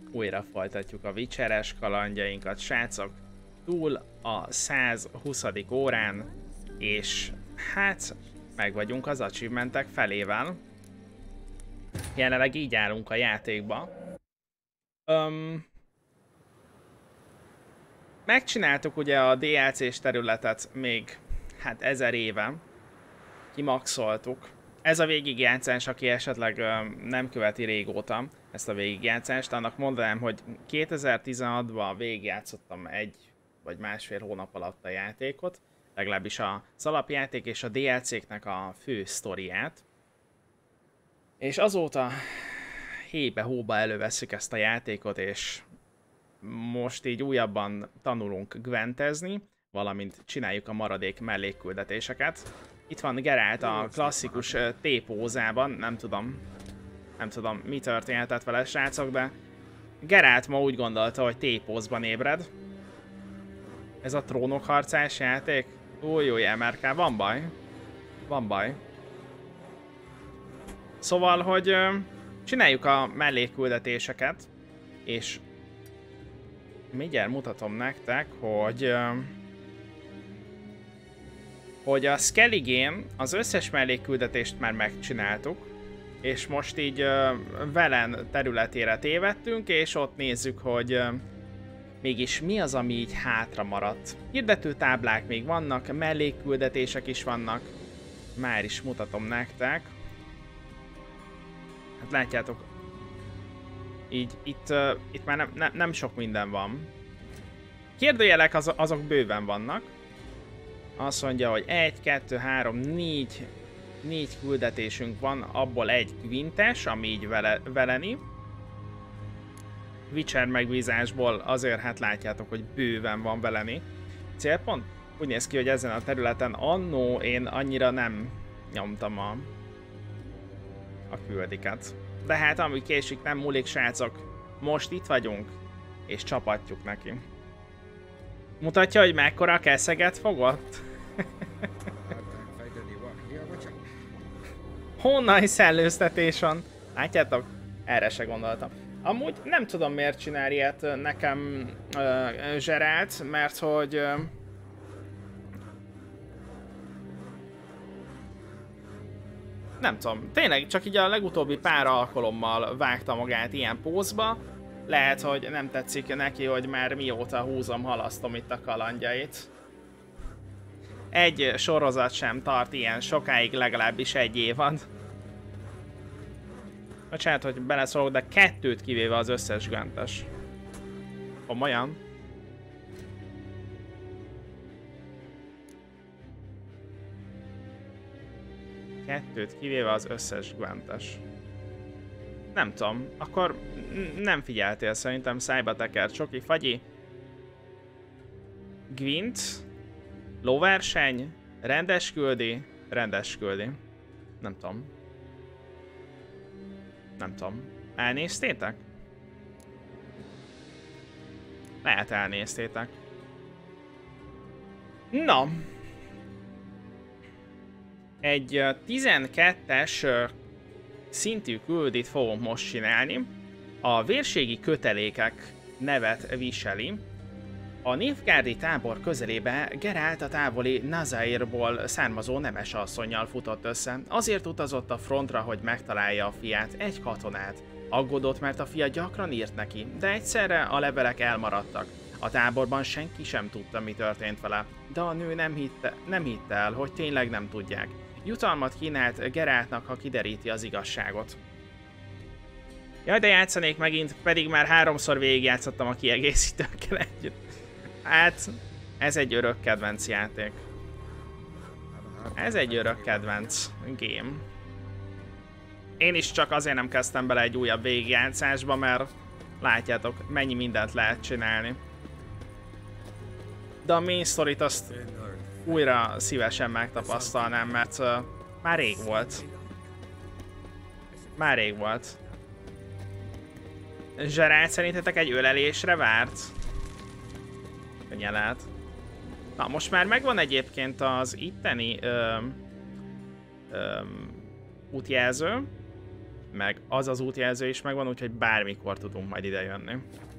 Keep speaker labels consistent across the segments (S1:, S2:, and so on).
S1: Újra folytatjuk a Witcheres kalandjainkat, srácok. Túl a 120. órán, és hát meg vagyunk az achievementek felével. Jelenleg így állunk a játékba. Megcsináltuk ugye a DLC-s területet még hát 1000 éve. Kimaxoltuk. Ez a végigjátszás, aki esetleg nem követi régóta ezt a végigjátszást, annak mondanám, hogy 2016-ban végigjátszottam egy vagy másfél hónap alatt a játékot, legalábbis az alapjáték és a DLC-knek a fő sztoriát. És azóta hébe-hóba elővesszük ezt a játékot, és most így újabban tanulunk gwentezni, valamint csináljuk a maradék mellékküldetéseket. Itt van Geralt a klasszikus T-pózában, nem tudom mi történhetett vele, srácok, de Geralt ma úgy gondolta, hogy T-pózban ébred. Ez a trónok harcás játék? Új, MRK, van baj. Van baj. Szóval, hogy csináljuk a mellékküldetéseket, és mindjárt mutatom nektek, hogy a Skelligén az összes mellékküldetést már megcsináltuk, és most így Velen területére tévedtünk, és ott nézzük, hogy mégis mi az, ami így hátra maradt. Hirdető táblák még vannak, mellékküldetések is vannak. Már is mutatom nektek. Hát látjátok, így itt már nem sok minden van. Kérdőjelek azok bőven vannak. Azt mondja, hogy 1, 2, 3, 4 küldetésünk van, abból egy Gwyntes, ami így veleni. Witcher megbízásból azért hát látjátok, hogy bőven van veleni. Célpont? Úgy néz ki, hogy ezen a területen annó én annyira nem nyomtam a küldiket. De hát ami késik nem múlik, srácok. Most itt vagyunk, és csapatjuk neki. Mutatja, hogy mekkora keszeget fogott? Honnan szellőztetés van? Látjátok? Erre se gondoltam. Amúgy nem tudom, miért csinál ilyet nekem Geralt, mert hogy... nem tudom, tényleg csak így a legutóbbi pár alkalommal vágta magát ilyen pózba. Lehet, hogy nem tetszik neki, hogy már mióta húzom, halasztom itt a kalandjait. Egy sorozat sem tart ilyen sokáig, legalábbis egy évad. Bocsánat, hogy beleszólok, de 2 kivéve az összes Gwentes. Komolyan? Kettőt kivéve az összes Gwentes. Nem tudom, akkor nem figyeltél szerintem, szájba tekert Csoki Fagyi. Gwent, lóverseny, rendes küldi. Nem tudom. Nem tudom. Elnéztétek? Lehet elnéztétek. Na. Egy 12-es szintű küldit fogom most csinálni. A vérségi kötelékek nevet viseli. A Nilfgaardi tábor közelébe Geralt a távoli Nazairból származó nemes asszonnyal futott össze. Azért utazott a frontra, hogy megtalálja a fiát, egy katonát. Aggódott, mert a fia gyakran írt neki, de egyszerre a levelek elmaradtak. A táborban senki sem tudta, mi történt vele, de a nő nem hitte el, hogy tényleg nem tudják. Jutalmat kínált Geraltnak, ha kideríti az igazságot. Jaj, de játszanék megint, pedig már 3-szor végigjátszottam a kiegészítőkkel együtt. Hát, ez egy örök kedvenc játék. Ez egy örök kedvenc game. Én is csak azért nem kezdtem bele egy újabb végigjátszásba, mert látjátok, mennyi mindent lehet csinálni. De a main storyt azt újra szívesen megtapasztalnám, mert már rég volt. Már rég volt. Geralt, szerintetek egy ölelésre várt? Könnyen lehet. Na, most már megvan egyébként az itteni útjelző. meg az az útjelző is megvan, úgyhogy bármikor tudunk majd ide jönni.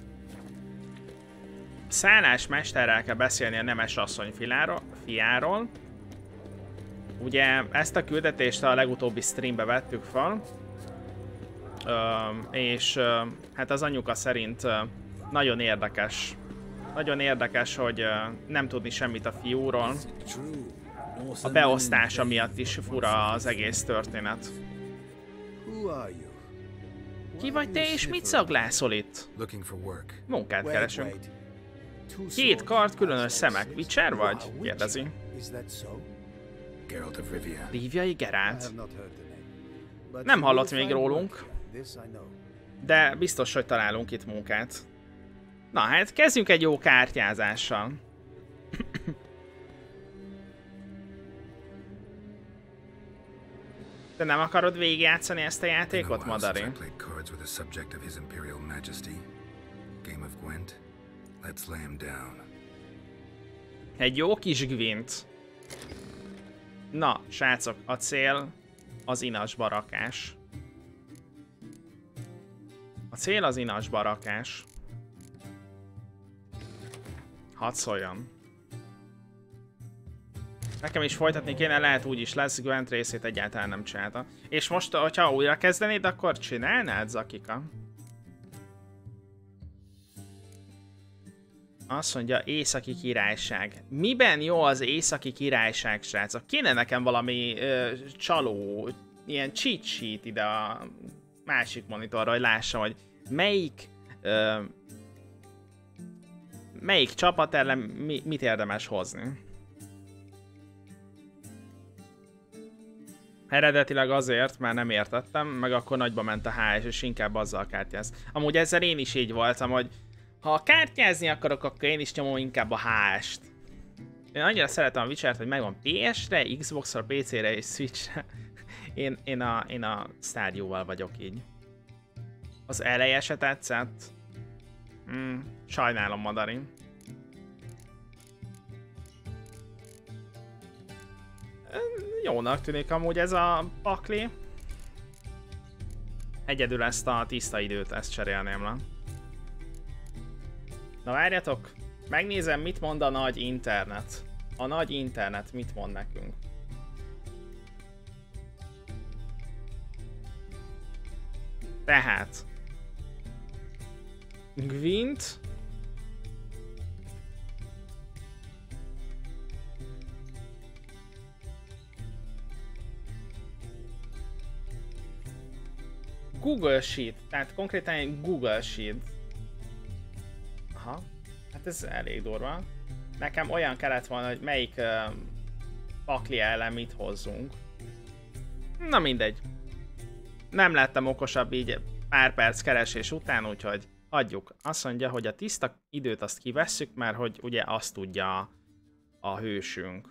S1: Szállásmesterrel kell beszélni a nemes asszony fiáról. Ugye ezt a küldetést a legutóbbi streambe vettük fel, és hát az anyuka szerint nagyon érdekes. Nagyon érdekes, hogy nem tudni semmit a fiúról. A beosztása miatt is fura az egész történet. Ki vagy te és mit szaglászol itt? Munkát keresünk. 2 kard, különös szemek. Witcher vagy? Kérdezi. Riviai Geralt. Nem hallott még rólunk, de biztos, hogy találunk itt munkát. Na hát, kezdjünk egy jó kártyázással. Te nem akarod végigjátszani ezt a játékot, Madari? Egy jó kis Gwent. Na, srácok, a cél az inasba rakás. A cél az inasba rakás. Hadd szóljon. Nekem is folytatni kéne, lehet úgy is lesz, Gwent részét egyáltalán nem csinálta. És most, hogyha újra kezdenéd, akkor csinálnád, Zakika? Azt mondja, Északi Királyság. Miben jó az Északi Királyság, srácok? Kéne nekem valami csaló, ilyen cheat sheet ide a másik monitorra, hogy lássam, hogy melyik csapat ellen mit érdemes hozni. Eredetileg azért, mert nem értettem, meg akkor nagyba ment a HS, és inkább azzal kártyáz. Amúgy ezzel én is így voltam, hogy ha kártyázni akarok, akkor én is nyomom inkább a HS-t. Én annyira szeretem a Witcher-t, hogy megvan PS-re, Xbox-ra, PC-re és Switch-re. Én a Stardew-val vagyok így. Az eleje se tetszett. Sajnálom, Madari. Jónak tűnik amúgy ez a pakli. Egyedül ezt a tiszta időt, ezt cserélném le. Na várjatok, megnézem, mit mond a nagy internet. A nagy internet mit mond nekünk. Tehát Gwent Google Sheet, tehát konkrétan egy Google Sheet. Aha, hát ez elég durva. Nekem olyan kellett volna, hogy melyik pakli ellen mit hozzunk. Na mindegy. Nem lettem okosabb így pár perc keresés után, úgyhogy adjuk. Azt mondja, hogy a tiszta időt azt kivesszük, mert hogy ugye azt tudja a hősünk.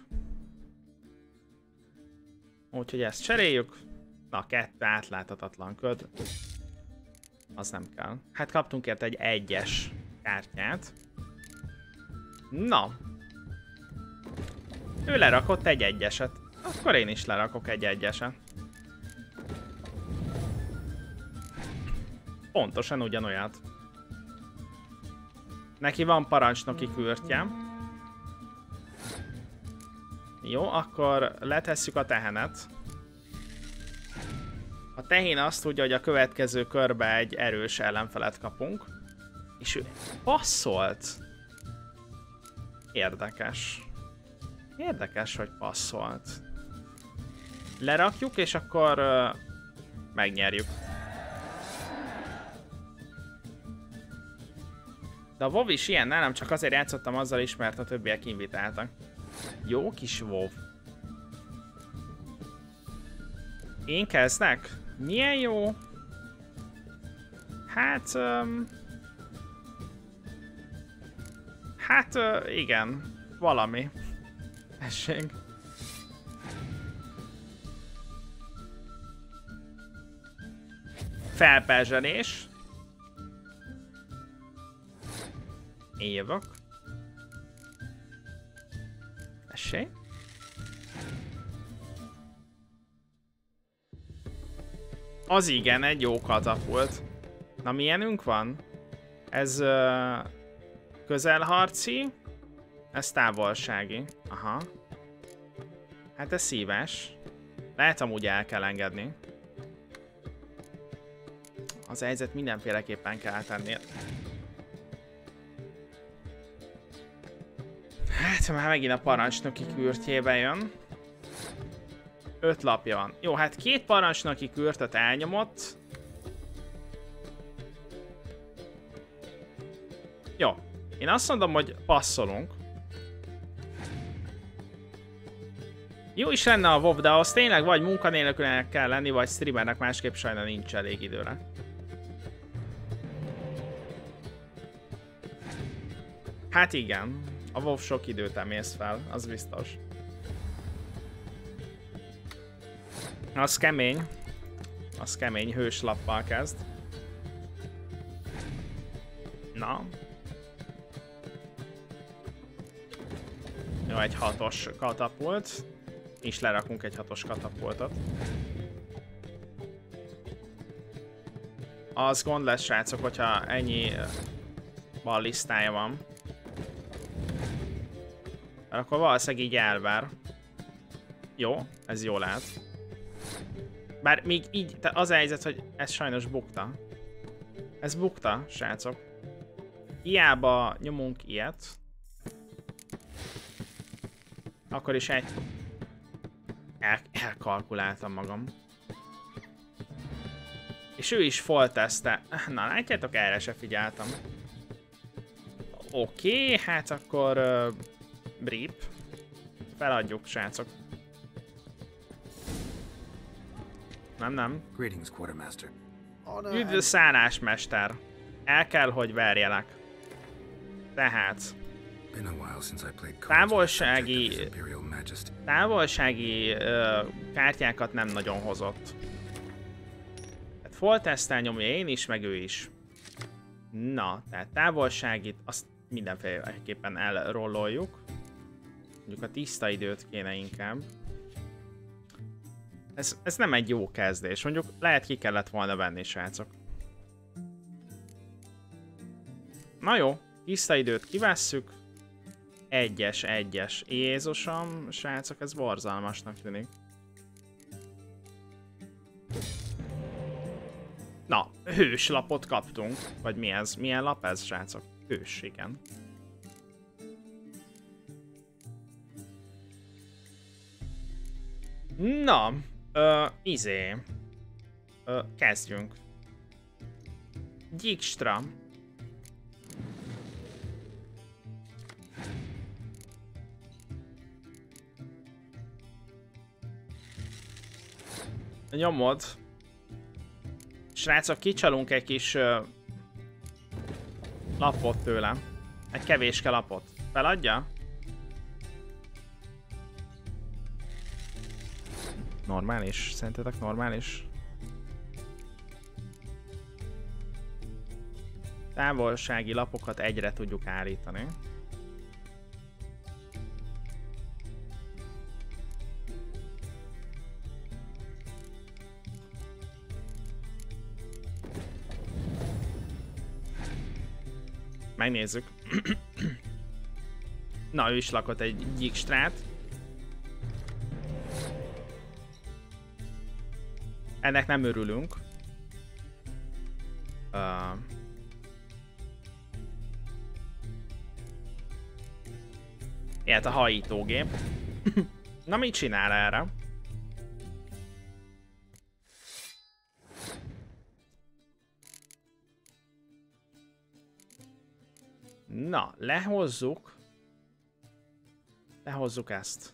S1: Úgyhogy ezt cseréljük. Na, 2 átláthatatlan köd. Az nem kell. Hát kaptunk érte egy 1-es kártyát. Na. Ő lerakott egy 1-eset. Akkor én is lerakok egy 1-eset. Pontosan ugyanolyat. Neki van parancsnoki kürtje. Jó, akkor letesszük a tehenet. A tehén azt tudja, hogy a következő körbe egy erős ellenfelet kapunk. És ő passzolt. Érdekes. Érdekes, hogy passzolt. Lerakjuk, és akkor megnyerjük. De a WoW is ilyen, nem csak azért játszottam azzal is, mert a többiek invitáltak. Jó kis WoW. Én kezdek? Milyen jó? Hát... igen. Valami. Tessék. Felperzselés. Én jövök. Az igen, egy jó katapult. Na, milyenünk van? Ez közelharci, ez távolsági. Aha. Hát ez szívás. Lehet amúgy el kell engedni. Az helyzet mindenféleképpen kell tenni. Hát már megint a parancsnoki kürtjébe jön. 5 lapja van. Jó, hát 2 parancsnoki kürtöt elnyomott. Jó. Én azt mondom, hogy passzolunk. Jó is lenne a WoW, de ahhoz tényleg vagy munkanélkülnek kell lenni, vagy streamernek, másképp sajna nincs elég időre. Hát igen. A WoW sok időt emész fel, az biztos. Az kemény. Az kemény, hőslappal kezd. Na. Jó, egy 6-os katapult. És lerakunk egy 6-os katapultot. Az gond lesz, srácok, hogyha ennyi ballisztája van. Akkor valószínűleg így elvár. Jó, ez jó lehet. Bár még így, az a helyzet, hogy ez sajnos bukta. Ez bukta, srácok. Hiába nyomunk ilyet. Akkor is egy... Elkalkuláltam magam. És ő is foltezte. Na, látjátok, erre se figyeltem. Oké, hát akkor... Brip. Feladjuk, srácok. Nem. Üdv szállásmester. El kell, hogy verjelek. Tehát... Távolsági kártyákat nem nagyon hozott. Hát foltesztel nyomja én is, meg ő is. Na, tehát távolságit, azt mindenféleképpen elrolloljuk. Mondjuk a tiszta időt kéne inkább. Ez nem egy jó kezdés. Mondjuk lehet ki kellett volna venni, srácok. Na jó, tiszta időt kivesszük. 1-es. Jézusom, srácok, ez borzalmasnak tűnik. Na, hőslapot kaptunk. Vagy mi ez? Milyen lap ez, srácok? Hős, igen. Na, kezdjünk. Dijkstra. Nyomod. Srácok, kicsalunk egy kis lapot tőle. Egy kevéske lapot. Feladja? Normális? Szerintetek normális? Távolsági lapokat egyre tudjuk állítani. Megnézzük. Na, ő is lakott egy Dijkstrát. Ennek nem örülünk. Ilyet a hajítógép. Na, mit csinál erre? Na, lehozzuk. Lehozzuk ezt.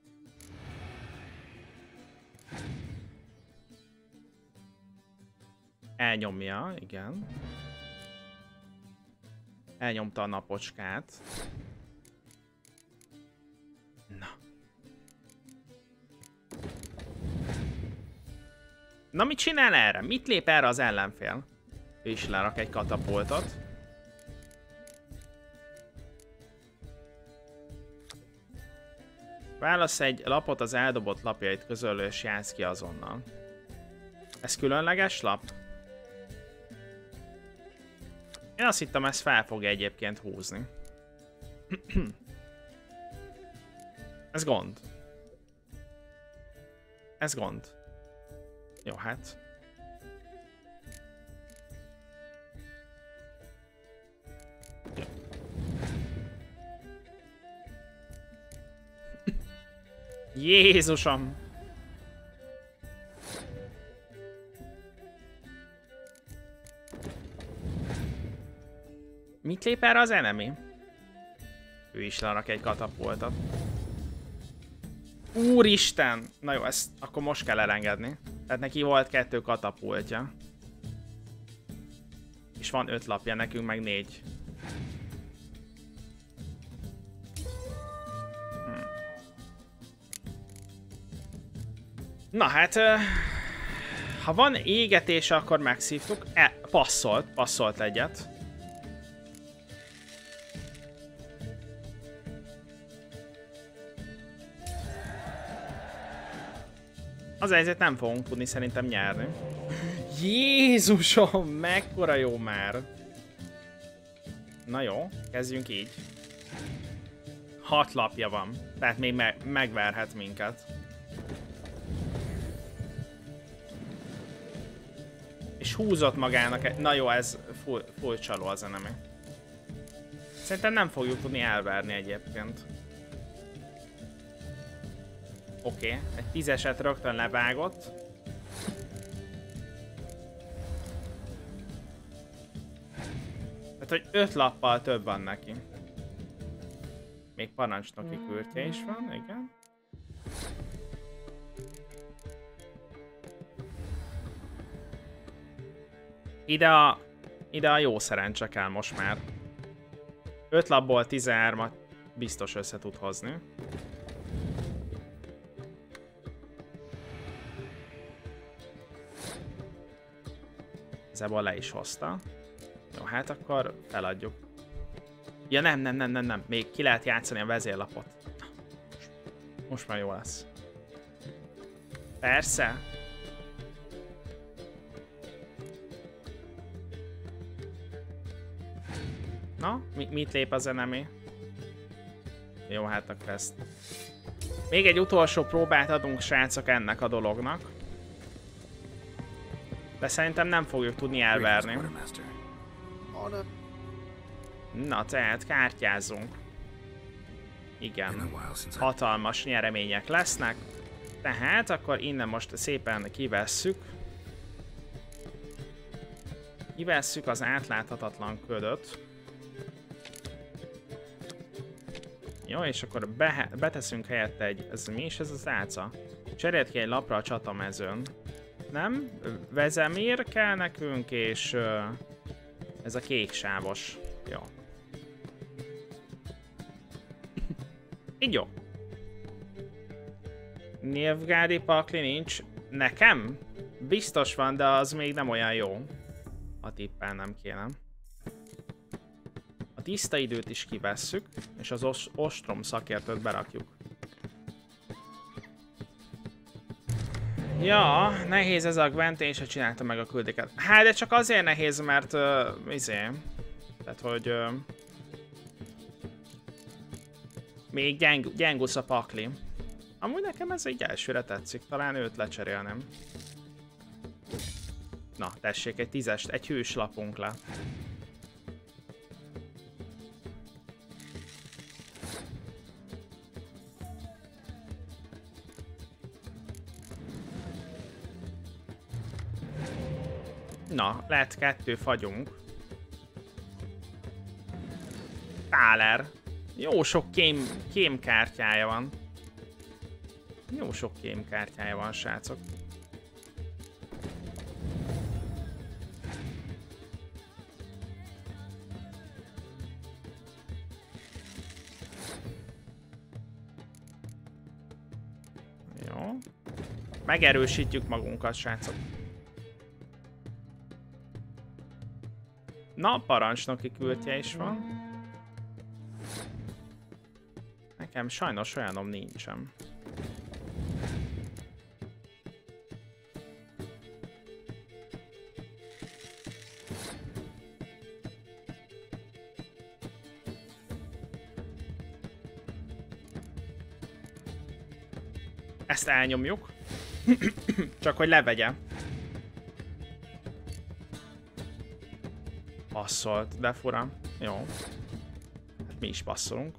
S1: Elnyomja, igen. Elnyomta a napocskát. Na. Na, mit csinál erre? Mit lép erre az ellenfél? Ő is lerak egy katapultot. Válasz egy lapot az eldobott lapjait közül, és játsz ki azonnal. Ez különleges lap? Én azt hittem, ezt fel fogja egyébként húzni. Ez gond. Ez gond. Jó, hát. Jó. Jézusom! Mit lép erre az enemy? Ő is lerak egy katapultot. Úristen! Na jó, ezt akkor most kell elengedni. Tehát neki volt 2 katapultja. És van 5 lapja, nekünk meg 4. Na hát... ha van égetése, akkor megszívtuk. Passzolt egyet. Az helyzet nem fogunk tudni szerintem nyerni. Jézusom, mekkora jó már. Na jó, kezdjünk így. 6 lapja van, tehát még megverhet minket. És húzott magának egy... Na jó, ez full csaló az enemy. Szerintem nem fogjuk tudni elverni egyébként. Oké, egy 10-eset rögtön levágott. Tehát, hogy 5 lappal több van neki. Még parancsnoki kürtje is van, igen. Ide a jó szerencse kell most már. 5 lapból 13-at biztos össze tud hozni. Ebből le is hozta. Jó, hát akkor feladjuk. Ja nem. Még ki lehet játszani a vezérlapot. Most már jó lesz. Persze. Na, mit lép az enemy? Jó, hát akkor ezt... Még egy utolsó próbát adunk, srácok, ennek a dolognak. De szerintem nem fogjuk tudni elverni. Na, tehát kártyázunk. Igen. Hatalmas nyeremények lesznek. Tehát akkor innen most szépen kivesszük. Kivesszük az átláthatatlan ködöt. Jó, és akkor beteszünk helyette egy... Ez mi is ez az álca? Cserélt ki egy lapra a csatamezőn. Nem? Vezemír kell nekünk, és ez a kék sávos. Jó. Így jó. Nilfgaardi pakli nincs. Nekem? Biztos van, de az még nem olyan jó. Ha tippelnem kéne. A tiszta időt is kivesszük, és az ostrom szakértőt berakjuk. Ja, nehéz ez a Gwent, én sem csináltam meg a küldéket. Hát, de csak azért nehéz, mert tehát, hogy még gyengusz a pakli. Amúgy nekem ez egy elsőre tetszik, talán őt lecserélnem. Na, tessék, egy 10-est, egy hős lapunk le. Na, lehet 2 fagyunk. Táler. Jó sok kémkártyája van. Jó sok kémkártyája van, srácok. Jó. Megerősítjük magunkat, srácok. Na, parancsnoki kürtje is van. Nekem sajnos olyanom nincsen. Ezt elnyomjuk. Csak hogy levegye. Passzolt, de fura. Jó. Hát mi is passzolunk.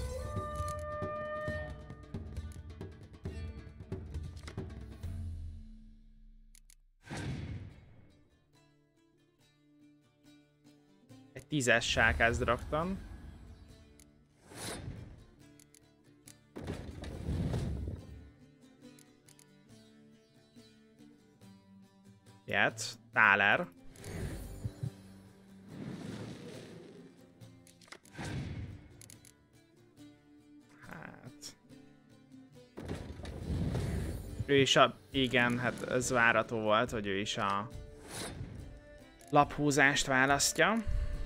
S1: Egy 10-es sákázt raktam. Ilyet. Táler. Hát. Ő is a... Igen, hát ez várható volt, hogy ő is a laphúzást választja.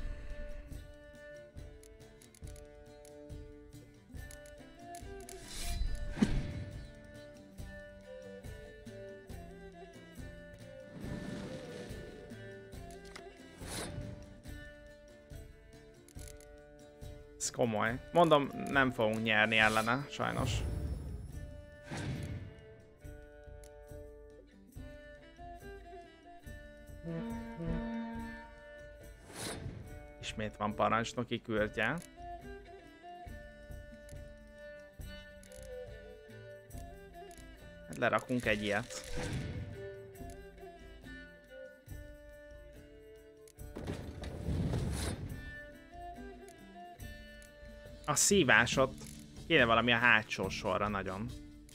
S1: Ez komoly. Mondom, nem fogunk nyerni ellene, sajnos. Ismét van parancsnoki kürtje. Lerakunk egy ilyet. A szívásot kéne valami a hátsó sorra nagyon.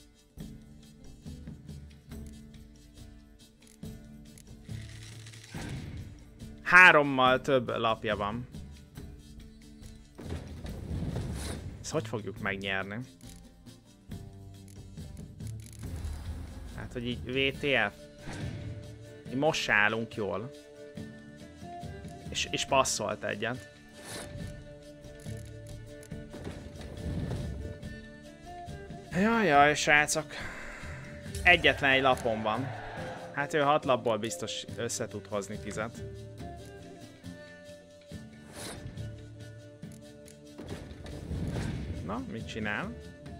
S1: Hárommal több lapja van. Ezt hogy fogjuk megnyerni? Hát, hogy így VTF. Mi most állunk jól. És passzolt egyet. Jaj, srácok. Egyetlen egy lapon van. Hát ő 6 lapból biztos össze tud hozni 10-et. Na, mit csinál?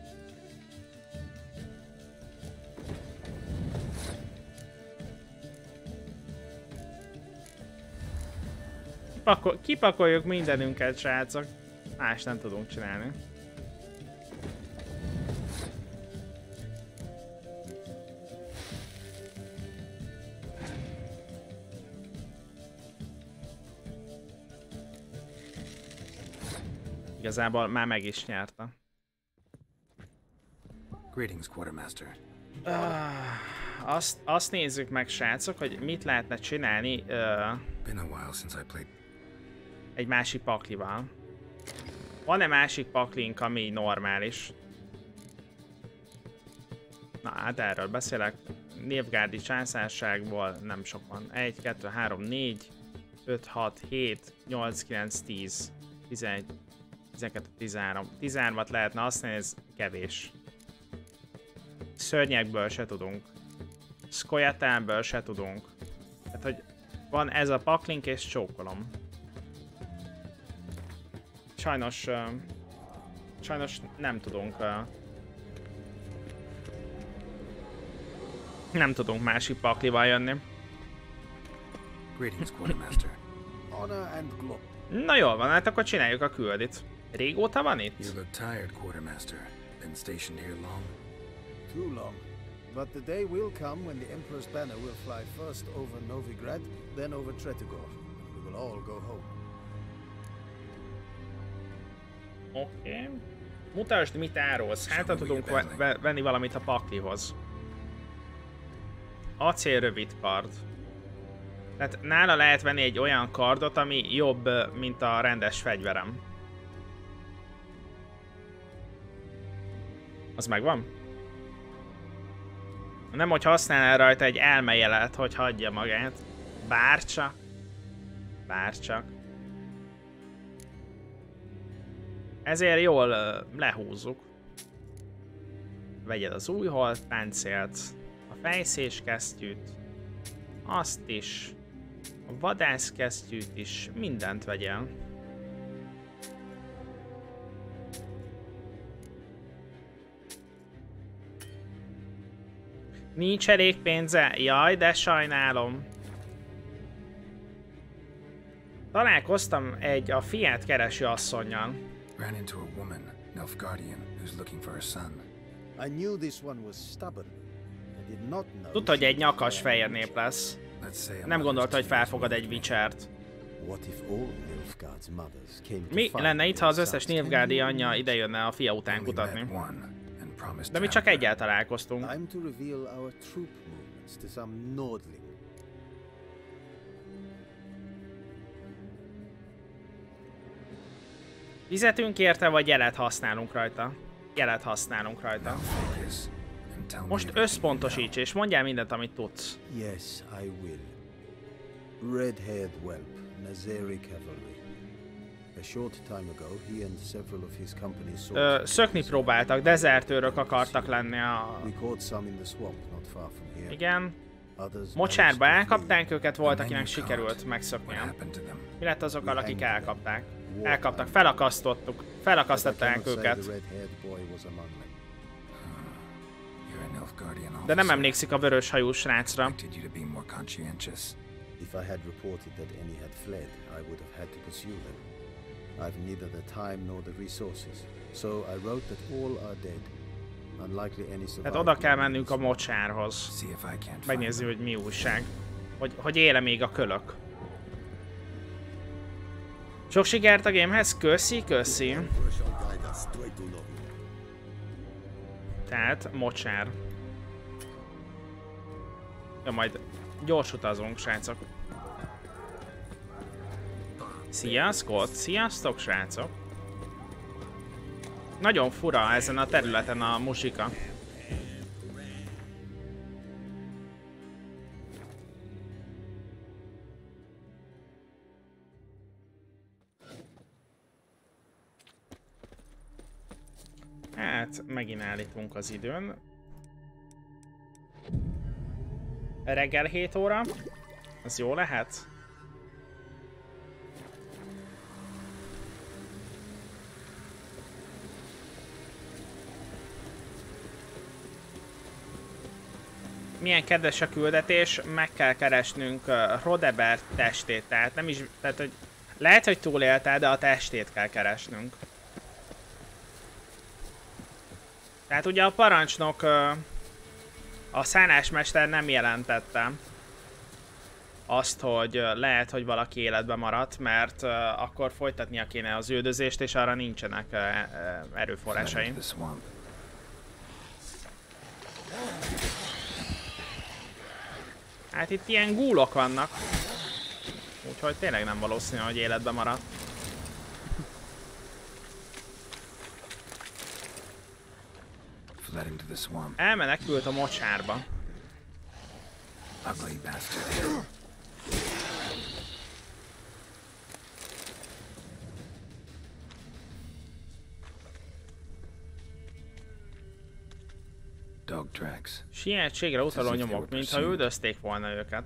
S1: Kipakoljuk mindenünket, srácok. Más nem tudunk csinálni. Igazából már meg is nyerte.
S2: Greetings, Quartermaster.
S1: Azt nézzük meg, srácok, hogy mit lehetne csinálni
S2: Been a while since I played.
S1: Egy másik paklival. Van-e másik paklink, ami normális? Na hát erről beszélek. Nilfgaardi császárságból nem sok van. 1, 2, 3, 4, 5, 6, 7, 8, 9, 10, 11, 12, 13. 13-at lehetne használni, ez kevés. Szörnyekből se tudunk. Skoyatáből se tudunk. Tehát, hogy van ez a paklink és csókolom. Sajnos nem tudunk nem tudunk másik paklival jönni.
S2: Greetings, Quartermaster.
S3: Honor and glory.
S1: Na jól van, hát akkor csináljuk a küldit. Régóta van itt?
S2: You look tired, Quartermaster. Been stationed here long?
S3: Too long. But the day will come when the Emperor's banner will fly first over Novigrad, then over Tretigor. We will all go home.
S1: Oké. Mutasd, mit árulsz. Hát tudunk venni valamit a paklihoz. Acél rövid kard. Tehát nála lehet venni egy olyan kardot, ami jobb, mint a rendes fegyverem. Az megvan? Nem, hogy használnál rajta egy elmejelet, hogy hagyja magát. Bárcsak. Bárcsak. Ezért jól lehúzzuk. Vegyed az új holt páncélt, a fejszéskesztyűt, azt is, a vadászkesztyűt is, mindent vegyél. Nincs elég pénze? Jaj, de sajnálom. Találkoztam a fiát kereső asszonnyal.
S2: Ran into a woman, Nilfgaardian, who's looking for her son.
S3: I knew this one was stubborn. I did not know.
S1: Tudta, hogy egy nyakas fehér nép lesz. Nem gondolta, hogy felfogad egy Witchert.
S3: What if all Nilfgaard's mothers came to
S1: Mi
S3: find
S1: lenne itt, ha az összes
S3: themselves?
S1: Nilfgaardi anyja idejönne a fia után kutatni? De mi csak egyel találkoztunk.
S3: Time to reveal our troop movements to some Nordling.
S1: Fizetünk érte, vagy jelet használunk rajta? Jelet használunk rajta. Most összpontosíts, és mondjál mindent, amit tudsz.
S3: Yes, I will. Red-haired whelp, Nazeri cavalry. A short time ago, he and several of his company
S1: Szökni próbáltak, dezertőrök akartak lenni a...
S3: We caught some in the swamp not far from here.
S1: Igen. Mocsárba elkapták őket, volt, akinek sikerült megszöknie. Mi lett azokkal, akik elkapták? Elkaptak, felakasztották őket. De nem emlékszik a vörös hajú srácra.
S3: If I had reported that any had fled, I would have had to pursue them. I've neither the time nor the resources, so I wrote that all are dead. Unlikely any survived.
S1: Hát oda kell mennünk a mocsárhoz. Megnézni, hogy mi újság. Hogy éle még a kölök. Sok sikert a gamehez, köszi. Tehát mocsár. Ja, majd gyors utazunk, srácok. Szia, Scott! Sziasztok, srácok! Nagyon fura ezen a területen a musika. Hát, megint állítunk az időn. Reggel 7 óra. Az jó lehet? Milyen kedves a küldetés, meg kell keresnünk Rodebert testét, tehát nem is, tehát hogy lehet, hogy túléltel, de a testét kell keresnünk. Tehát ugye a parancsnok, a szállásmester nem jelentette azt, hogy lehet, hogy valaki életben maradt, mert akkor folytatnia kéne az üldözést, és arra nincsenek erőforrásaim. Hát itt ilyen gúlok vannak, úgyhogy tényleg nem valószínű, hogy életben maradt. Elmenekült a mocsárba. Sietségre utaló nyomok, mintha üldözték volna őket.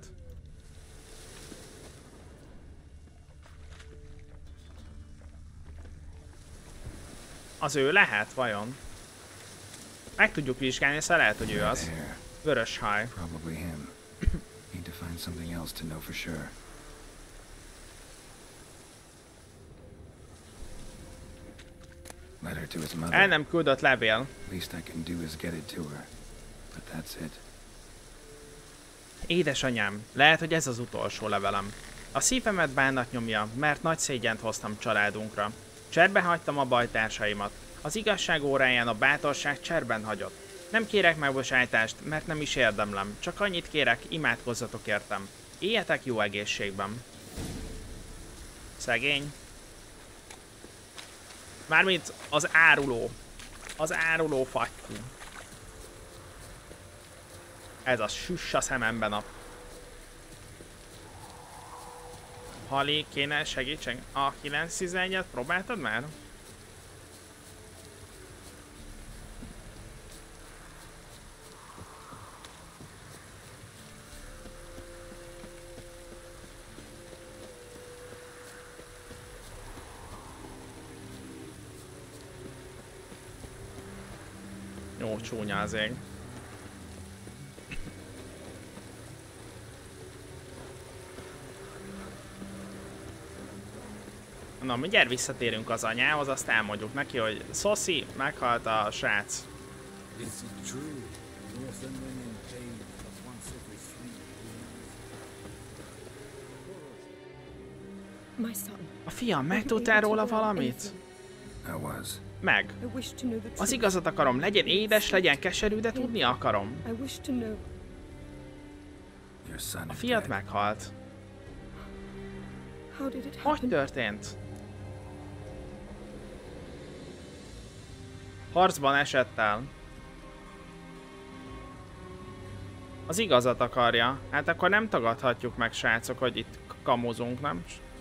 S1: Az ő lehet, vajon? Meg tudjuk vizsgálni, szóval lehet, hogy ő az. Vörös haj. El nem küldött levél. Édesanyám, lehet, hogy ez az utolsó levelem. A szívemet bánat nyomja, mert nagy szégyent hoztam családunkra. Cserben hagytam a bajtársaimat. Az igazság óráján a bátorság cserben hagyott. Nem kérek megbocsájtást, mert nem is érdemlem. Csak annyit kérek, imádkozzatok értem. Éljetek jó egészségben. Szegény. Mármint az áruló. Az áruló fattyú. Ez a süss a szememben a... Hali, kéne segítség? A 911-et próbáltad már? Jó, csúnya az ég. Na, mindjárt visszatérünk az anyához, azt elmondjuk neki, hogy Szoszi, meghalt a srác.
S2: Is it true? Northumberland in pain of once every 3 years.
S4: My son.
S1: A fiam, megtudtál róla valamit?
S2: I was.
S1: Meg.
S4: I wish to know the
S1: Az
S4: truth.
S1: igazat akarom, legyen édes, legyen keserű, de tudni akarom.
S4: I wish to know.
S2: Your son
S1: A
S2: is
S1: fiat
S2: dead.
S1: meghalt.
S4: How did it
S1: Hogy
S4: happen?
S1: történt? Harcban esett el. Az igazat akarja. Hát akkor nem tagadhatjuk meg, srácok, hogy itt kamuzunk, nem?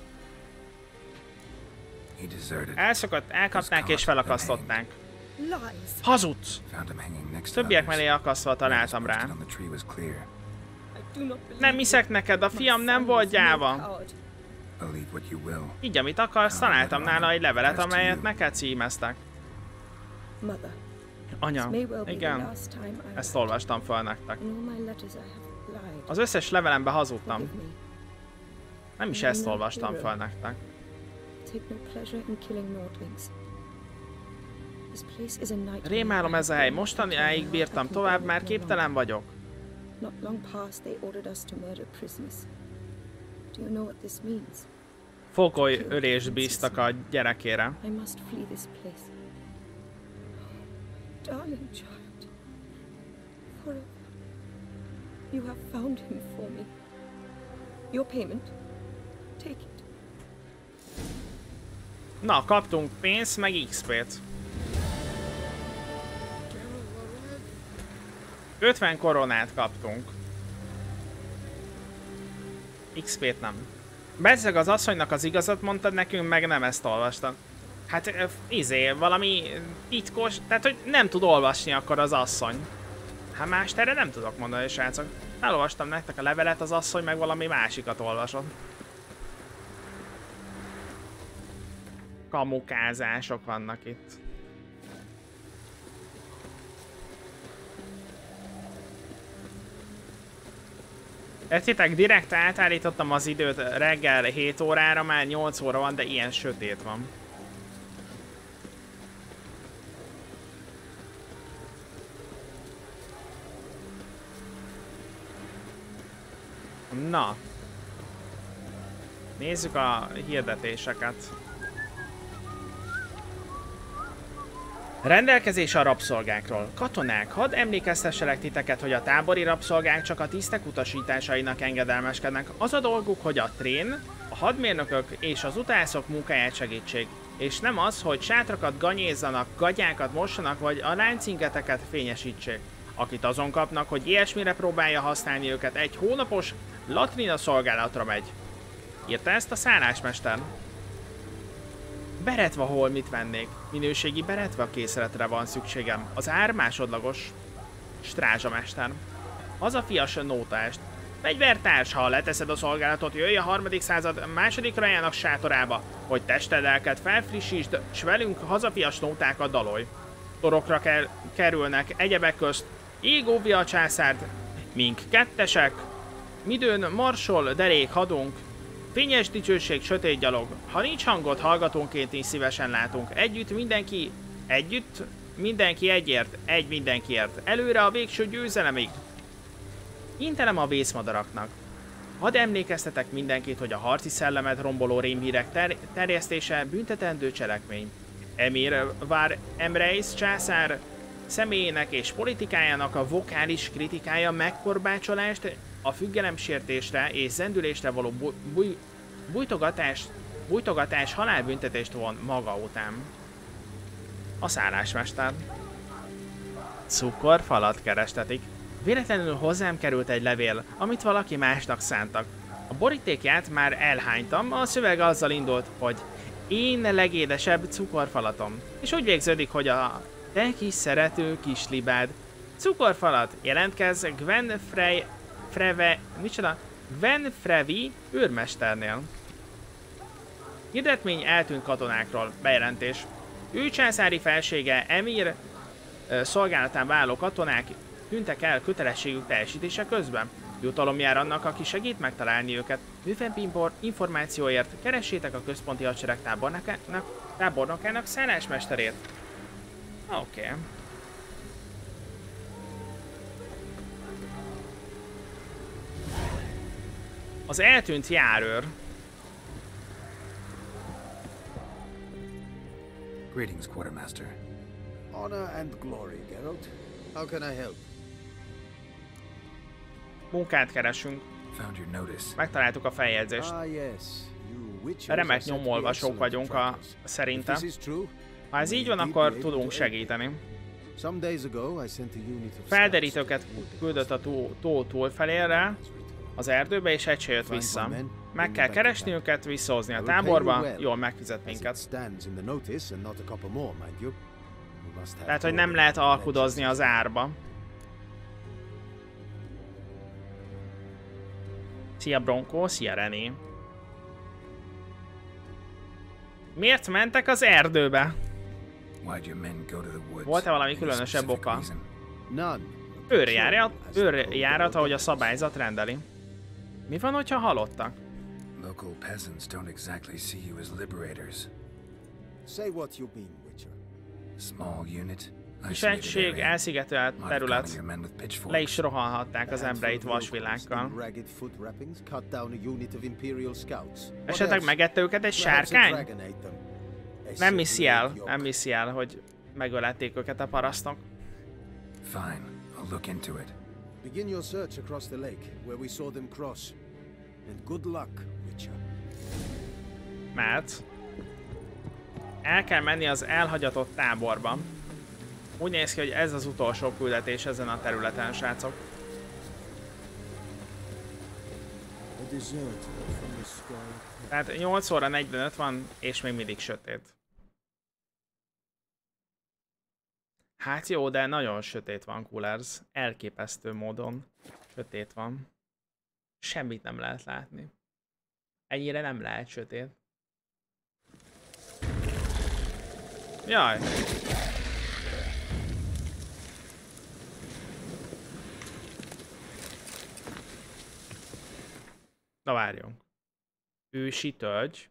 S2: He deserted.
S1: Elszakadt, elkapták és felakasztották.
S4: Lies.
S1: Hazudsz!
S2: Found him hanging next to
S1: Többiek
S2: others.
S1: mellé akasztva találtam
S2: Where
S1: rá.
S2: his posted on the tree was clear.
S4: I do not believe
S1: Nem
S4: you.
S1: hiszek neked, a
S4: My
S1: fiam nem
S4: son
S1: volt
S4: was no
S1: gyáva.
S4: coward.
S2: Believe what you will.
S1: Így, amit akarsz, találtam nála egy levelet, amelyet neked címeztek.
S4: Mother,
S1: Anya,
S4: this may well be the
S1: igen,
S4: last time I
S1: ezt
S4: write.
S1: olvastam fel nektek.
S4: In all my letters I have lied.
S1: Az összes levelembe hazudtam.
S4: Forgive me.
S1: Nem is ezt olvastam fel nektek.
S4: Take no pleasure in killing Nordlings. This place is a nightmare.
S1: Rémálom ez a hely, mostanáig bírtam tovább, már képtelen vagyok.
S4: Not long past they ordered us to murder prisoners. Do you know what this means?
S1: Fogoly ölést bíztak a gyerekére.
S4: I must flee this place. Darling child. Forever. You have found him for me. Your payment. Take it.
S1: Na, kaptunk pénzt, meg XP-t. 50 koronát kaptunk. XP-t nem. Bezzeg az asszonynak az igazat mondtad nekünk, meg nem ezt olvastad. Hát valami titkos, tehát hogy nem tud olvasni akkor az asszony. Hát mást erre nem tudok mondani, srácok. Elolvastam nektek a levelet, az asszony meg valami másikat olvasott. Kamukázások vannak itt. Értitek, direkt átállítottam az időt reggel 7 órára, már 8 óra van, de ilyen sötét van. Na. Nézzük a hirdetéseket. Rendelkezés a rabszolgákról. Katonák, hadd emlékeztesselek titeket, hogy a tábori rabszolgák csak a tisztek utasításainak engedelmeskednek. Az a dolguk, hogy a trén, a hadmérnökök és az utászok munkáját segítsék. És nem az, hogy sátrakat ganyézzanak, gagyákat mossanak, vagy a lánccingeteket fényesítsék. Akit azon kapnak, hogy ilyesmire próbálja használni őket, egy hónapos latrina szolgálatra megy. Írta ezt a szállásmester. Beretva hol mit vennék? Minőségi beretva készletre van szükségem. Az ár másodlagos. Strázsamester. Hazafias nótaest. Fegyvertárs, ha leteszed a szolgálatot, jöjj a 3. század második rajának sátorába, hogy testedelket felfrissítsd, s velünk hazafias nótákat dalolj. Torokra kerülnek egyebek közt Égóvia császárt, mink kettesek, midőn marsol derék hadunk, fényes dicsőség, sötét gyalog. Ha nincs hangot, hallgatónként is szívesen látunk. Együtt mindenki egyért, egy mindenkiért. Előre a végső győzelemig. Intelem a vészmadaraknak. Hadd emlékeztetek mindenkit, hogy a harci szellemet romboló rémhírek terjesztése büntetendő cselekmény. Emir Vár Emreis császár személyének és politikájának a vokális kritikája megkorbácsolást, a függelemsértésre és zendülésre való bújtogatás halálbüntetést von maga után. A szállásmester. Cukorfalat kerestetik. Véletlenül hozzám került egy levél, amit valaki másnak szántak. A borítékját már elhánytam, a szöveg azzal indult, hogy én legédesebb cukorfalatom. És úgy végződik, hogy a te kis szerető kis libád. Cukorfalat, jelentkezz Gwen Frevi őrmesternél. Hirdetmény eltűnt katonákról. Bejelentés. Ő császári felsége Emir szolgálatán váló katonák tűntek el kötelességük teljesítése közben. Jutalom jár annak, aki segít megtalálni őket. Bővebb információért keressétek a központi hadsereg tábornokának szállásmesterét. Oké. Az eltűnt járőr.
S2: Greetings, Quartermaster.
S3: Honor and glory, Geralt. How can I help?
S1: Munkát keresünk.
S2: Found your notice.
S1: Megtaláltuk a feljegyzést.
S3: Ah, yes. You witches
S1: Remek
S3: are said to be
S1: nyomolvasók
S3: excellent
S1: vagyunk
S3: trackers.
S1: szerintem.
S3: If this is true,
S1: Ha ez így van,
S3: we'll
S1: akkor
S3: be
S1: tudunk
S3: able to aid.
S1: segíteni.
S3: Some days ago, I sent a unit of
S1: Felderítőket küldött a tó túlfelére, az erdőbe, és egy se jött vissza. Meg kell keresni őket, visszahozni a táborba, jól megfizet minket. Tehát, hogy nem lehet alkudozni az árba. Szia Bronco, szia René. Miért mentek az erdőbe? Volt-e valami különösebb oka? Őrjárat, ahogy a szabályzat rendeli. Mi van, hogyha halottak?
S2: Local peasants don't exactly see you as liberators.
S3: Say what you mean, Witcher.
S2: Small unit.
S1: Kis egység, elszigetelt terület. Le is rohanhatták az embereit vasvillákkal. Esetleg megette őket egy sárkány? Nem hiszi el, hogy megölették őket a parasztok.
S2: Fine, I'll look into it.
S3: Begin your search across the lake, where we saw them cross. And good luck, Witcher.
S1: Mert el kell menni az elhagyatott táborba. Úgy néz ki, hogy ez az utolsó küldetés ezen a területen, srácok. Tehát 8 óra 45 van, és még mindig sötét. Hát jó, de nagyon sötét van, Coolers. Elképesztő módon sötét van. Semmit nem lehet látni. Ennyire nem lehet sötét. Jaj. Na várjunk. Ősi tölgy.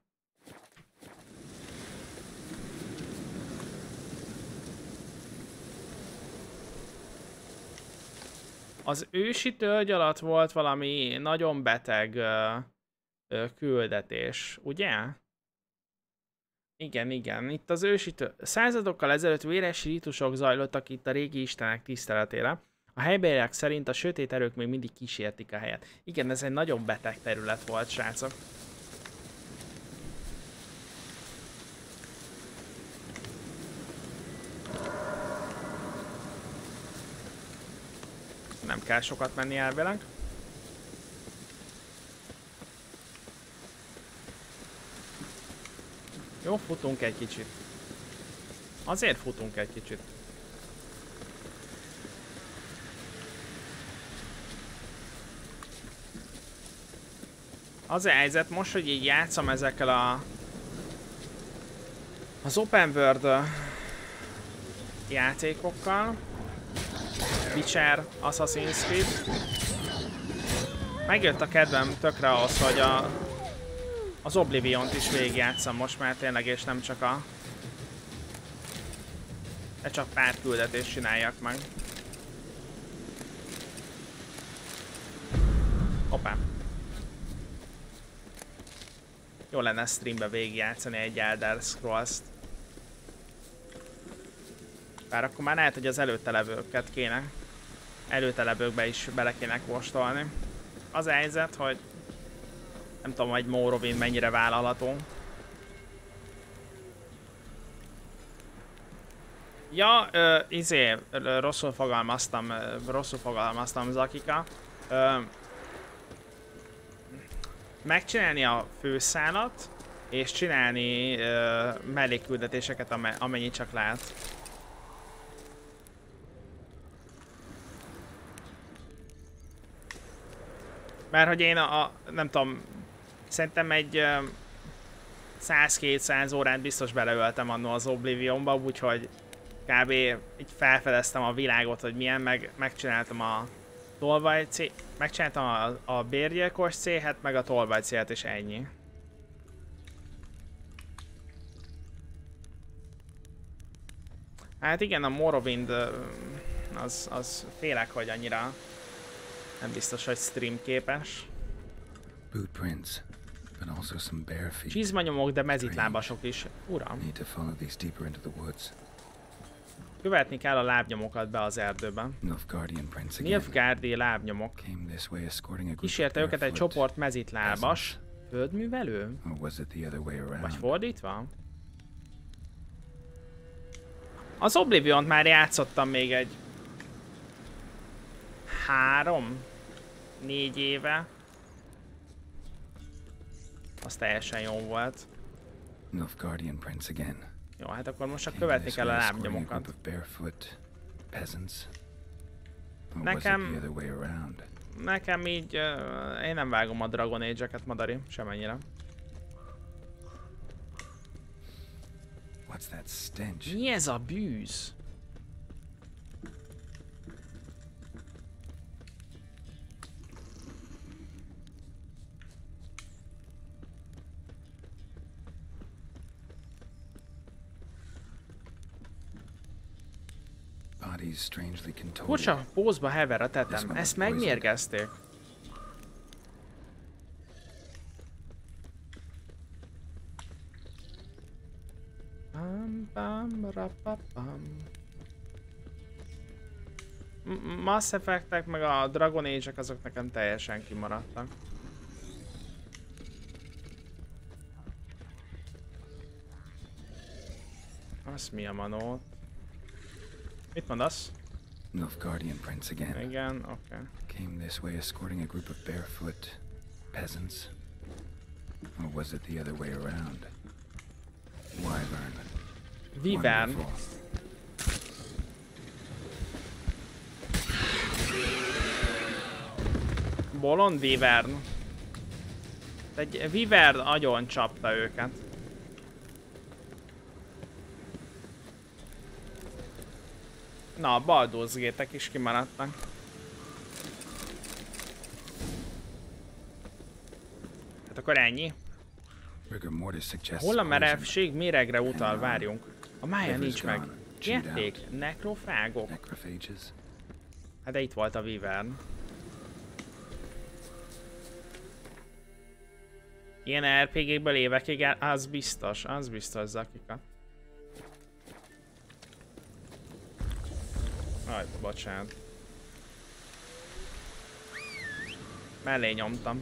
S1: Az ősi tölgy alatt volt valami nagyon beteg küldetés, ugye? Igen, igen. Itt az ősi tölgy. Századokkal ezelőtt véres ritusok zajlottak itt a régi istenek tiszteletére. A helybeliek szerint a sötét erők még mindig kísértik a helyet. Igen, ez egy nagyon beteg terület volt, srácok. Nem kell sokat menni elvileg. Jó, futunk egy kicsit. Azért futunk egy kicsit. Az a helyzet most, hogy így játszom ezekkel az Open World játékokkal. Witcher, Assassin's Creed. Megjött a kedvem tökre ahhoz, hogy az Oblivion-t is végigjátszom most már tényleg, és nem csak de csak pár küldetést csináljak meg. Hoppá. Jó lenne streambe végigjátszani egy Elder Scrolls-t. Bár akkor már lehet, hogy az előtte levőket kéne. Előtte levőkbe is bele kéne kóstolni. Az a helyzet, hogy nem tudom, hogy Morrowind mennyire vállalható. Ja, rosszul fogalmaztam, Zakika. Megcsinálni a főszálat, és csinálni mellékküldetéseket, amennyit csak lehet. Mert hogy én nem tudom, szerintem egy 100-200 órát biztos beleöltem annól az Oblivionba, úgyhogy kb. Így felfedeztem a világot, hogy milyen, megcsináltam Tolvaj C... Megcsináltam a bérgyilkos C-het, meg a tolvaj C-het, és ennyi. Hát igen, a Morrowind az félek, hogy annyira nem biztos, hogy stream képes.
S2: Boot prints, but also some bare feet.
S1: Csizmanyomok, de mezitlábasok is. Uram.
S2: Need to follow these deeper into the woods.
S1: Követni kell a lábnyomokat be az erdőben.
S2: Nilfgaardian prints again.
S1: Nilfgaardi lábnyomok.
S2: Came this way escorting a group
S1: Kísérte
S2: of
S1: őket egy
S2: barefoot
S1: csoport mezitlábas. Földművelő?
S2: Or was it the other way around?
S1: Vagy fordítva? Az Oblivion-t már játszottam még egy 3-4 éve. Az teljesen jó volt.
S2: Nilfgaardian prints again.
S1: Jó, hát akkor most csak
S2: Came
S1: követni
S2: this
S1: kell a
S2: way escorting a
S1: lábnyomokat.
S2: group of barefoot peasants. Or was it the other way around?
S1: Nekem így... én nem vágom a Dragon Age-eket, Madari, semennyire.
S2: What's that stench?
S1: Mi ez a bűz?
S2: Bodies strangely contorted.
S1: Furcsa pózba hever a tetem. Ezt megmérgezték. Mass Effectek meg a Dragon Age-ek azok nekem teljesen kimaradtak. Az mi a manót? Mit mondasz?
S2: Nilfgaardian prints again.
S1: Igen, oké.
S2: Came this way escorting a group of barefoot peasants. Or was it the other way around? Wyvern.
S1: Vivern.
S2: Wonderful.
S1: Bolond Vivern. Egy Vivern agyon csapta őket. Na, a Baldur's Gate-ek is kimaradtak. Hát akkor ennyi.
S2: Rigor mortis suggests
S1: Hol a
S2: poison.
S1: merevség méregre utal, várjunk. A mája nincs meg. Gyerték, nekrofágok.
S2: Necrophages.
S1: Hát de itt volt a Vivern. Ilyen RPG-ből évekig el, az biztos Zakika. Aj, bocsánat. Mellé nyomtam.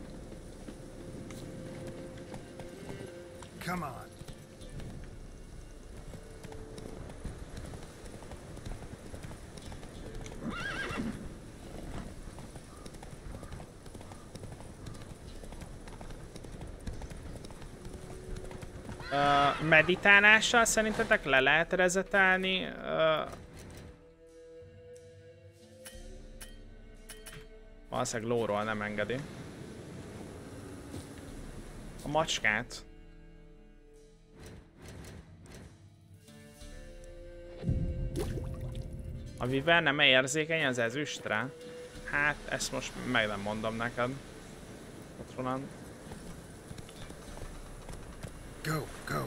S2: Come on.
S1: Meditálással szerintetek le lehet rezetálni? Valószínűleg lóról nem engedi. A macskát. A Viver nem érzékeny az ezüstre? Hát, ezt most meg nem mondom neked. Patronán.
S2: Go, go.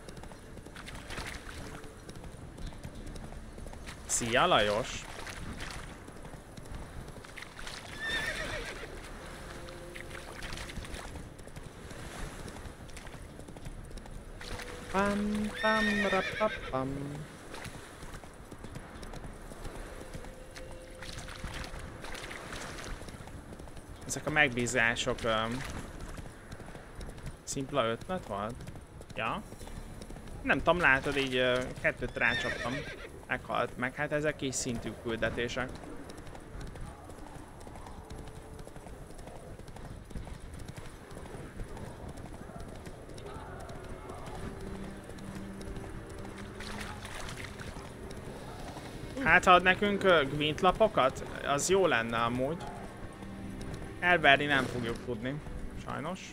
S1: Szia, Lajos! Pam pam rapapam. Ezek a megbízások szimpla ötlet volt? Ja. Nem tudom, látod, így kettőt rácsaptam. Meghalt meg, hát ezek kis szintű küldetések. Hát ha ad nekünk Gwent lapokat, az jó lenne amúgy. Elverni nem fogjuk tudni, sajnos.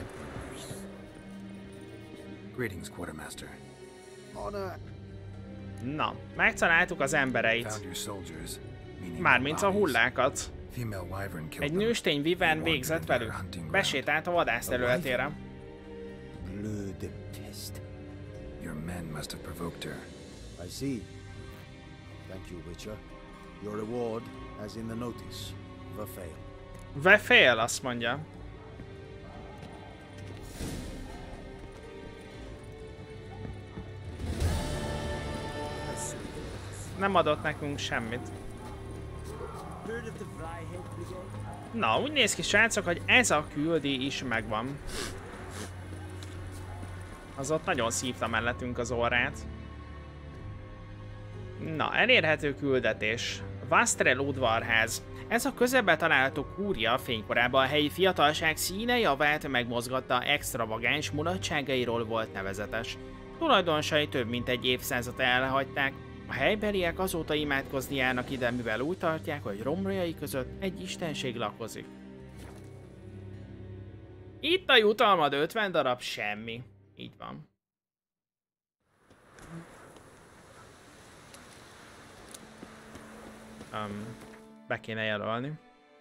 S2: Greetings, Quartermaster.
S3: Honor
S1: Na, megtaláltuk az embereit. Mármint a hullákat. Egy nőstény vivern végzett velük. Besétált a vadász területére.
S3: Bleu de peste.
S2: Your men must have provoked her.
S3: I see. Thank you, Witcher. Your reward, as in the notice, Vafail.
S1: Vafail, azt mondja. Nem adott nekünk semmit. Na, úgy néz ki, srácok, hogy ez a küldi is megvan. Az ott nagyon szívta mellettünk az orrát. Na, elérhető küldetés. Vastrel udvarház. Ez a közelben található kúria fénykorában a helyi fiatalság színe javát megmozgatta, extravagáns mulatságairól volt nevezetes. Tulajdonosai több mint egy évszázat elhagyták. A helybeliek azóta imádkozni járnak ide, mivel úgy tartják, hogy romjai között egy istenség lakozik. Itt a jutalmad 50 darab semmi. Így van. Be kéne jelölni.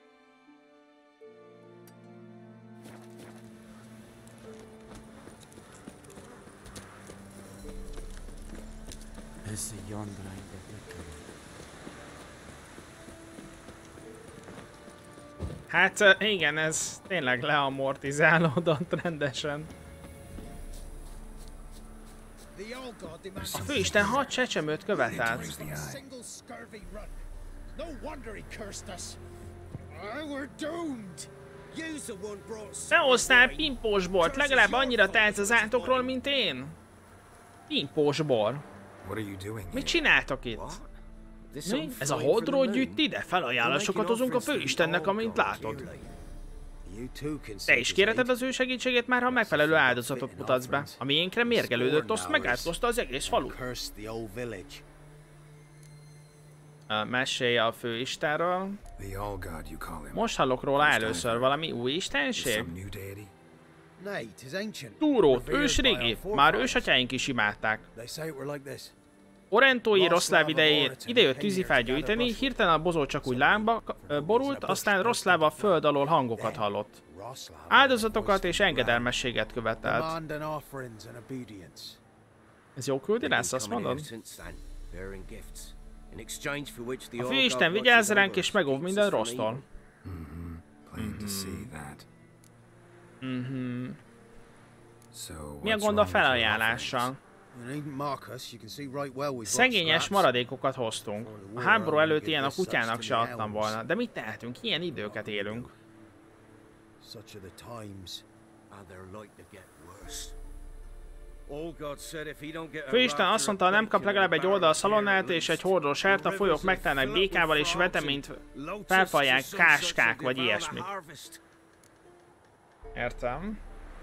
S1: Hát igen, ez tényleg leamortizálódott rendesen. A főisten 6 csecsemőt követelt. Te hoztál pimpósbort, legalább annyira tehetsz az átokról, mint én. Pimpósbor. Mit csináltok itt? Mi? Ez a holdról gyűjt ide? Felajánlásokat hozunk a főistennek, amint látod. Te is kérheted az ő segítségét már, ha megfelelő áldozatot mutatsz be. A miénkre mérgelődött, azt megátkozta az egész falut. Mesélj a főistenről. Most hallok róla először, valami új istenség? Túrót, ős régi, már ősatyáink is imádták. Orentói Roszláv idején idejött tűzifát gyűjteni, hirtelen a bozó csak úgy lámba borult, aztán Roszláv a föld alól hangokat hallott. Áldozatokat és engedelmességet követelt. Ez jó küldilás, azt mondod? A főisten vigyázz ránk és megóv minden rossztól. Mi a gond a felajánlással? Szegényes maradékokat hoztunk. A háború előtt ilyen a kutyának se adtam volna, de mit tehetünk? Ilyen időket élünk. Főisten azt mondta, ha nem kap legalább egy oldal szalonnát és egy hordó sert, a folyók megtelnek békával és veteményt felfalják káskák vagy ilyesmit. Értem.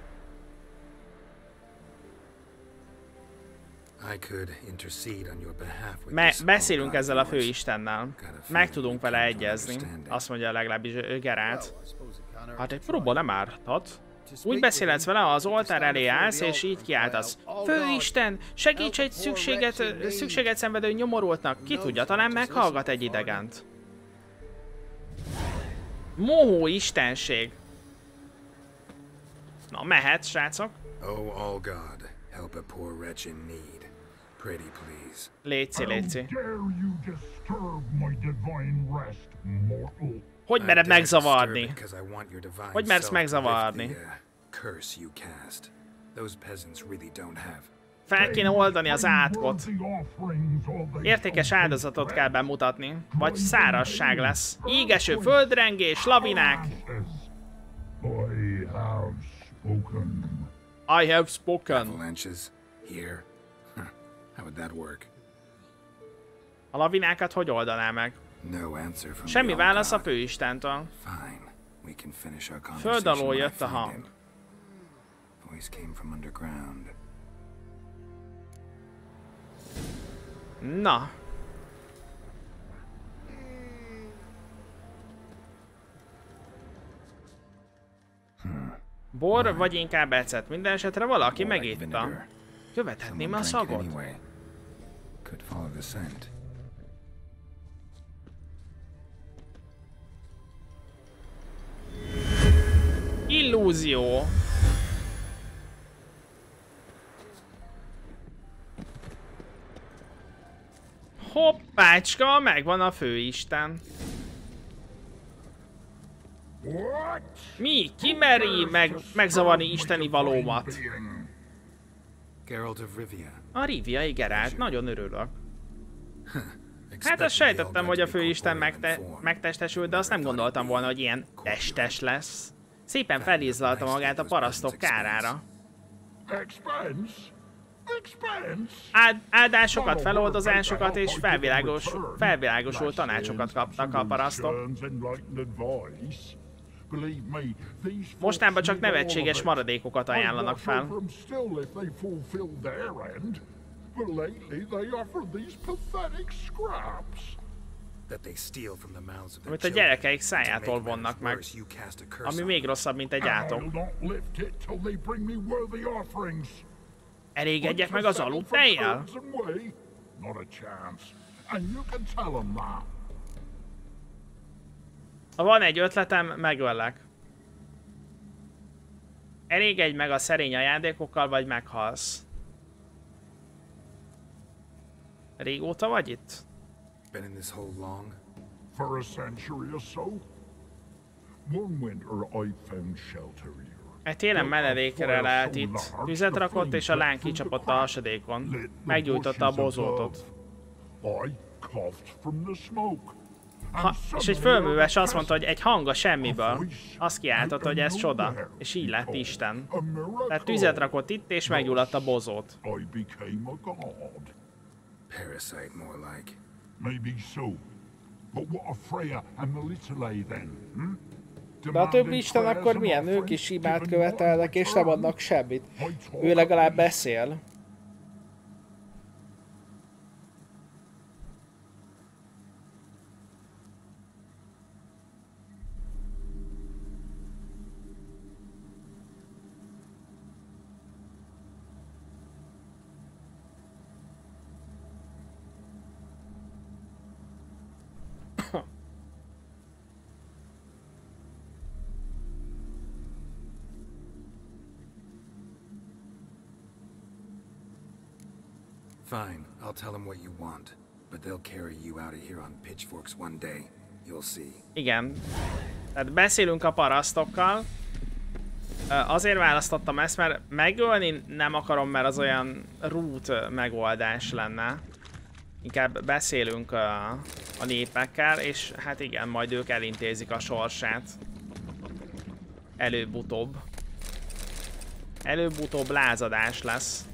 S1: Beszélünk ezzel a főistennel. Meg tudunk vele egyezni. Azt mondja legalábbis Geralt. Hát egy próba nem árthat. Úgy beszélhetsz vele, ha az oltár elé állsz, és így kiáltasz. Főisten, segíts egy szükséget szenvedő nyomorultnak. Ki tudja, talán meghallgat egy idegent. Mohó istenség. Na, mehet, srácok. Léci. Hogy mered megzavarni? Hogy mersz megzavarni? Fel kéne oldani az átkot. Értékes áldozatot kell bemutatni. Vagy szárazság lesz. Ígeső földrengés, lavinák. I have spoken. A lavinákat hogy oldaná meg? Semmi válasz a főistentől. Föld alól jött a hang. Na. Bor vagy inkább ecet. Minden esetre valaki megitta. Követhetném a szagot.
S2: Could follow the scent.
S1: Illúzió. Hoppácska, megvan a főisten. Mi? Ki meri megzavarni isteni valómat?
S2: Geralt of Rivia.
S1: A riviai Geralt, nagyon örülök. Hát azt sejtettem, hogy a főisten megtestesült, de azt nem gondoltam volna, hogy ilyen testes lesz. Szépen felízlalta magát a parasztok kárára. Áldásokat, feloldozásokat és felvilágosult tanácsokat kaptak a parasztok. Mostában csak nevetséges maradékokat ajánlanak fel. Amit a gyerekeik szájától vonnak meg, ami még rosszabb, mint egy átok. Elégedjek meg az aludtejjel? Ha van egy ötletem, megöllek. Elégedj meg a szerény ajándékokkal, vagy meghalsz. Régóta vagy itt?
S2: Been in this hole long?
S5: For a century or so. One winter I found shelter here.
S1: Egy télen menedékre lehet itt. Tüzet rakott és a láng kicsapott a hasadékon. Meggyújtotta a bozótot. És egy fölműves azt mondta, hogy egy hang a semmiből. Azt kiáltotta, hogy ez csoda. És így lett Isten. Tehát tüzet rakott itt és meggyulladt a bozót.
S2: Parasite, more like.
S5: Maybe so. But what of Freya and Melitele then?
S1: De a többi isten akkor milyen? Ők is hibát követelnek és nem adnak semmit. Ő legalább beszél.
S2: Fine, I'll tell them what you want, but they'll carry you out of here on pitchforks one day. You'll see.
S1: Igen. Tehát beszélünk a parasztokkal. Azért választottam ezt, mert megölni nem akarom, mert az olyan root megoldás lenne. Inkább beszélünk a népekkel, és hát igen, majd ők elintézik a sorsát. Előbb-utóbb. Előbb-utóbb lázadás lesz.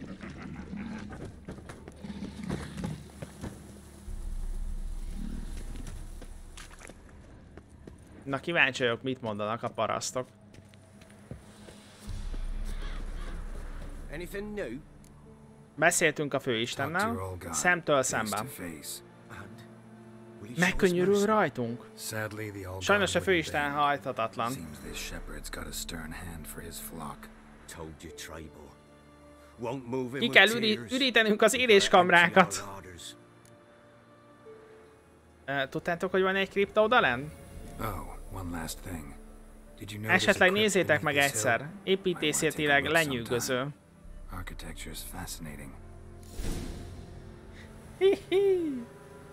S1: Na, kíváncsi vagyok, mit mondanak a parasztok. Beszéltünk a főistennel, szemtől szemben. Megkönnyörül rajtunk. Sajnos a főisten hajthatatlan. Ki kell ürítenünk az éléskamrákat. Tudtátok, hogy van egy kripta odalent? Esetleg nézzétek meg egyszer. Építészetileg lenyűgöző. Hihi.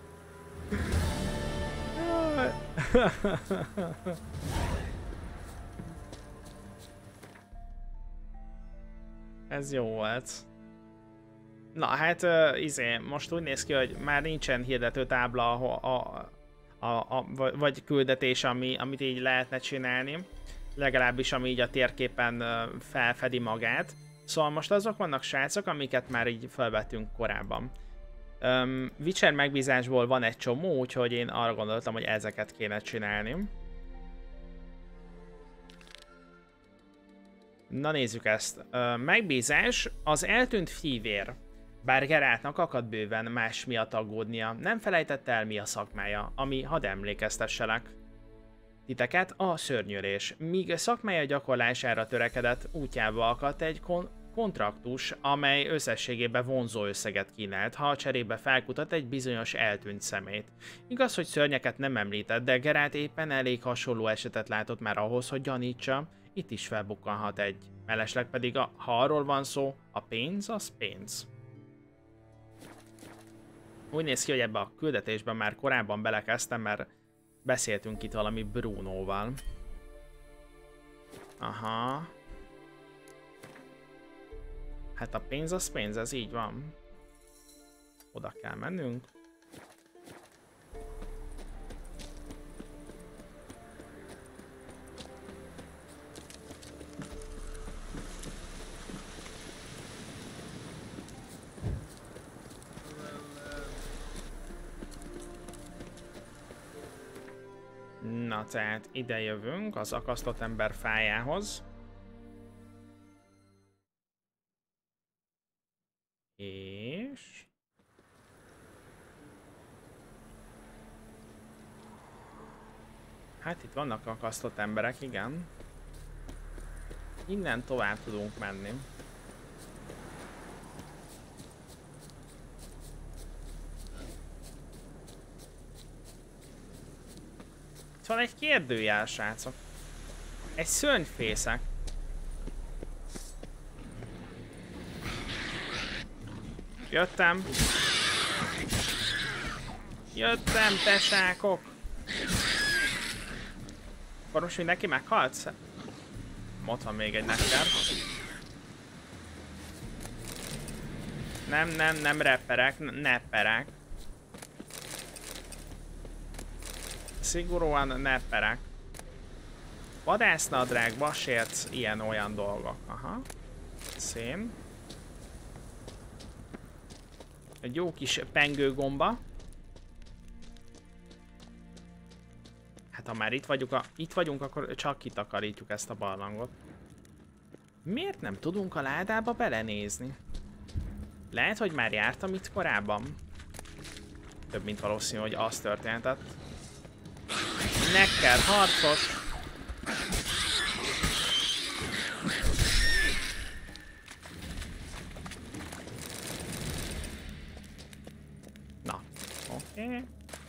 S1: Ez jó volt. Na hát, most úgy néz ki, hogy már nincsen hirdető tábla, vagy küldetés, amit így lehetne csinálni. Legalábbis ami így a térképen felfedi magát. Szóval most azok vannak, srácok, amiket már így felvettünk korábban. Witcher megbízásból van egy csomó, úgyhogy én arra gondoltam, hogy ezeket kéne csinálni. Na nézzük ezt. Megbízás, az eltűnt fívér. Bár Geraltnak akad bőven más miatt aggódnia, nem felejtette el, mi a szakmája, ami hadd emlékeztesselek titeket a szörnyölés. Míg szakmája gyakorlására törekedett, útjába akadt egy kontraktus, amely összességében vonzó összeget kínált, ha cserébe felkutat egy bizonyos eltűnt szemét. Igaz, hogy szörnyeket nem említett, de Geralt éppen elég hasonló esetet látott már ahhoz, hogy gyanítsa, itt is felbukkanhat egy. Mellesleg pedig, ha arról van szó, a pénz az pénz. Úgy néz ki, hogy ebbe a küldetésben már korábban belekezdtem, mert beszéltünk itt valami Brunoval. Aha. Hát a pénz az pénz, ez így van. Oda kell mennünk. Na, tehát ide jövünk az akasztott ember fájához. És... hát itt vannak akasztott emberek, igen. Innen tovább tudunk menni. Itt van egy kérdőjel, srácok. Egy szörnyfészek. Jöttem! Jöttem, tesákok! Akkor most mindenki meghalt? Ott van még egy nekker. Nem rapperek, nepperek. Szigorúan nepperek. Vadásznadrág, vasérc, ilyen-olyan dolgok. Aha. Szén. Egy jó kis pengőgomba. Hát ha már itt vagyunk, akkor csak kitakarítjuk ezt a barlangot. Miért nem tudunk a ládába belenézni? Lehet, hogy már jártam itt korábban. Több mint valószínű, hogy az történhetett. Nekker harcos! Na, oké.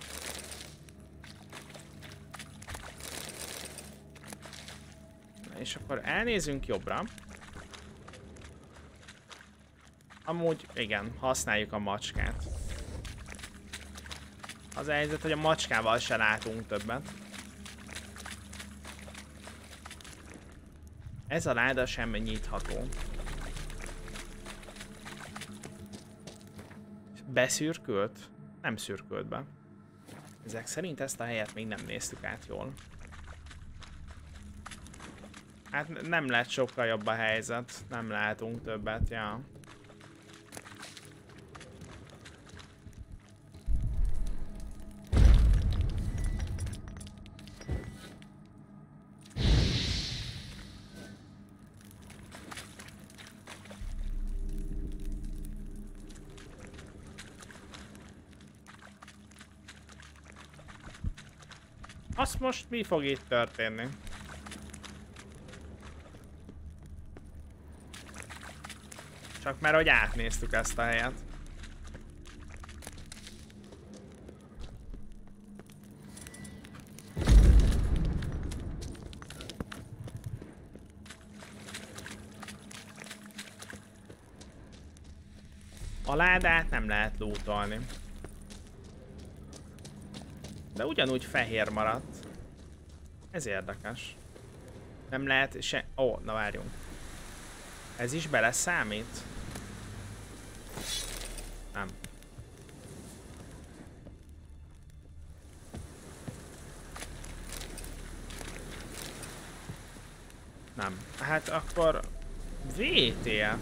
S1: És akkor elnézünk jobbra. Amúgy, igen, használjuk a macskát. Az a helyzet, hogy a macskával se látunk többet. Ez a láda sem nyitható. Beszürkölt? Nem szürkölt be. Ezek szerint ezt a helyet még nem néztük át jól. Hát nem lett sokkal jobb a helyzet. Nem látunk többet, ja. Azt most mi fog itt történni? Csak mert hogy átnéztük ezt a helyet. A ládát nem lehet lootolni. De ugyanúgy fehér maradt. Ez érdekes. Nem lehet se... Ó, na várjunk. Ez is beleszámít? Nem. Nem. Hát akkor... VTF.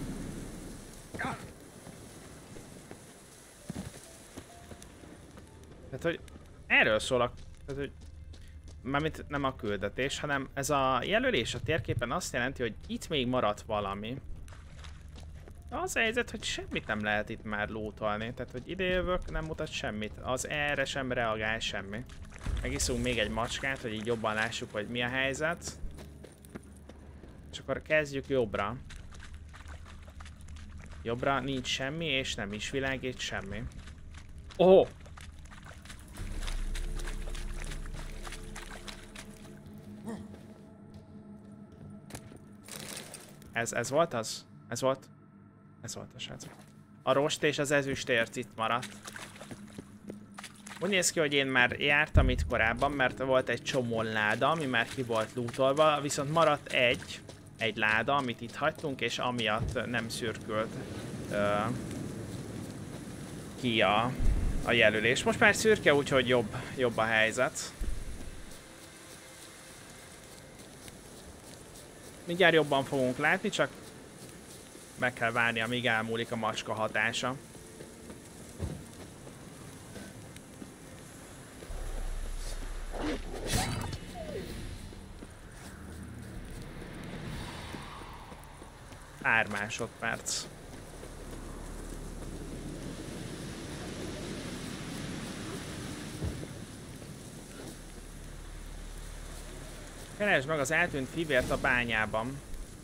S1: Tehát, hogy erről szól tehát, hogy mármint nem a küldetés, hanem ez a jelölés a térképen azt jelenti, hogy itt még maradt valami. Az a helyzet, hogy semmit nem lehet itt már lootolni, tehát hogy idejövök, nem mutat semmit. Az erre sem reagál semmi. Megiszunk még egy macskát, hogy így jobban lássuk, hogy mi a helyzet. És akkor kezdjük jobbra. Jobbra nincs semmi, és nem is világít semmi. Oh! Ez volt az? Ez volt? Ez volt a srácok. A rost és az ezüstérc itt maradt. Úgy néz ki, hogy én már jártam itt korábban, mert volt egy csomó láda, ami már ki volt lootolva, viszont maradt egy láda, amit itt hagytunk, és amiatt nem szürkült ki a jelölés. Most már szürke, úgyhogy jobb a helyzet. Mindjárt jobban fogunk látni, csak meg kell várni, amíg elmúlik a macska hatása. Pár másodperc. Keresd meg az eltűnt fivért a bányában.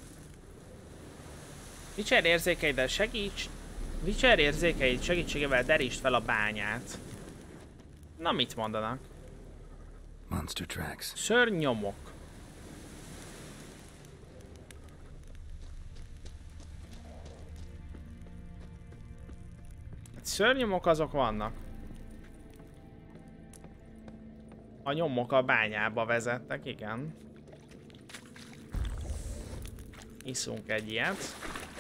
S1: Witcher érzékeiddel segíts. Witcher érzékeid segítségével derítsd fel a bányát. Na, mit mondanak?
S2: Monster tracks.
S1: Szörnyomok. Szörnyomok azok vannak. A nyomok a bányába vezettek, igen. Iszunk egy ilyet.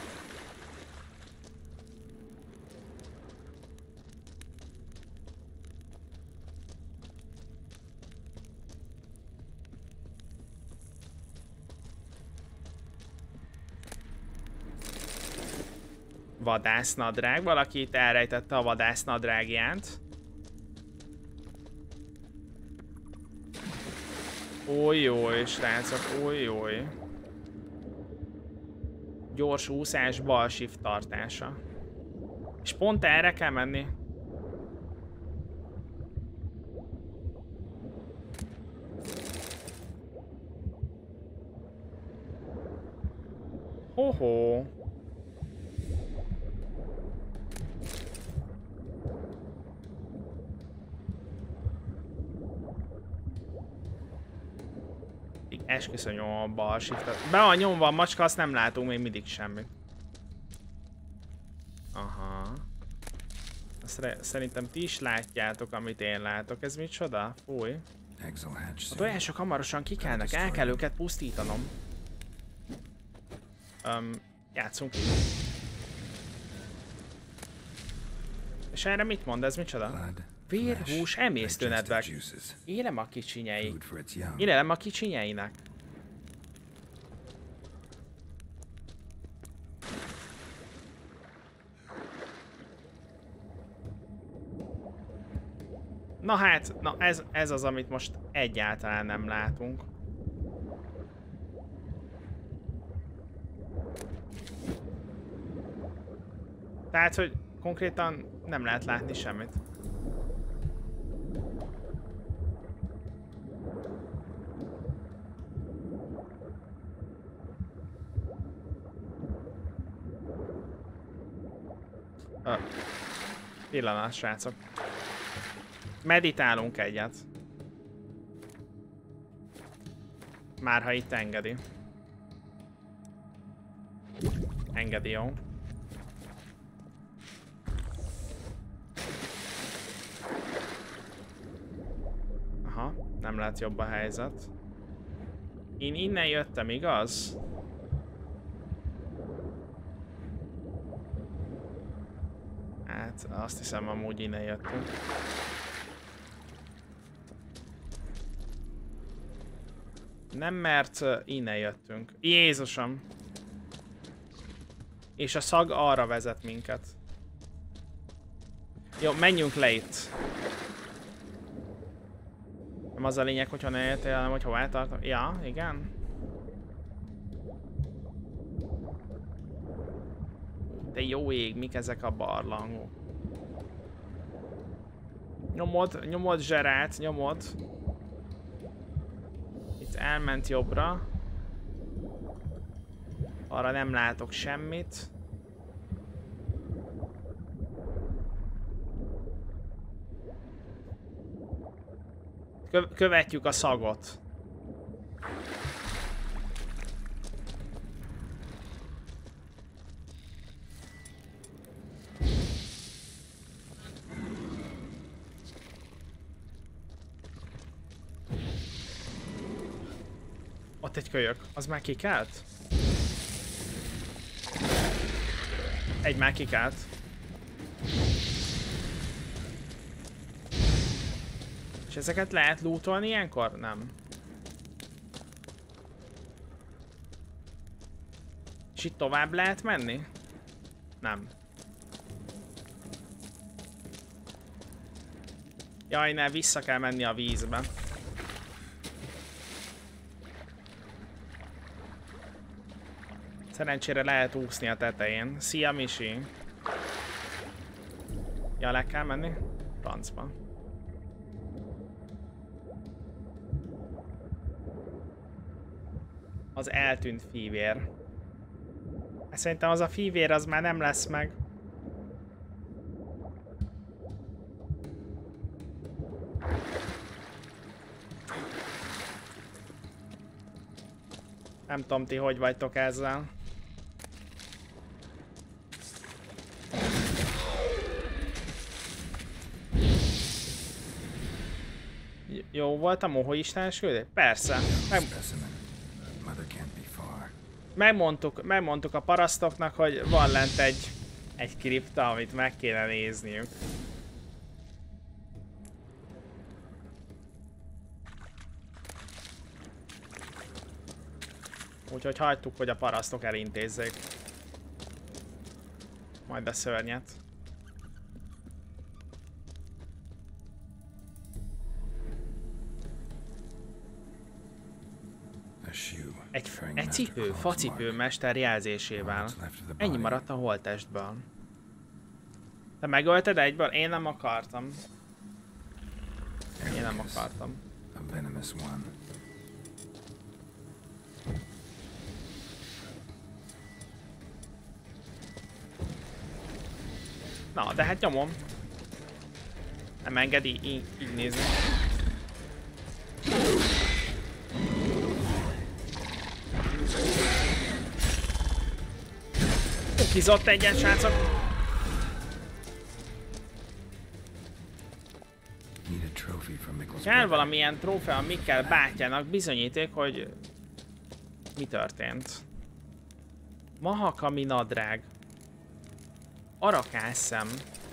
S1: Vadásznadrág. Valaki itt elrejtette a vadásznadrágját. Ojjoj, srácok, ojjoj. Gyors úszás, bal shift tartása. És pont erre kell menni. Hoho. Esküszöm, nyomom a bal shiftet. Be van nyomva a macska, azt nem látunk még mindig semmit. Aha. Azt szerintem ti is látjátok, amit én látok. Ez micsoda? Fúj. A tojások hamarosan kikelnek, el kell őket pusztítanom. Játszunk így. És erre mit mond? Ez micsoda? Vérhús emésztőnedvek. Élem a kicsinyei. Élem a kicsinyeinek. Na hát, na ez az, amit most egyáltalán nem látunk. Tehát, hogy konkrétan nem lehet látni semmit. Pillanat, srácok. Meditálunk egyet. Már ha itt engedi. Engedi, jó. Aha, nem lehet jobb a helyzet. Én innen jöttem, igaz? Hát azt hiszem, amúgy innen jöttünk. Nem, mert innen jöttünk. Jézusom! És a szag arra vezet minket. Jó, menjünk le itt. Nem az a lényeg, hogy honnan jöttél, hanem hogy hová tartom. Ja, igen. De jó ég, mik ezek a barlangok. Nyomod Zserát, nyomod. Itt elment jobbra. Arra nem látok semmit. Követjük a szagot. Ott egy kölyök. Az már kikelt? Egy már kikelt. És ezeket lehet lootolni ilyenkor? Nem. És itt tovább lehet menni? Nem. Jaj, ne, vissza kell menni a vízbe. Szerencsére lehet úszni a tetején. Szia, Misi! Ja, le kell menni? Francba. Az eltűnt fivér. Szerintem az a fivér az már nem lesz meg. Nem tudom, ti hogy vagytok ezzel. Jó volt a mohoistás küldés? Persze. Megmondtuk a parasztoknak, hogy van lent egy kripta, amit meg kéne nézniük. Úgyhogy hagytuk, hogy a parasztok elintézzék. Majd a szörnyet. Egy cipő, facipő mester jelzésével. Ennyi maradt a holttestből. Te megölted egyből? Én nem akartam. Én nem akartam. Na, de hát nyomom. Nem engedi így nézni. Kizott egyen, srácok. Kell valamilyen trófea Mikkel bátyjának bizonyíték, hogy mi történt. Mahakami nadrág. Arakásszem.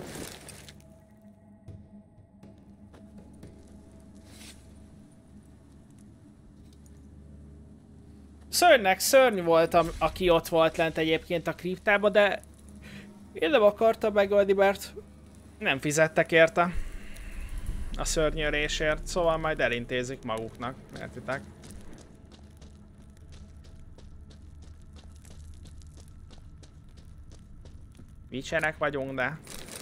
S1: Szörnynek szörny voltam, aki ott volt lent egyébként a kriptába, de én nem akartam megölni, mert nem fizettek érte a szörnyölésért, szóval majd elintézik maguknak, értitek? Witcherek vagyunk, de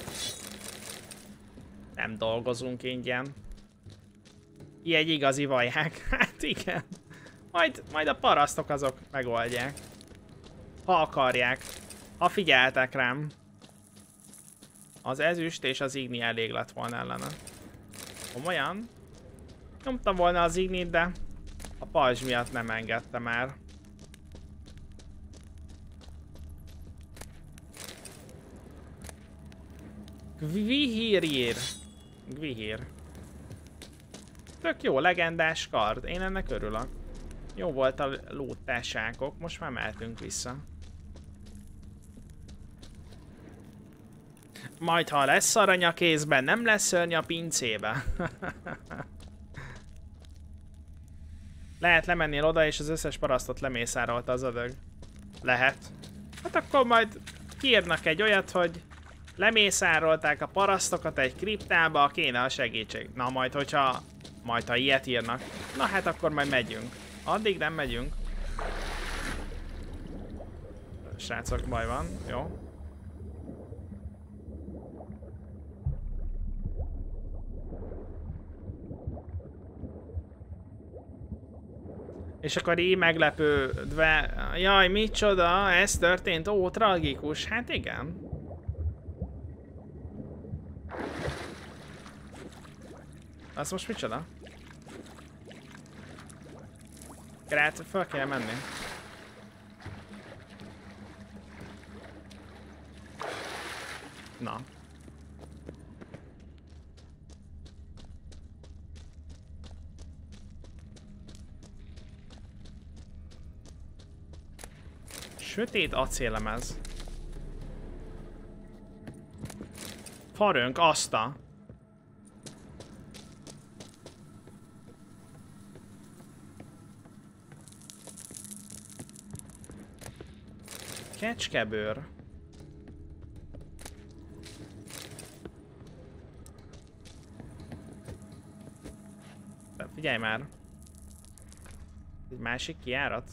S1: nem dolgozunk ingyen. Ilyen egy igazi vaják, hát igen. Majd a parasztok azok megoldják. Ha akarják. Ha figyeltek rám. Az ezüst és az igni elég lett volna ellene. Komolyan? Nyomtam volna az ignit, de a pajzs miatt nem engedte már. Gvihir. Tök jó, legendás kard. Én ennek örülök. Jó volt a lóttásákok, most már mehetünk vissza. Majd ha lesz arany a kézben, nem lesz szörny a pincébe. Lehet lemennél oda és az összes parasztot lemészárolta az ödög. Lehet. Hát akkor majd kiírnak egy olyat, hogy lemészárolták a parasztokat egy kriptába, kéne a segítség. Na majd ha ilyet írnak, na hát akkor majd megyünk. Addig nem megyünk. Srácok, baj van, jó. És akkor így meglepődve, jaj, micsoda, ez történt, ó, tragikus, hát igen. Az most micsoda? Grát, fel kéne menni. Na. Sötét acéllemez. Farönk, azta. Kecskebőr. De figyelj már. Egy másik kijárat.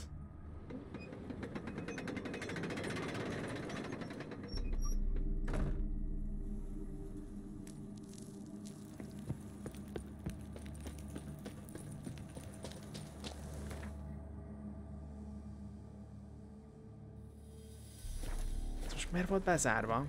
S1: Miért volt bezárva?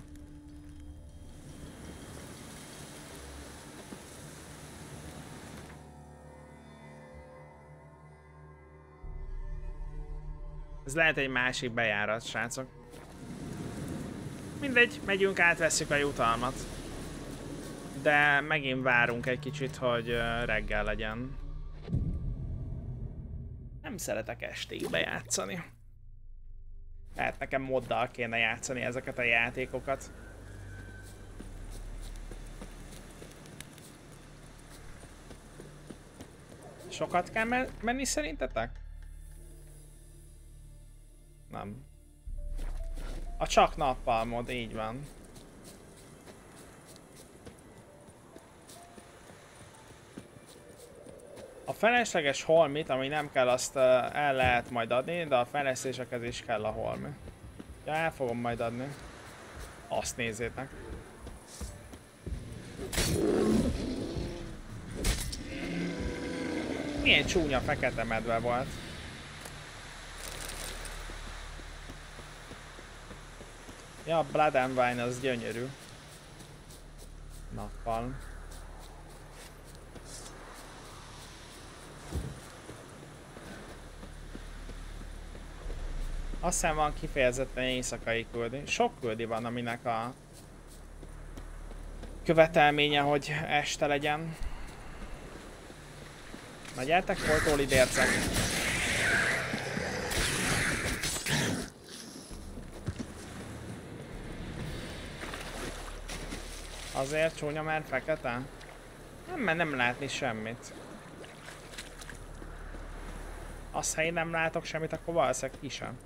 S1: Ez lehet egy másik bejárat, srácok. Mindegy, megyünk, átveszük a jutalmat. De megint várunk egy kicsit, hogy reggel legyen. Nem szeretek estig bejátszani. Tehát nekem moddal kéne játszani ezeket a játékokat. Sokat kell menni szerintetek? Nem. A csak nappal mod, így van. A felesleges holmit, ami nem kell, azt el lehet majd adni, de a fejlesztésekhez is kell a holmi. Ja, el fogom majd adni. Azt nézzétek. Milyen csúnya fekete medve volt. Ja, Blood and Wine az gyönyörű. Nappal. Azt hiszem van kifejezetten éjszakai küldi. Sok küldi van, aminek a követelménye, hogy este legyen. Na gyertek, folytóli dércek! Azért csúnya, mert fekete? Nem, mert nem látni semmit. Azt, ha én nem látok semmit, akkor valószínűleg ki sem.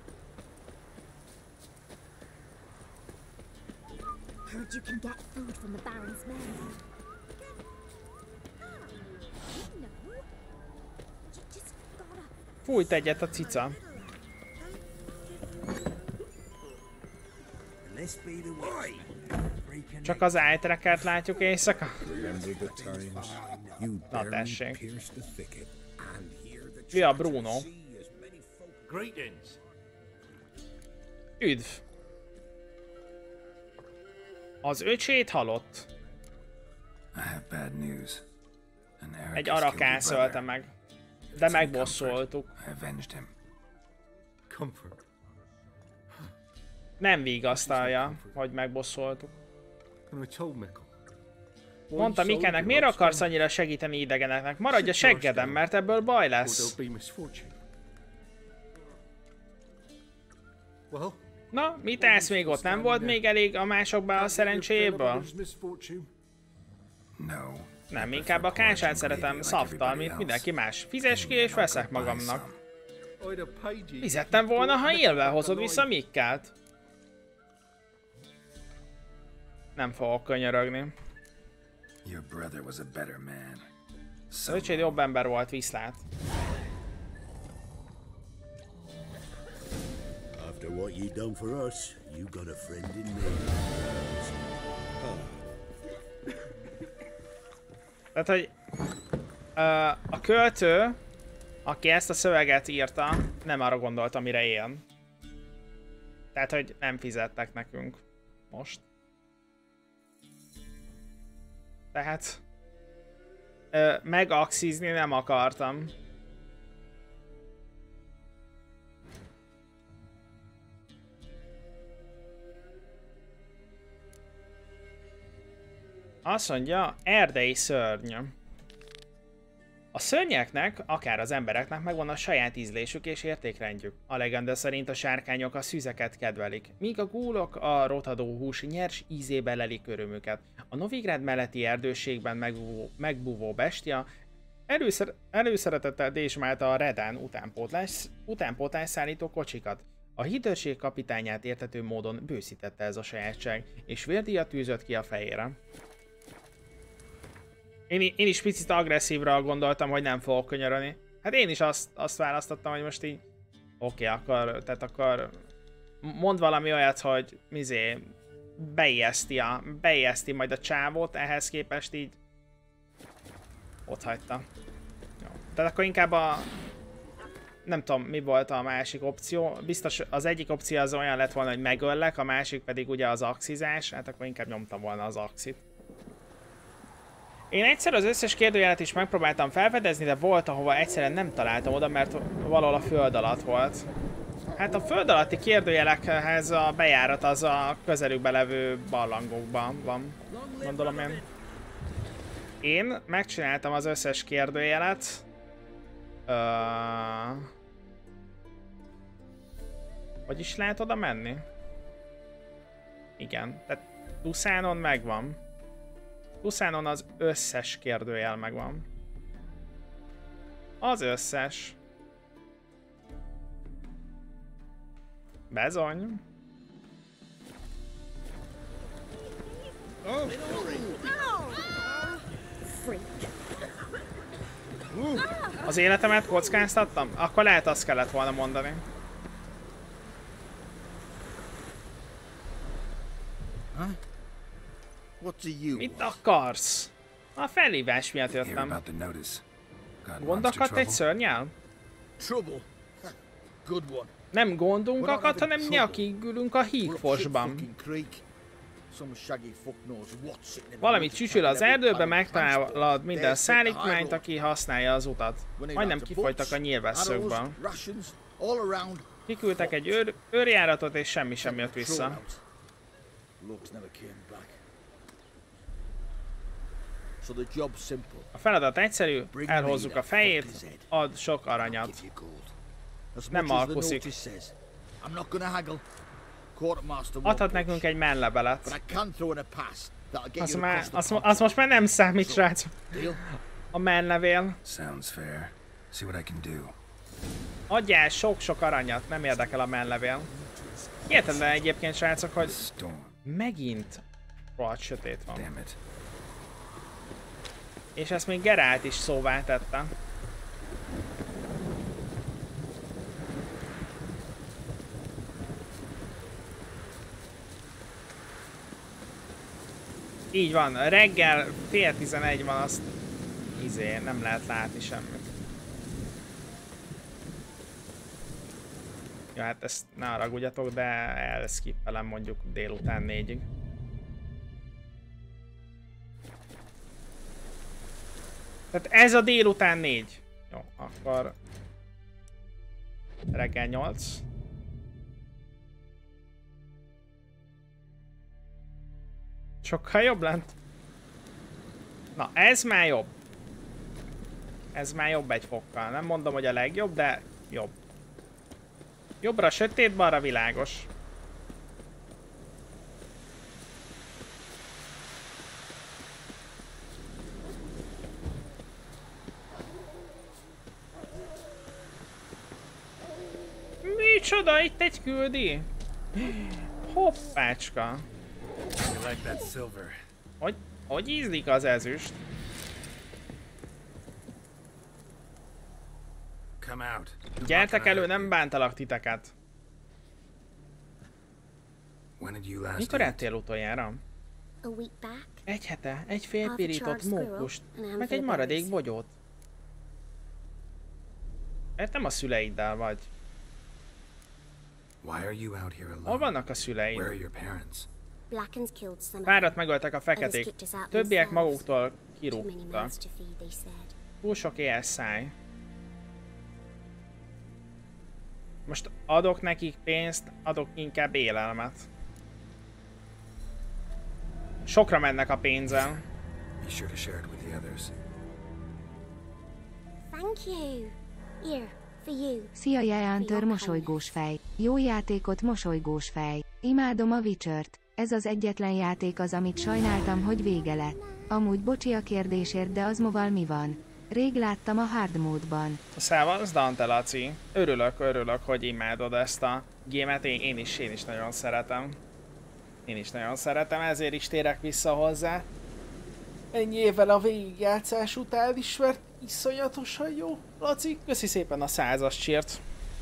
S6: Heard you can get food from the Baron's men.
S1: Fújt egyet a cica. Csak az eye-trackert látjuk éjszaka? Na tessék. Mi a Bruno? Üdv! Az öcsét halott. Egy arakás ölte meg. De megbosszoltuk. Nem vigasztalja, hogy megbosszoltuk. Mondta Mikelnek, miért akarsz annyira segíteni idegeneknek? Maradj a seggeden, mert ebből baj lesz. Na, mit állsz még ott? Nem volt még elég a másokban a szerencséből? Nem, inkább a kását szeretem szaftal, mint mindenki más. Fizess ki és veszek magamnak. Fizettem volna, ha élve hozod vissza Mikkelt. Nem fogok könyörögni. Öcséd jobb ember volt, viszlát.
S7: After what you done for us, you got a friend in me.
S1: Tehát, hogy a költő, aki ezt a szöveget írta, nem arra gondolt, amire él. Tehát, hogy nem fizettek nekünk most. Tehát megaxizni nem akartam. Azt mondja, erdei szörny. A szörnyeknek, akár az embereknek megvan a saját ízlésük és értékrendjük. A legenda szerint a sárkányok a szüzeket kedvelik, míg a gúlok a rothadó hús nyers ízébe lelik örömüket. A Novigrad melletti erdőségben megbúvó bestia előszeretettel dézsmálta a Redan utánpótlás szállító kocsikat. A hídőrség kapitányát érthető módon bőszítette ez a sajátság, és vérdíjat tűzött ki a fejére. Én is picit agresszívra gondoltam, hogy nem fogok könyörölni. Hát én is azt választottam, hogy most így... Oké, akkor mond valami olyat, hogy beijeszti majd a csávót, ehhez képest így... Ott hagyta. Jó. Tehát akkor inkább nem tudom, mi volt a másik opció. Biztos az egyik opció az olyan lett volna, hogy megöllek, a másik pedig ugye az axizás. Hát akkor inkább nyomtam volna az axit. Én egyszer az összes kérdőjelet is megpróbáltam felfedezni, de volt, ahova egyszerűen nem találtam oda, mert valahol a föld alatt volt. Hát a föld alatti kérdőjelekhez a bejárat az a közelükbe levő barlangokban van. Gondolom én. Én megcsináltam az összes kérdőjelet. Hogy is lehet oda menni? Igen, tehát Tuszánon megvan. Tuszánon az összes kérdőjel megvan. Az összes. Bezony. Az életemet kockáztattam? Akkor lehet azt kellett volna mondani. Mit akarsz? A felhívás miatt jöttem. Gondokat egy szörnyel? Nem gondunkat, hanem nyakig ülünk a hígfosban. Valamit csücsül az erdőbe, megtalálod minden szállítmányt, aki használja az utat. Majdnem kifolytak a nyílvesszőkből. Kiküldtek egy őrjáratot, és semmi sem jött vissza. A feladat egyszerű, elhozzuk a fejét, ad sok aranyat. Nem alkuszik. Adhat nekünk egy menlevelet. Az most már nem számít, srácok. A menlevél. Adjál sok-sok aranyat, nem érdekel a menlevél. Hihetetlen egyébként, srácok, hogy megint rohadt sötét van. És ezt még Geralt is szóvá tette. Így van, reggel 10:30 van, azt nem lehet látni semmit. Ja, hát ezt ne haragudjatok, de elskippelem mondjuk délután 4-ig. Tehát ez a délután 4. Jó, akkor reggel 8. Sokkal jobb lent. Na, ez már jobb. Ez már jobb egy fokkal. Nem mondom, hogy a legjobb, de jobb. Jobbra sötét, balra világos. Micsoda, itt egy küldi? Hoppácska. Hogy ízlik az ezüst? Gyertek elő, nem bántalak titeket. Mikor ettél utoljára? Egy hete, egy félpirított mókust, meg egy maradék bogyót. Értem, a szüleiddel vagy. Hol vannak a szüleid? Párat megöltek a feketék, többiek maguktól kirúgtak. Túl sok élszáj. Most adok nekik pénzt, adok inkább élelmet. Sokra mennek a pénzzel.
S2: Be sure to share it with the others.
S6: Thank you. Here, for you.
S8: Szia Jeantör mosolygós fej. Jó játékot mosolygós fej. Imádom a Witchert. Ez az egyetlen játék az, amit sajnáltam, hogy vége lett. Amúgy bocsi a kérdésért, de az moval mi van? Rég láttam a hard módban.
S1: Szevasz, Dante Laci. Örülök, hogy imádod ezt a gémet. Én is nagyon szeretem. Én is nagyon szeretem, ezért is térek vissza hozzá. Ennyi évvel a végigjátszás után is, mert iszonyatosan jó. Laci, köszi szépen a 100-as cheert.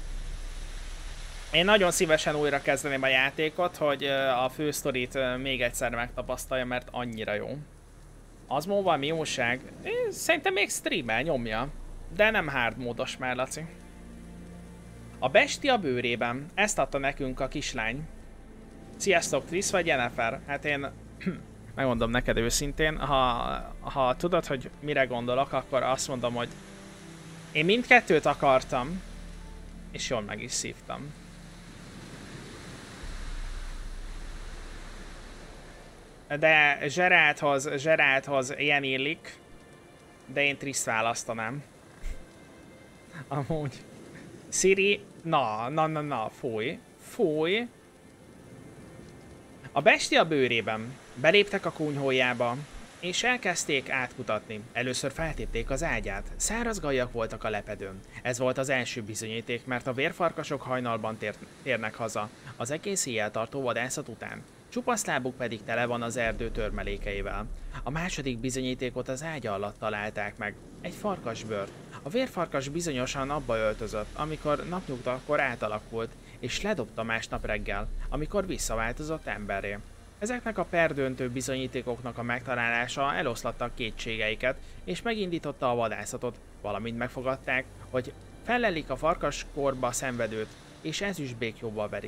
S1: Én nagyon szívesen újra kezdeném a játékot, hogy a fősztorit még egyszer megtapasztalja, mert annyira jó. Az móval mi jóság? Szerintem még streamel nyomja. De nem hard módos már, Laci. A bestia bőrében. Ezt adta nekünk a kislány. Sziasztok, Chris vagy Jennifer? Hát én megmondom neked őszintén, ha tudod, hogy mire gondolok, akkor azt mondom, hogy én mindkettőt akartam, és jól meg is szívtam. De Geralthoz ilyen illik, de én Triszt választanám. Amúgy. Siri, na, fúj. A bestia bőrében beléptek a kunyhójába, és elkezdték átkutatni. Először feltépték az ágyát, száraz gajak voltak a lepedőn. Ez volt az első bizonyíték, mert a vérfarkasok hajnalban térnek haza, az egész éjjel tartó vadászat után. Csupasz lábuk pedig tele van az erdő törmelékeivel. A második bizonyítékot az ágya alatt találták meg, egy farkasbőrt. A vérfarkas bizonyosan abba öltözött, amikor napnyugtakor átalakult, és ledobta másnap reggel, amikor visszaváltozott emberré. Ezeknek a perdöntő bizonyítékoknak a megtalálása eloszlatta kétségeiket, és megindította a vadászatot, valamint megfogadták, hogy fellelik a farkas korba szenvedőt, és ezüstbékjóval verik.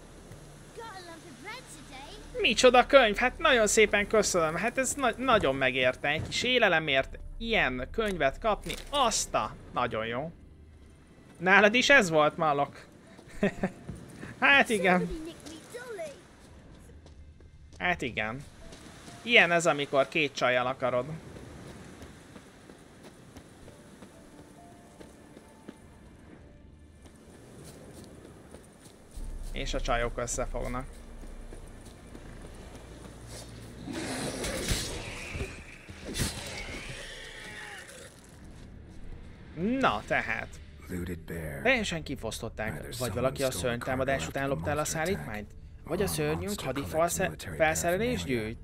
S1: Micsoda könyv? Hát nagyon szépen köszönöm, hát ez nagyon megérte, egy kis élelemért ilyen könyvet kapni, nagyon jó. Nálad is ez volt, Malok? Hát igen. Hát igen. Ilyen ez, amikor két csajjal akarod. És a csajok összefognak. Na, tehát. Teljesen kifosztották. Vagy valaki a szörnytámadás után lopta el a szállítmányt? Vagy a szörnyünk felszerelés gyűjt?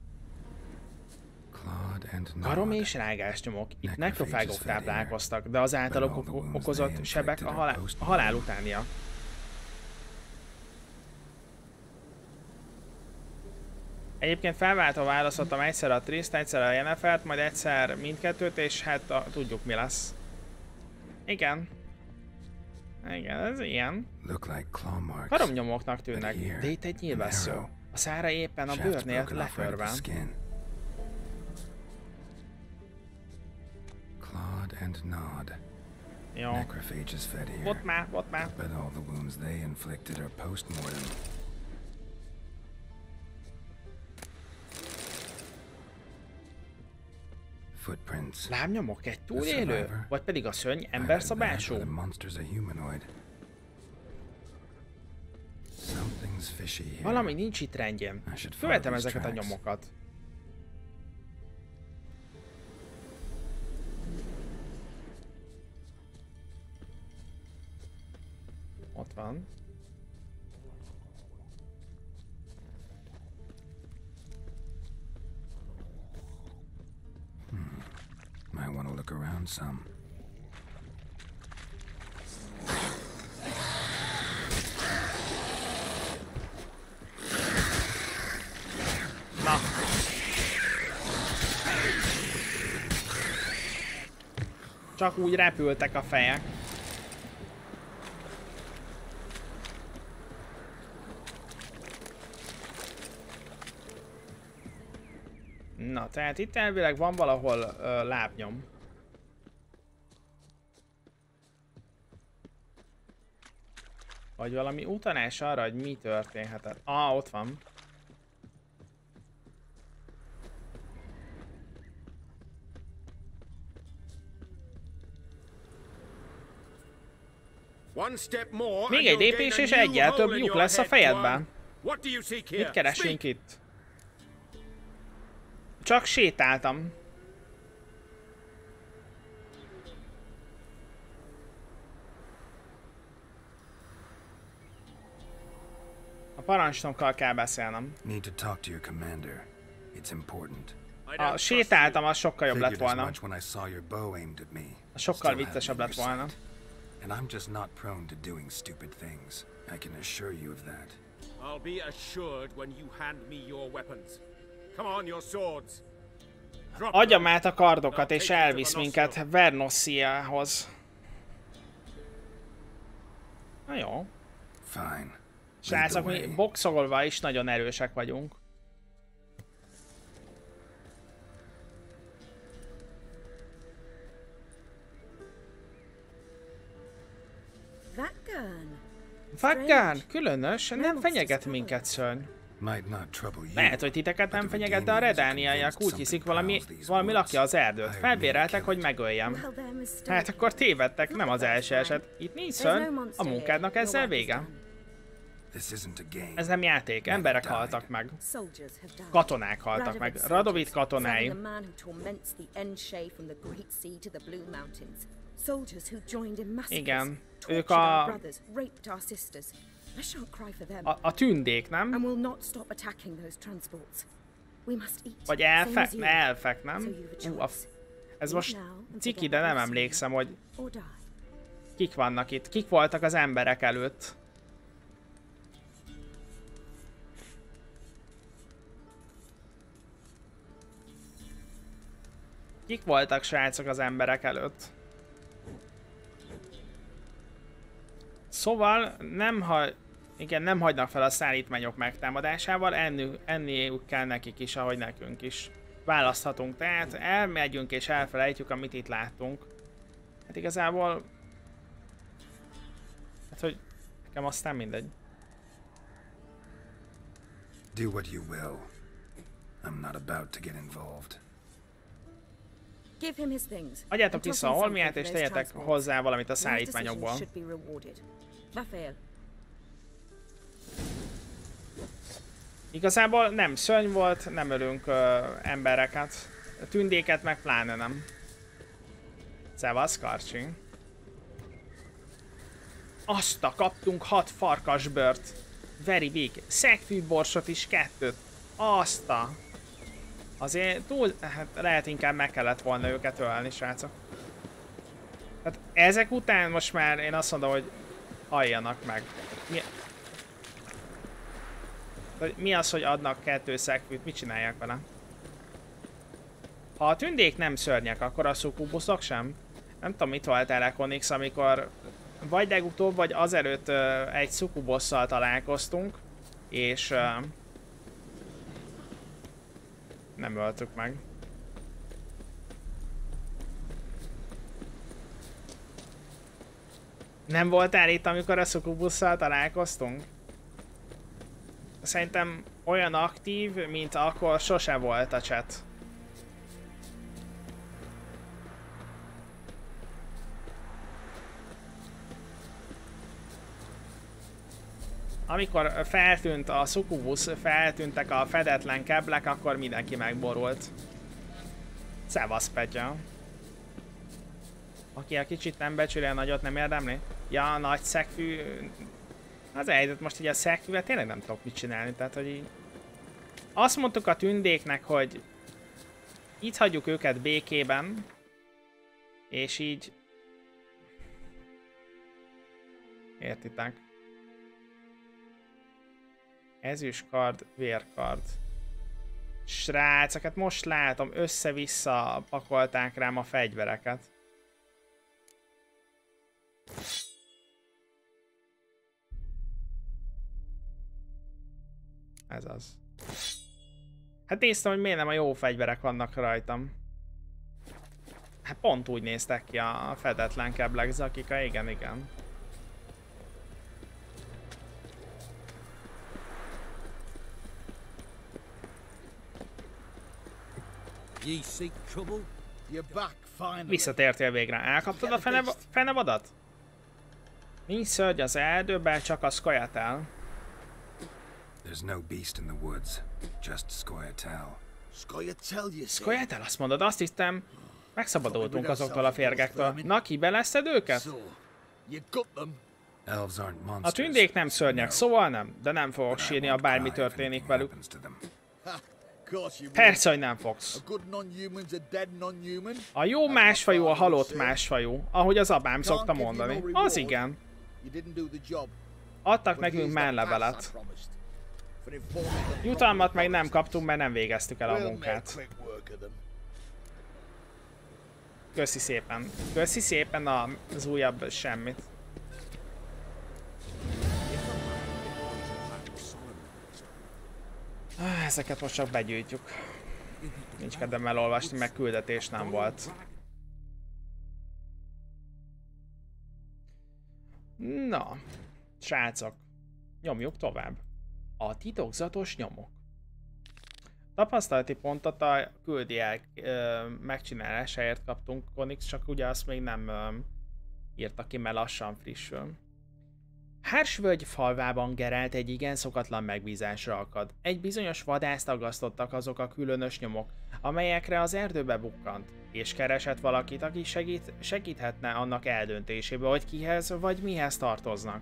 S1: Karom és rágásnyomok. Itt nekrofágok táplálkoztak, de az általuk okozott sebek a halál utániak. Egyébként felváltva választottam egyszer a Triszt, egyszer a Jennifert, majd egyszer mindkettőt, és hát tudjuk mi lesz. Igen. Igen, ez ilyen. Karomnyomoknak tűnnek, de itt egy nyilvessző. A szára éppen a bőrnél leförve. Jó. Ott már. Lábnyomok egy túlélő? Vagy pedig a szörny emberszabású? Valami nincs itt rendjén. Követem ezeket a nyomokat. Ott van.
S2: Might want to look around some.
S1: Na. Csak úgy repültek a fejek. Na, tehát itt elvileg van valahol lábnyom. Vagy valami utalás arra, hogy mi történhetett. Ott van. Még egy lépés és egyel több lyuk lesz a fejedben. Mit keresünk itt? Csak sétáltam. A parancsnokkal kell beszélnem. A sétáltam, az sokkal jobb lett volna. Az sokkal viccesebb lett volna.
S2: And I'm just not prone to doing stupid things. I can assure you of that.
S9: I'll be assured when you hand me your weapons. Come on, your swords.
S1: Adjam át a kardokat és elvisz minket Vernossiahoz. Na jó.
S2: Fine.
S1: Srácok, mi boxolva is nagyon erősek vagyunk. Vaggán, különös, nem fenyeget minket, szörny. Lehet, hogy titeket nem fenyeget, de a redániaiak úgy hiszik, valami lakja az erdőt. Felbéreltek, hogy megöljem. Hát akkor tévedtek, nem az első eset. Itt nincs szörny, a munkádnak ezzel vége. Ez nem játék, emberek haltak meg. Katonák haltak meg. Radovid katonái. Igen, ők a tündék, nem? Vagy elfek, nem? Ez most ciki, de nem emlékszem, hogy kik vannak itt. Kik voltak az emberek előtt. Kik voltak, srácok, az emberek előtt? Szóval nem hagynak fel a szállítmányok megtámadásával, enniük kell nekik is, ahogy nekünk is. Választhatunk, tehát elmegyünk és elfelejtjük, amit itt láttunk. Hát igazából... Hát, hogy nekem aztán mindegy.
S2: Do what you will. I'm not about to get involved.
S1: Adjátok vissza a holmiát és tegyetek hozzá valamit a szállítmányokból. Igazából nem szörny volt, nem ölünk embereket. Tündéket meg pláne nem. Szevasz, Karcsi. Azta, kaptunk 6 farkasbört. Very big. Szegfűborsot is 2. Azta. Azért túl... Hát lehet inkább meg kellett volna őket ölni, srácok. Tehát ezek után most már én azt mondom, hogy halljanak meg. Mi az, hogy adnak 2 szegfűt? Mit csinálják vele? Ha a tündék nem szörnyek, akkor a szukubuszok sem? Nem tudom, mit volt Elekonix, amikor vagy legutóbb, vagy azelőtt egy szukubosszal találkoztunk, és nem öltük meg. Nem voltál itt, amikor a szukubusszal találkoztunk? Szerintem olyan aktív, mint akkor sose volt a chat. Amikor feltűnt a szukubusz, feltűntek a fedetlen keblek, akkor mindenki megborult. Szevasz, Petya. Aki a kicsit nem becsüli, a nagyot nem érdemli? Ja, a nagy szegfű... Az helyzet most így a szegfűvel tényleg nem tudok mit csinálni, tehát hogy így... Azt mondtuk a tündéknek, hogy itt hagyjuk őket békében, és így... Értitek? Ezüstkard, vérkard. Srácokat most látom, össze-vissza pakolták rám a fegyvereket. Ez az. Hát néztem, hogy miért nem a jó fegyverek vannak rajtam. Hát pont úgy néztek ki a fedetlen keblek zakika, igen, igen. Visszatértél végre. Elkaptad a fenevadat? Nincs szörny az erdőben, csak a Scoia'tael.
S2: There's no beast in the woods, just Scoia'tael.
S1: Scoia'tael, azt mondod, azt hiszem, megszabadultunk azoktól a férgektől. Na, kibelezted őket?
S2: Elves aren't
S1: A
S2: monsters.
S1: tündék nem szörnyek, szóval nem, de nem fogok sírni, ha bármi történik velük. Persze, hogy nem fogsz. A jó másfajú, a halott másfajú, ahogy az apám szokta mondani. Az igen. Adtak nekünk menlevelet. Jutalmat meg nem kaptunk, mert nem végeztük el a munkát. Köszi szépen. Köszi szépen az újabb semmit. Ezeket most csak begyűjtjük. Nincs kedvem elolvasni, meg küldetés nem volt. Na, srácok, nyomjuk tovább. A titokzatos nyomok. Tapasztalati pontot a küldiák megcsinálásáért kaptunk, Konix, csak ugye azt még nem írta ki, mert lassan frissül. Hársvölgy falvában Geralt egy igen szokatlan megbízásra akad. Egy bizonyos vadászt aggasztottak azok a különös nyomok, amelyekre az erdőbe bukkant, és keresett valakit, aki segíthetne annak eldöntésébe, hogy kihez vagy mihez tartoznak.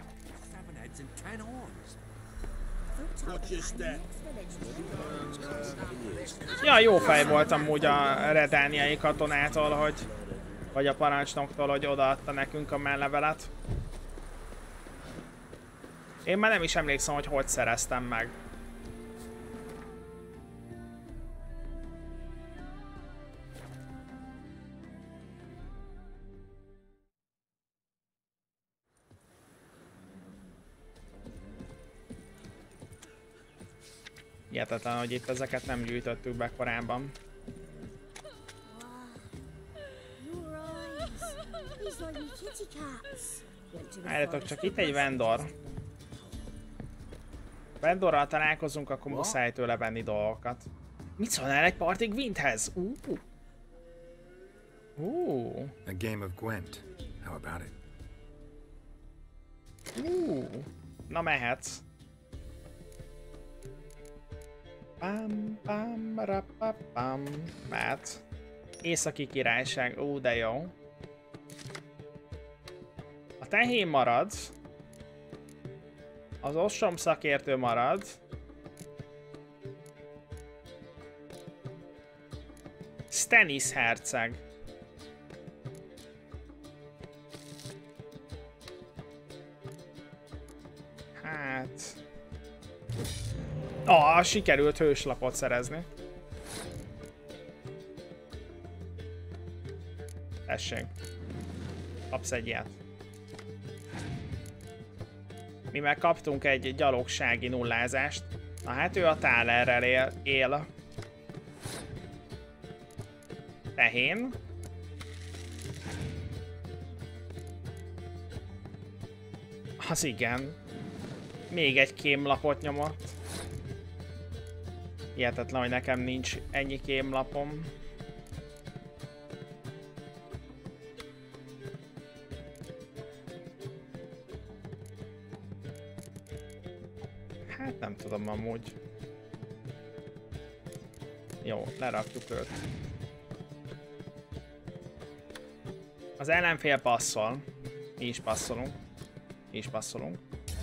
S1: Ja, jó fej voltam amúgy a redániai katonától, hogy, vagy a parancsnoktól, hogy odaadta nekünk a menlevelet. Én már nem is emlékszem, hogy szereztem meg. Hihetetlen, hogy itt ezeket nem gyűjtöttük be korábban. Álljatok csak, itt egy vendor. Vendorral találkozunk, akkor muszáj tőle venni dolgokat. Mit szólnál egy partig Gwenthez?
S2: A game of Gwent. How about it?
S1: Na mehetsz. Pam pam rapapam. Mehet. Északi királyság. De jó. A tehén marad. Az ostrom szakértő marad. Stannis herceg. Hát... sikerült hőslapot szerezni. Tessék. Kapsz egy ilyet. Mi meg kaptunk egy gyalogsági nullázást. Na hát ő a Thalerrel él. Tehén. Az igen. Még egy kémlapot nyomott. Hihetetlen, hogy nekem nincs ennyi kémlapom. Hát nem tudom amúgy. Jó, lerakjuk őt. Az ellenfél passzol. Mi is passzolunk. Mi is passzolunk.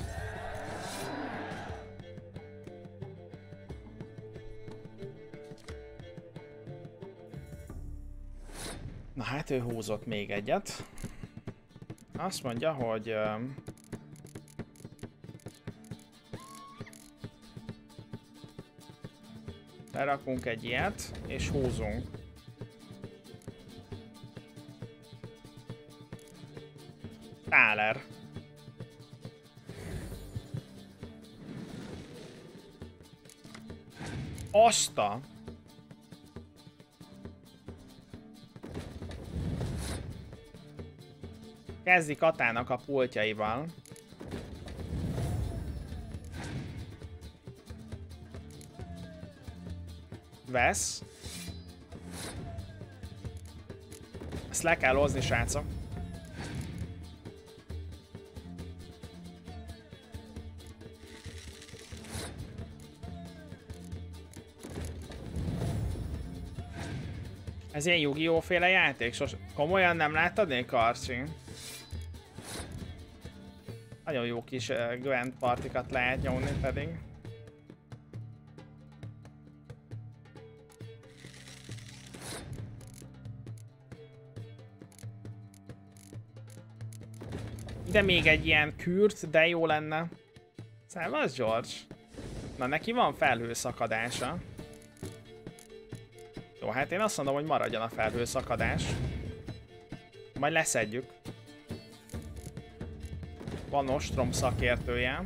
S1: Na hát ő húzott még egyet. Azt mondja, hogy... lerakunk egy ilyet, és húzunk. Thaler. Asta! Kezdi Katának a pultjaival. Vesz. Ezt le kell hozni, srácok. Ez ilyen Yu-Gi-Oh! Féle játék? Komolyan nem láttad még, Karcsi? Nagyon jó kis Gwent partikat lehet nyomni pedig. De még egy ilyen kürt, de jó lenne. Szevasz, George. Na, neki van felhőszakadása. Jó, hát én azt mondom, hogy maradjon a felhőszakadás. Majd leszedjük. Van ostrom szakértője.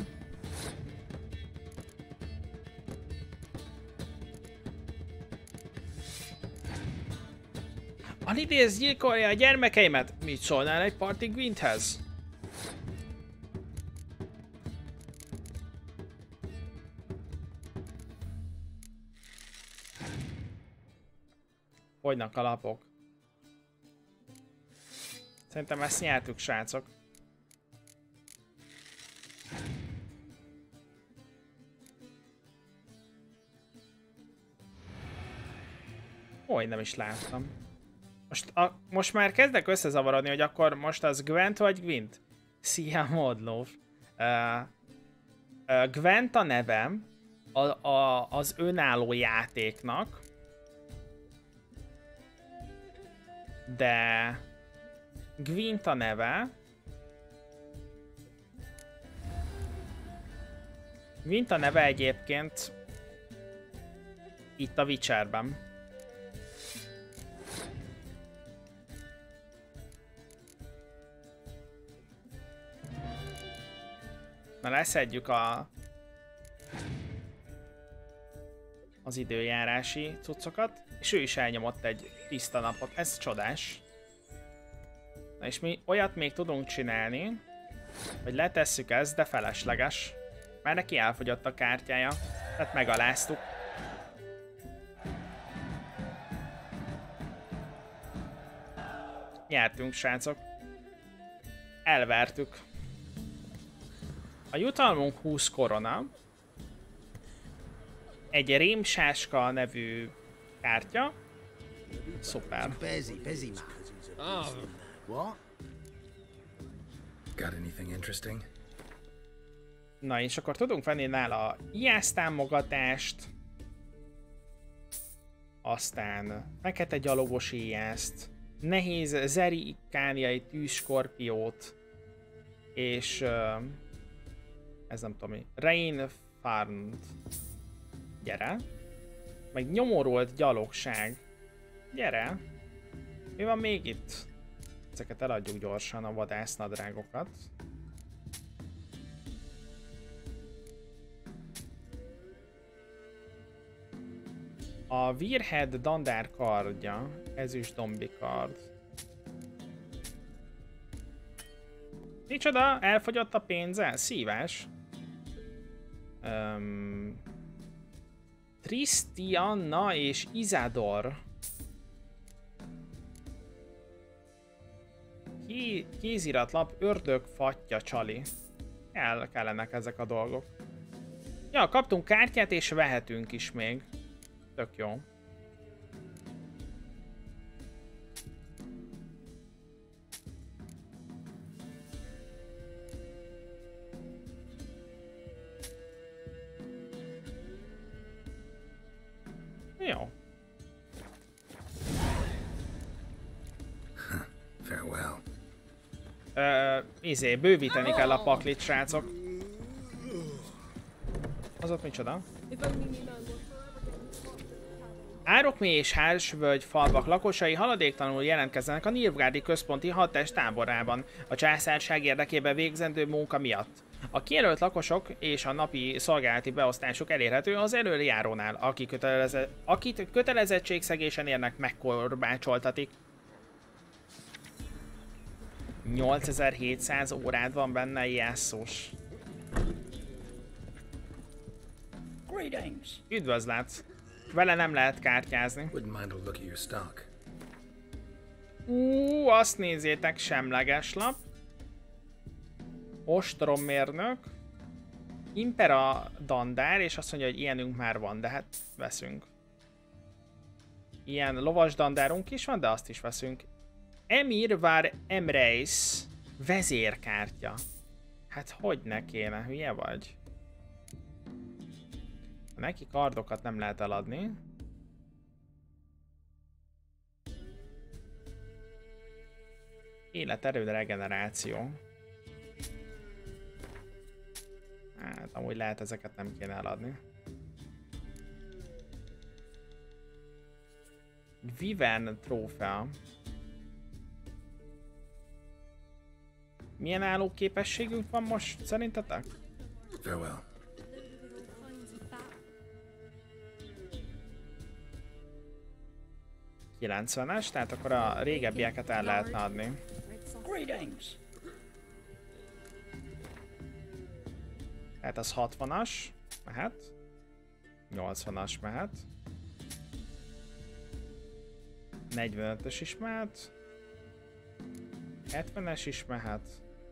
S1: Alidéz gyilkolja a gyermekeimet! Mit szólnál egy parti Gwenthez? Hogynak a lapok? Szerintem ezt nyertük, srácok. Hogy nem is láttam. Most már kezdek összezavarodni, hogy akkor most az Gwent vagy Gwent? Szia, Modlov. Gwent a nevem az önálló játéknak. De Gwent a neve. Gwent a neve egyébként itt a Witcherben. Na, leszedjük az időjárási cuccokat, és ő is elnyomott egy tiszta napot. Ez csodás. Na, és mi olyat még tudunk csinálni, hogy letesszük ezt, de felesleges. Már neki elfogyott a kártyája, tehát megaláztuk. Nyertünk, srácok. Elvertük. A jutalmunk 20 korona. Egy rémsáska nevű kártya. Szuper.
S2: Got anything interesting?
S1: Na, és akkor tudunk venni nála IASZ támogatást. Aztán fekete gyalogos IASZ-t. Nehéz zerikániai tűzskorpiót. És ez nem tudom mi. Rain Farm. Gyere. Meg nyomorolt gyalogság. Gyere. Mi van még itt? Ezeket eladjuk gyorsan, a vadásznadrágokat. A Weirhead dandár kardja. Ezüst dombi kard. Micsoda? Elfogyott a pénze? Szívás. Tristianna és Isador. Kéziratlap, ördög, fatya, csali. Kellenek ezek a dolgok. Ja, kaptunk kártyát és vehetünk is még. Tök jó. Jó.
S2: Farewell.
S1: Bővíteni kell a paklit, srácok. Az ott micsoda? Árokmély és Hársvölgy falvak lakosai haladéktalanul jelentkeznek a Nilfgaardi központi hadtest táborában a császárság érdekében végzendő munka miatt. A kijelölt lakosok és a napi szolgálati beosztásuk elérhető az elöljárónál, akit kötelezettségszegésen érnek, megkorbácsoltatik. 8700 órád van benne, jászós. Üdvözlet! Vele nem lehet kártyázni. Azt nézzétek, semleges lap. Ostrommérnök. Impera dandár, és azt mondja, hogy ilyenünk már van, de hát veszünk. ilyen lovas dandárunk is van, de azt is veszünk. Emir Var Emreis vezérkártya. Hát hogy ne kéne, hülye vagy? Neki kardokat nem lehet eladni. Életerő, regeneráció. Hát amúgy lehet, ezeket nem kéne eladni. Viven trófea. Milyen állóképességünk van most szerintetek?
S2: Farewell.
S1: ...90-es, tehát akkor a régebbieket el lehetne adni. Tehát az 60-as mehet. 80-as mehet. 45-ös is mehet. 70-es is mehet.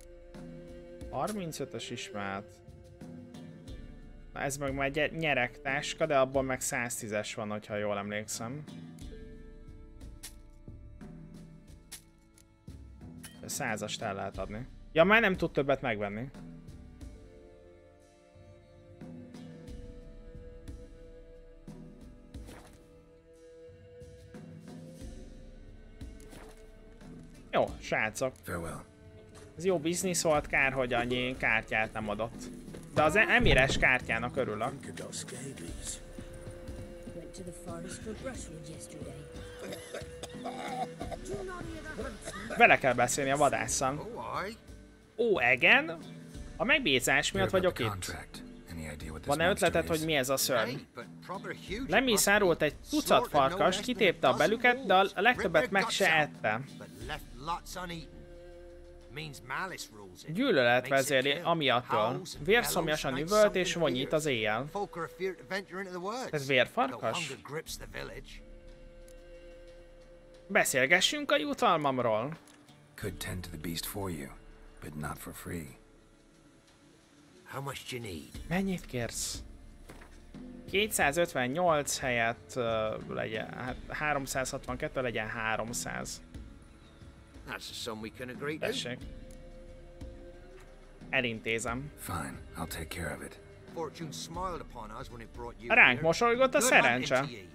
S1: 35-ös is mehet. Na ez meg már egy nyeregtáska, de abban meg 110-es van, hogyha jól emlékszem. 100-ast el lehet adni. Ja, már nem tud többet megvenni. Jó, srácok. Ez jó biznisz volt, kár, hogy annyi kártyát nem adott. De az emires kártyának örülök. Vele kell beszélni a vadásszal. Ó, igen? A megbízás miatt vagyok itt. Van-e ötleted, hogy mi ez a szörny? Lemész árult egy tucat farkas, kitépte a belüket, de a legtöbbet meg se ette. Gyűlölet vezéli amiattól. Vérszomjasan üvölt és vonyít az éjjel. Ez vérfarkas? Beszélgessünk a jutalmamról.
S2: Could tend to the beast for you, but not for free.
S7: How much you need?
S1: Mennyit kérsz? 258 helyett legyen, hát 362 legyen 300.
S7: That's a sum we can agree to.
S1: Tessék. Elintézem.
S2: Fine, I'll take care of it.
S7: Fortune smiled upon us when it brought you
S1: Ránk
S7: here.
S1: mosolygott a
S7: Good
S1: szerencse.
S7: hunting to ye.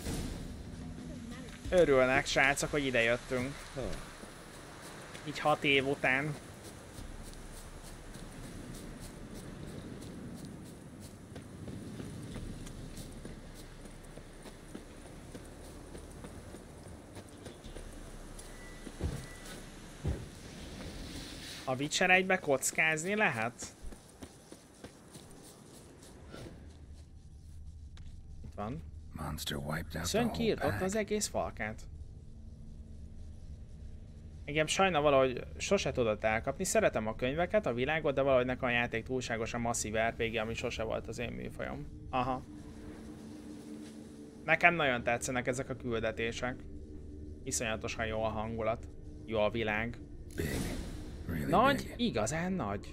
S1: Örülnek, srácok, hogy ide jöttünk. Így 6 év után. A Witcher 1-be kockázni lehet? Itt van. Szörny kiirtotta az egész falkát. Engem sajna valahogy sose tudott elkapni. Szeretem a könyveket, a világot, de valahogy nekem a játék túlságosan masszív RPG, ami sose volt az én műfajom. Aha. Nekem nagyon tetszenek ezek a küldetések. Iszonyatosan jó a hangulat. Jó a világ. Nagy, igazán nagy.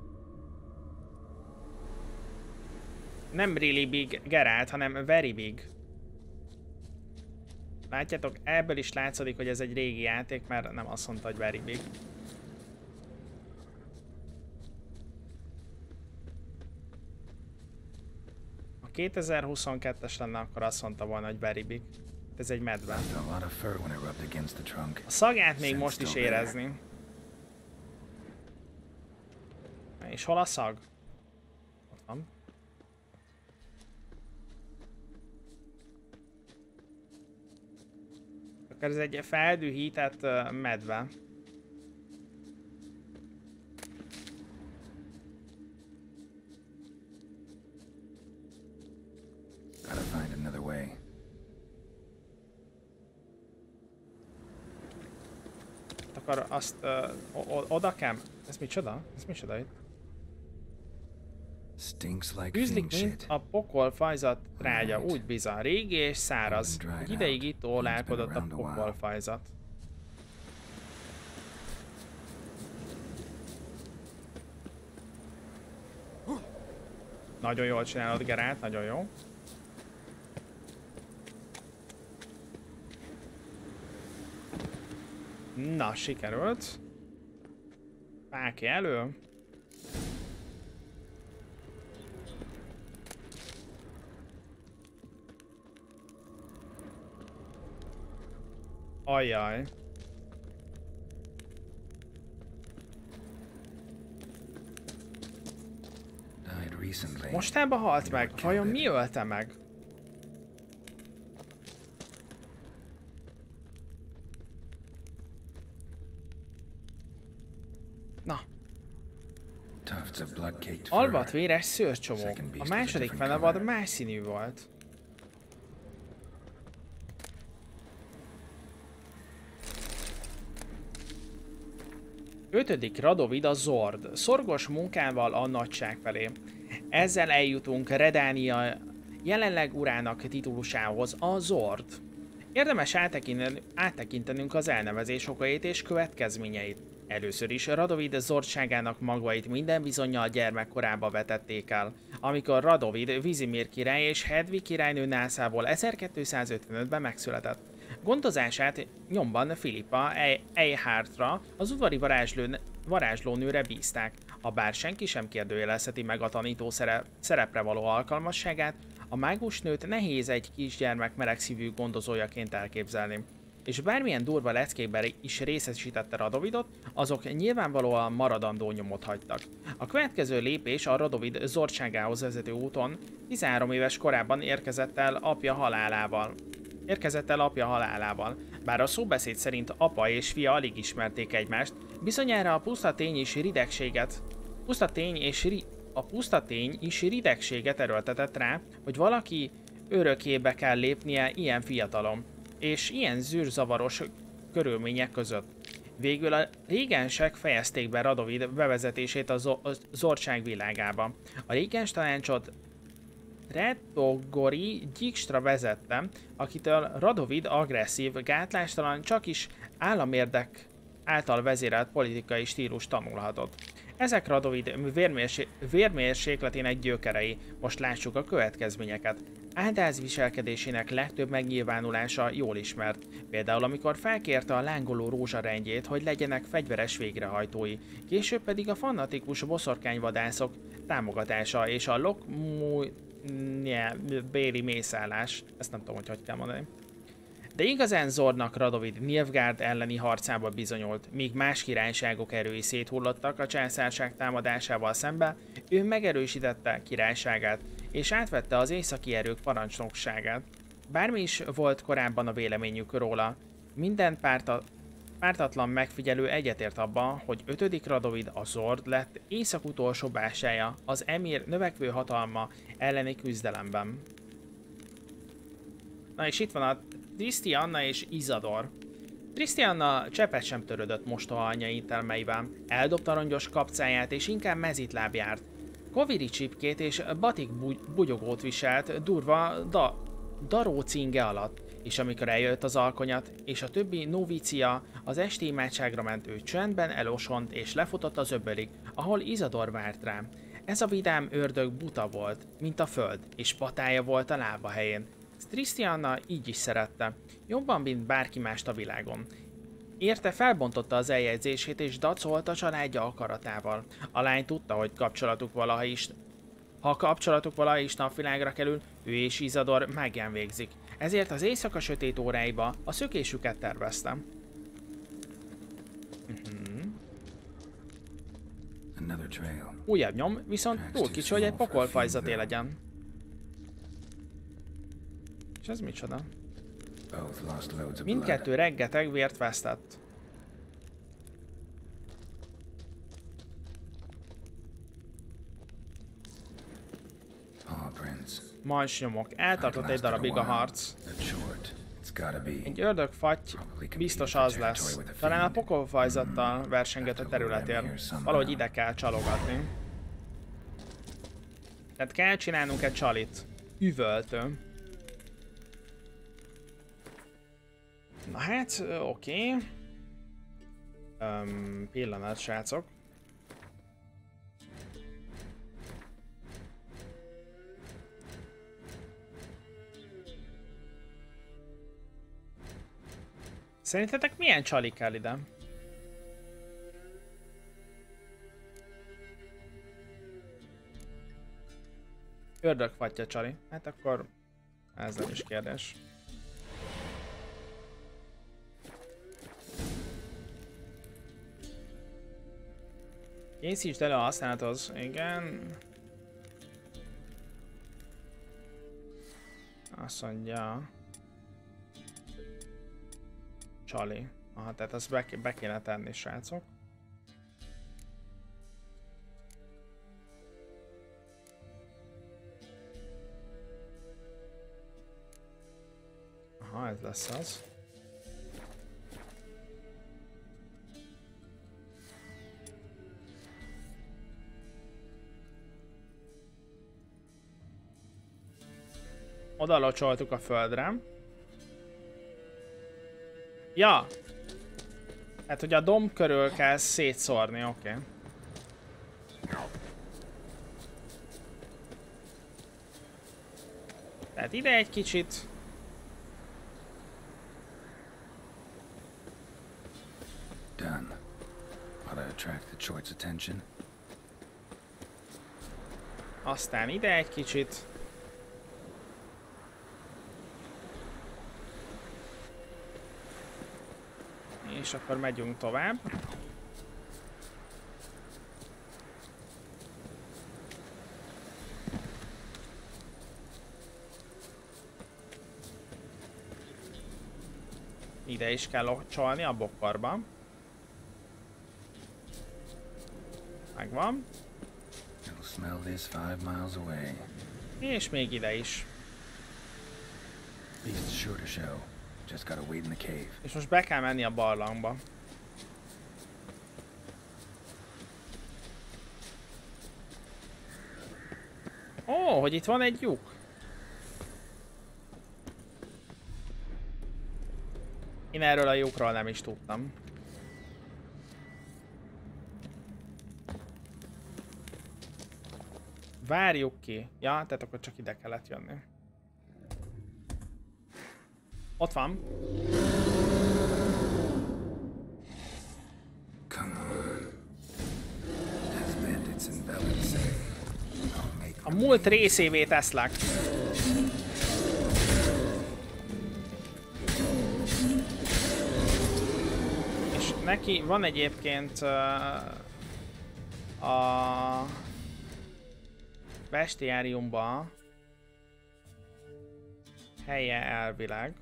S1: Nem really big Geralt, hanem very big. Látjátok, ebből is látszik, hogy ez egy régi játék, mert nem azt mondta, hogy very big. Ha 2022-es lenne, akkor azt mondta volna, hogy very big. Ez egy medve. A szagát még most is érezni. És hol a szag? Ott van. Akkor ez egy feldühített medve.
S2: Gotta find another way.
S1: Akkor azt oda kell. Ez micsoda? Ez micsoda itt? Üzlik, mint a pokolfajzat trágya, úgy bizony, régi és száraz. Egy ideig itt ólálkodott a pokolfajzat. Nagyon jól csinálod, Geralt, nagyon jó. Na, sikerült. Fákja elő. Ajjaj. Mostában halt meg. Vajon mi ölte meg? Na. Alvat véres szőrcsomó. A második fenevad más színű volt. Ötödik Radovid a Zord, szorgos munkával a nagyság felé. Ezzel eljutunk Redánia jelenleg urának titulusához, a Zord. Érdemes áttekintenünk az elnevezés okait és következményeit. Először is Radovid zordságának magvait minden bizonnyal gyermekkorába vetették el, amikor Radovid Vizimir király és Hedvig királynő nászából 1255-ben megszületett. Gondozását nyomban Filippa Eyhártra, az udvari varázslónőre bízták. Habár senki sem kérdőjelezheti meg a tanító szerepre való alkalmasságát, a mágusnőt nehéz egy kisgyermek melegszívű gondozójaként elképzelni. És bármilyen durva leckékben is részesítette Radovidot, azok nyilvánvalóan maradandó nyomot hagytak. A következő lépés a Radovid zordságához vezető úton 13 éves korában érkezett el apja halálával. Bár a szóbeszéd szerint apa és fia alig ismerték egymást, bizonyára a puszta tény is ridegséget erőltetett rá, hogy valaki örökébe kell lépnie ilyen fiatalon, és ilyen zűrzavaros körülmények között. Végül a régensek fejezték be Radovid bevezetését a zordság világába. A régens tanácsot Redogori Dijkstra vezette, akitől Radovid agresszív, gátlástalan, csak is államérdek által vezérelt politikai stílus tanulhatott. Ezek Radovid vérmérsékletének gyökerei, most lássuk a következményeket. Áldáz viselkedésének legtöbb megnyilvánulása jól ismert, például amikor felkérte a lángoló rózsarendjét, hogy legyenek fegyveres végrehajtói, később pedig a fanatikus boszorkányvadászok támogatása és a béli mészállás, ezt nem tudom, hogy kell mondani. De igazán Zordnak Radovid Nilfgaard elleni harcába bizonyult, míg más királyságok erői széthullottak a császárság támadásával szembe, ő megerősítette királyságát, és átvette az északi erők parancsnokságát. Bármi is volt korábban a véleményük róla, minden pártatlan megfigyelő egyetért abban, hogy 5. Radovid a Zord lett észak utolsó bástyája az emír növekvő hatalma elleni küzdelemben. Na és itt van a Trisztianna és Izador. Trisztianna cseppet sem törődött mostoha anyja intelmeivel, eldobta rongyos kapcáját és inkább mezitláb járt. Koviri csipkét és batik bugyogót viselt durva daró cinge alatt, és amikor eljött az alkonyat, és a többi novícia az esti imádságra ment, ő csöndben elosont és lefutott az öbölig, ahol Izador várt rá. Ez a vidám ördög buta volt, mint a föld, és patája volt a lába helyén. Trisztianna így is szerette, jobban, mint bárki mást a világon. Érte felbontotta az eljegyzését és dacolt a családja akaratával. A lány tudta, hogy ha kapcsolatuk valaha is napvilágra kerül, ő és Izador mágián végzik. Ezért az éjszaka sötét óráiba a szökésüket tervezte. Újabb nyom, viszont túl kicsi, hogy egy pokolfajzaté legyen. És ez micsoda? Mindkettő rengeteg vért vesztett. Majsnyomok. Eltartott egy darabig a harc. Egy ördögfatty biztos az lesz. Talán a pokolfajzattal versengett a területért. Valahogy ide kell csalogatni. Tehát kell csinálnunk egy csalit. Üvöltő. Na hát, oké. Pillanat, srácok. Szerintetek milyen csali kell ide? Ördögfatja csali. Hát akkor ez nem is kérdés. Készítsd elő a használathoz. Igen. Azt mondja... Csali. Aha, tehát azt be kéne tenni, srácok. Aha, ez lesz az. Oda locsoltuk a földre. Ja! Hát, hogy a domb körül kell szétszórni, oké. Tehát ide egy kicsit.
S2: Done. Ought to attract the choice attention.
S1: Aztán ide egy kicsit. És akkor megyünk tovább. Ide is kell locsolni a bokorba. Megvan.
S2: It'll smell this 5 miles away.
S1: És még ide is.
S2: Beast's sure to show. Just gotta wait in the cave.
S1: És most be kell menni a barlangba. Ó, hogy itt van egy lyuk. Én erről a lyukról nem is tudtam. Várjuk ki. Ja, tehát akkor csak ide kellett jönni. Ott van. A múlt részévé teszlek. És neki van egyébként a bestiáriumban helye elvileg.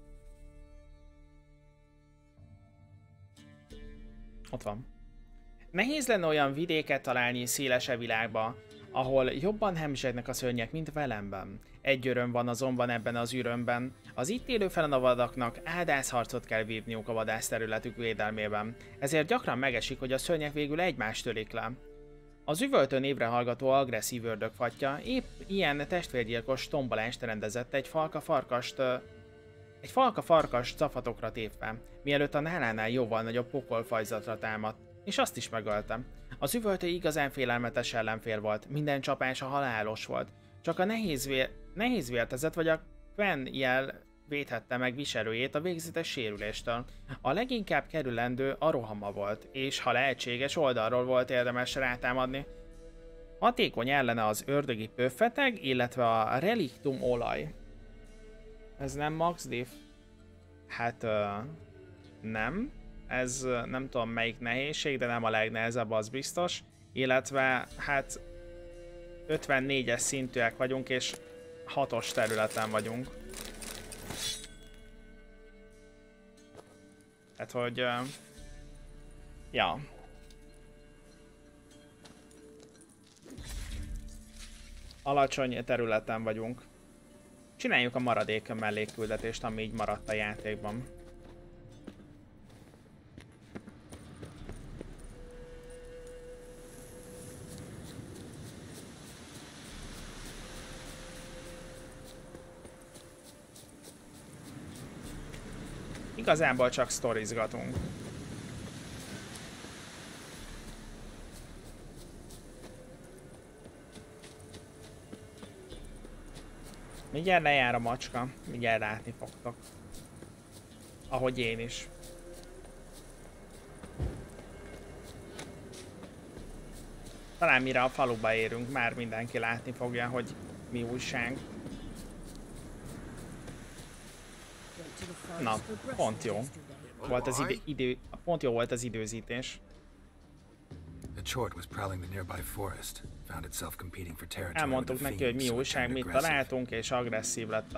S1: Ott van. Nehéz lenne olyan vidéket találni szélesebb világba, ahol jobban hemzsegnek a szörnyek, mint velemben. Egy öröm van azonban ebben az ürömben. Az itt élő felenavadaknak áldászharcot kell vívniuk a vadászterületük védelmében, ezért gyakran megesik, hogy a szörnyek végül egymást törik le. Az üvöltő névre hallgató agresszív ördögfatja épp ilyen testvérgyilkos tombolást rendezett egy falka farkas cafatokra tépve, mielőtt a nálánál jóval nagyobb pokolfajzatra támadt, és azt is megöltem. Az üvöltő igazán félelmetes ellenfél volt, minden csapása halálos volt, csak a nehézvértezet vagy a Quen jel védhette meg viselőjét a végzetes sérüléstől. A leginkább kerülendő a rohama volt, és ha lehetséges oldalról volt érdemes rátámadni. Hatékony ellene az ördögi pöffeteg, illetve a reliktum olaj. Ez nem max diff? Hát nem. Ez nem tudom melyik nehézség, de nem a legnehezebb, az biztos. Illetve hát 54-es szintűek vagyunk, és 6-os területen vagyunk. Tehát, hogy... ja. Alacsony területen vagyunk. Csináljuk a maradék mellékküldetést, ami így maradt a játékban. Igazából csak sztorizgatunk. Mindjárt lejár a macska, mindjárt látni fogtok. Ahogy én is. Talán mire a faluba érünk, már mindenki látni fogja, hogy mi újság. Na, pont jó. Volt az pont jó volt az időzítés. Elmondtuk neki, hogy mi újság, mit találtunk, és agresszív lett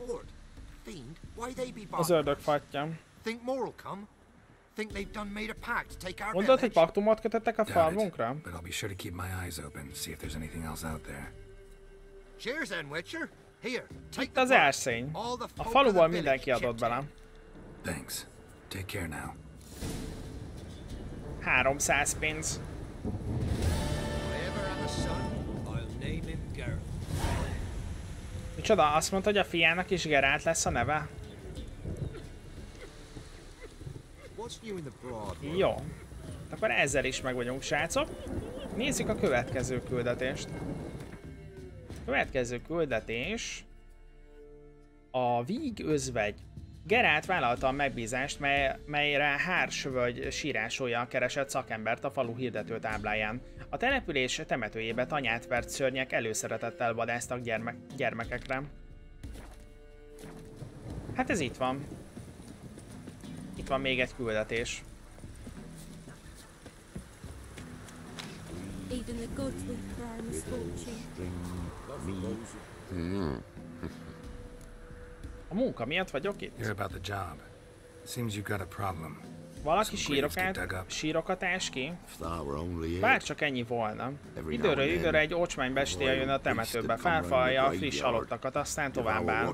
S1: az ördögfatja. Mondod, hogy paktumot kötöttek a falvunkra? Itt az erszény. A faluból mindenki adott bele. 300 pénz. Micsoda, azt mondta, hogy a fiának is Geralt lesz a neve? Jó. Akkor ezzel is meg vagyunk, srácok. Nézzük a következő küldetést. A következő küldetés a Víg özvegy. Geralt vállalta a megbízást, melyre Hársvölgy sírásója keresett szakembert a falu hirdető tábláján. A település temetőjébe tanyát vert szörnyek előszeretettel vadásztak gyermekekre. Hát ez itt van. Itt van még egy küldetés. A munka miatt vagyok itt? Valaki sírokat ás ki? Bárcsak ennyi volna. Időről időre egy ocsmány bestia jön a temetőbe, felfalja a friss halottakat, aztán tovább áll.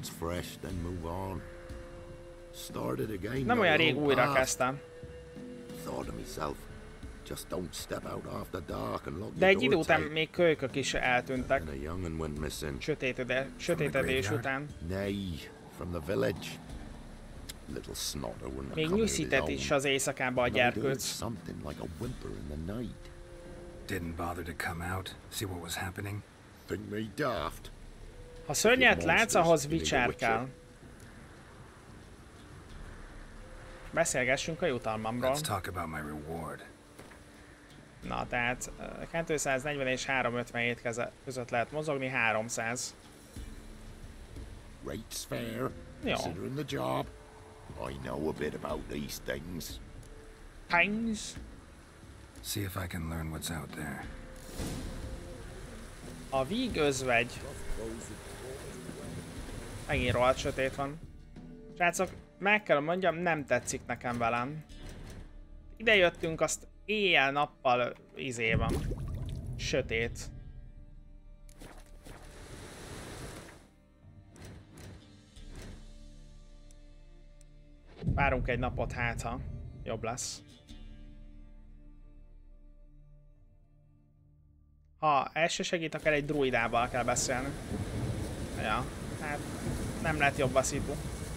S1: Nem olyan rég újra kezdtem. De egy idő után még kölykök is eltűntek. Sötétedés után. Még nyűszített is az éjszakába a gyerkőc. Ha szörnyet látsz, ahhoz Witcher kell. Beszélgessünk a jutalmamról. Na, tehát 240 és 357 között lehet mozogni, 300. Jó.
S7: I know a bit about these things.
S2: See if I can learn what's out there.
S1: A Víg özvegy. Megint rohadt sötét van. Srácok, meg kell mondjam, nem tetszik nekem velem. Ide jöttünk, azt éjjel-nappal van. Sötét. Várunk egy napot, hát ha jobb lesz. Ha ez se segít, akkor egy druidával kell beszélni. Ja, hát nem lehet jobb a szitu.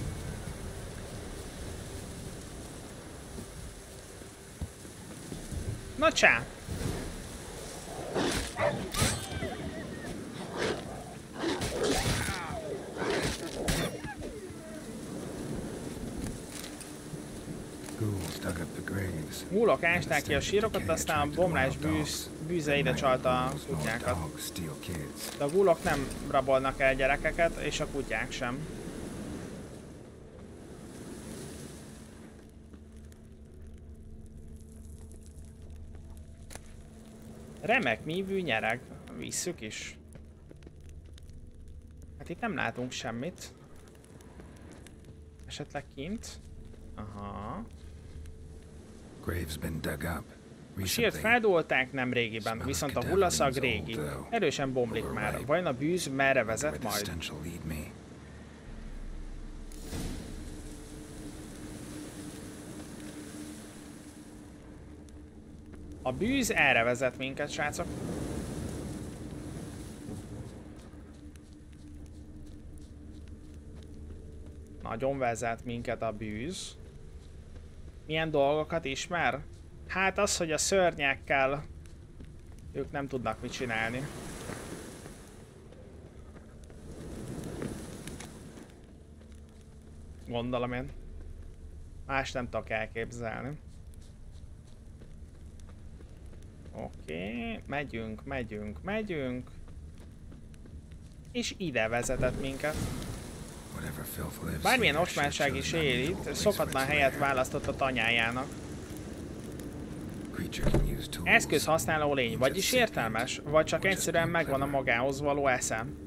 S1: Na csá! Gúlok ásták ki a sírokat, aztán a bomlás bűze ide csalta a kutyákat. De a gúlok nem rabolnak el gyerekeket, és a kutyák sem. Remek mívű nyereg. Visszük is. Hát itt nem látunk semmit. Esetleg kint? Aha. A sírt feldolták nem régiben, viszont a hullaszag régi. Erősen bomlik már. Vajon a bűz merre vezet majd? A bűz erre vezet minket, srácok. Nagyon vezet minket a bűz. Milyen dolgokat ismer? Hát az, hogy a szörnyekkel ők nem tudnak mit csinálni. Gondolom én. Más nem tudok elképzelni. Oké, megyünk. És ide vezetett minket. Bármilyen ocsmánság is él itt, szokatlan helyet választott a tanyájának. Eszköz használó lény, vagyis értelmes, vagy csak egyszerűen megvan a magához való eszem.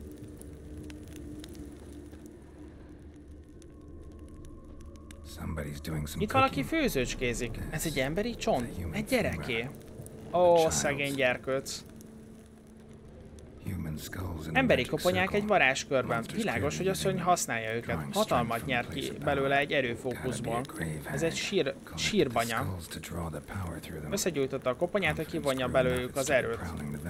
S1: Itt valaki főzőcskézik. Ez egy emberi csont? Egy gyereké? Ó, szegény gyerkőc. Emberi koponyák egy varázskörben. Világos, hogy a szörny használja őket. Hatalmat nyer ki belőle egy erőfókuszból. Ez egy sírbanya. Összegyújtotta a koponyát, hogy kivonja belőlük az erőt.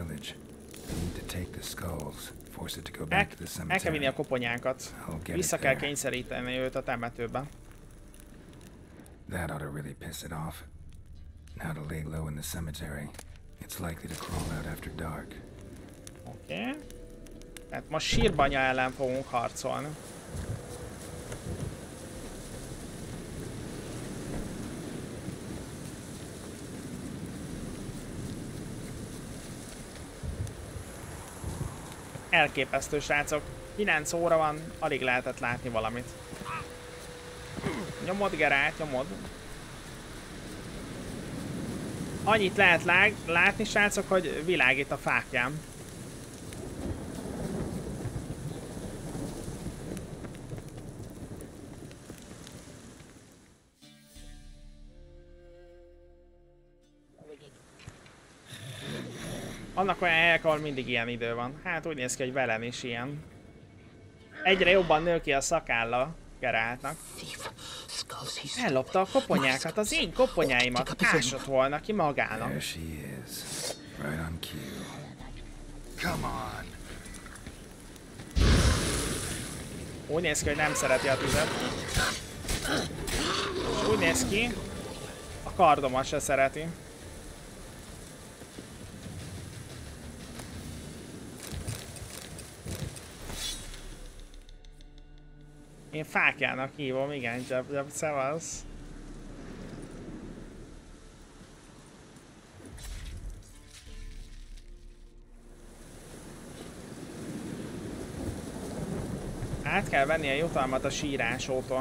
S1: El kell vinni a koponyákat. Vissza kell kényszeríteni őt a temetőbe.
S2: That ought to really piss it off. Now to lay low in the cemetery. It's likely to crawl out after dark.
S1: Oké. Tehát most sírbanya ellen fogunk harcolni. Elképesztő, srácok. 9 óra van, alig lehetett látni valamit. Nyomod, Gerált, nyomod. Annyit lehet látni, srácok, hogy világít a fákjám. Annak olyan helyek, ahol mindig ilyen idő van. Hát úgy néz ki, hogy velem is ilyen. Egyre jobban nő ki a szakálla Geráltnak. Ellopta a koponyákat, az én koponyáimat. Ásott volna ki magának. Úgy néz ki, hogy nem szereti a tüzet. És úgy néz ki, a kardomat se szereti. Én fákjának hívom, igen, Jab, szevasz. Át kell venni a jutalmat a sírásótól.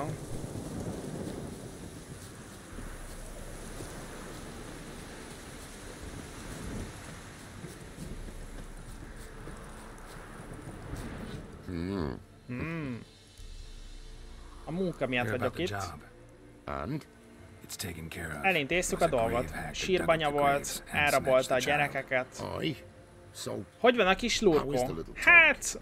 S1: A munka miatt vagyok itt. Elintéztük a dolgot. Sírbanya volt, elrabolta a gyerekeket. Hogy van a kis lurkó? Hát...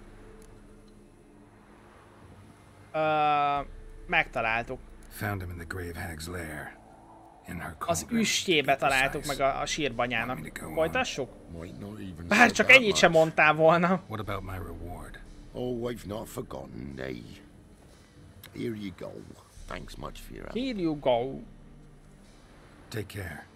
S1: megtaláltuk. Az üstjébe találtuk meg a sírbanyának. Folytassuk? Bár csak ennyit sem mondtál volna.
S7: Oh, I've not forgotten, eh? Here you go. Thanks much for your help.
S1: Here you go.
S2: Take care.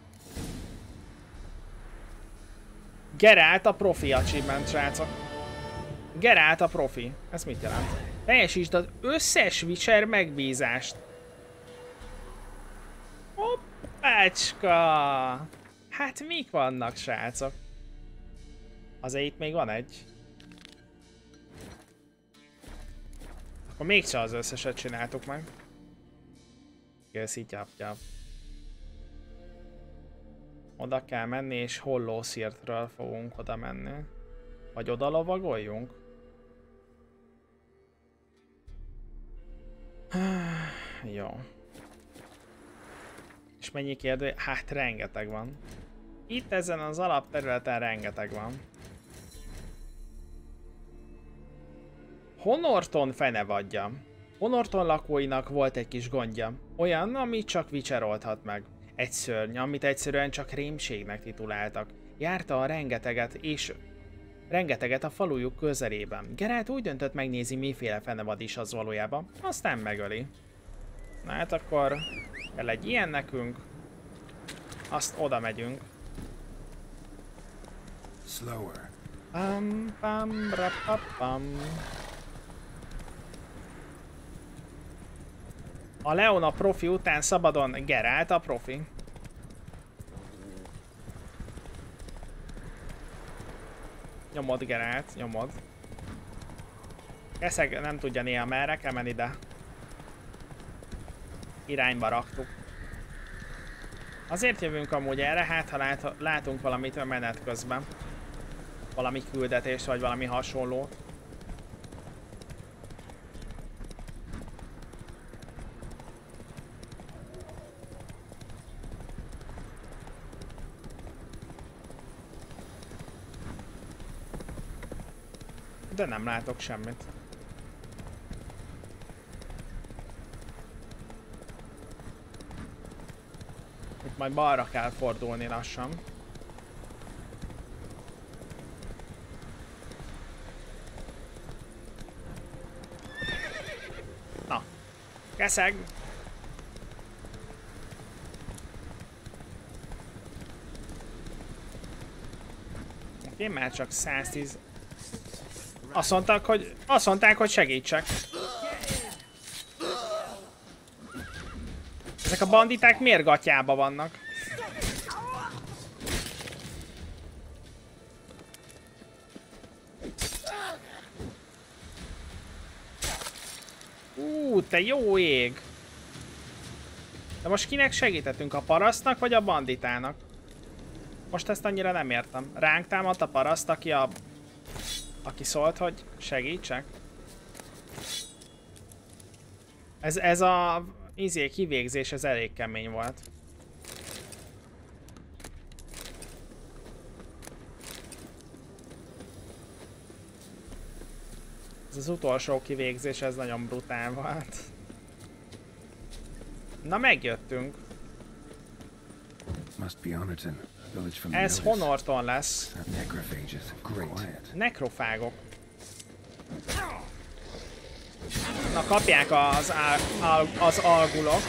S1: Gerált a profi achievement, srácok. Gerált a profi. Ez mit jelent? Teljesítsd az összes Witcher megbízást. Hoppácska! Hát mik vannak, srácok? Azért itt még van egy. Akkor mégsem az összeset csináltuk meg. Köszi, tyap. Oda kell menni, és Hollószirtről fogunk oda menni. Vagy oda lovagoljunk? Jó. És mennyi kérdő? Hát rengeteg van. Itt ezen az alapterületen rengeteg van. Honorton fenevadja. Honorton lakóinak volt egy kis gondja. Olyan, amit csak Witcherolthat meg. Egy szörny, amit egyszerűen csak rémségnek tituláltak. Járta a rengeteget a falujuk közelében. Geralt úgy döntött, megnézi, miféle fenevad is az valójában. Aztán megöli. Na hát akkor kell egy ilyen nekünk. Azt oda megyünk.
S2: Slower.
S1: Pam, rapapam. A Leon a profi után szabadon Geralt a profi. Nyomod Geralt, nyomod. Keszeg nem tudja néha merre kell menni, de irányba raktuk. Azért jövünk amúgy erre, hát ha látunk valamit menet közben. Valami küldetést, vagy valami hasonlót. De nem látok semmit. Itt majd balra kell fordulni lassan. Na, keszeg! Oké, már csak 110. Azt mondták, hogy segítsek. Ezek a banditák miért gatyába vannak? Te jó ég! De most kinek segítettünk? A parasztnak vagy a banditának? Most ezt annyira nem értem. Ránk támadt a paraszt, aki szólt, hogy segítsek? Ez a kivégzés, ez elég kemény volt. Ez az utolsó kivégzés, ez nagyon brutál volt. Na, megjöttünk. Ez Honorton lesz. Nekrofágok. Na, kapják az algulok.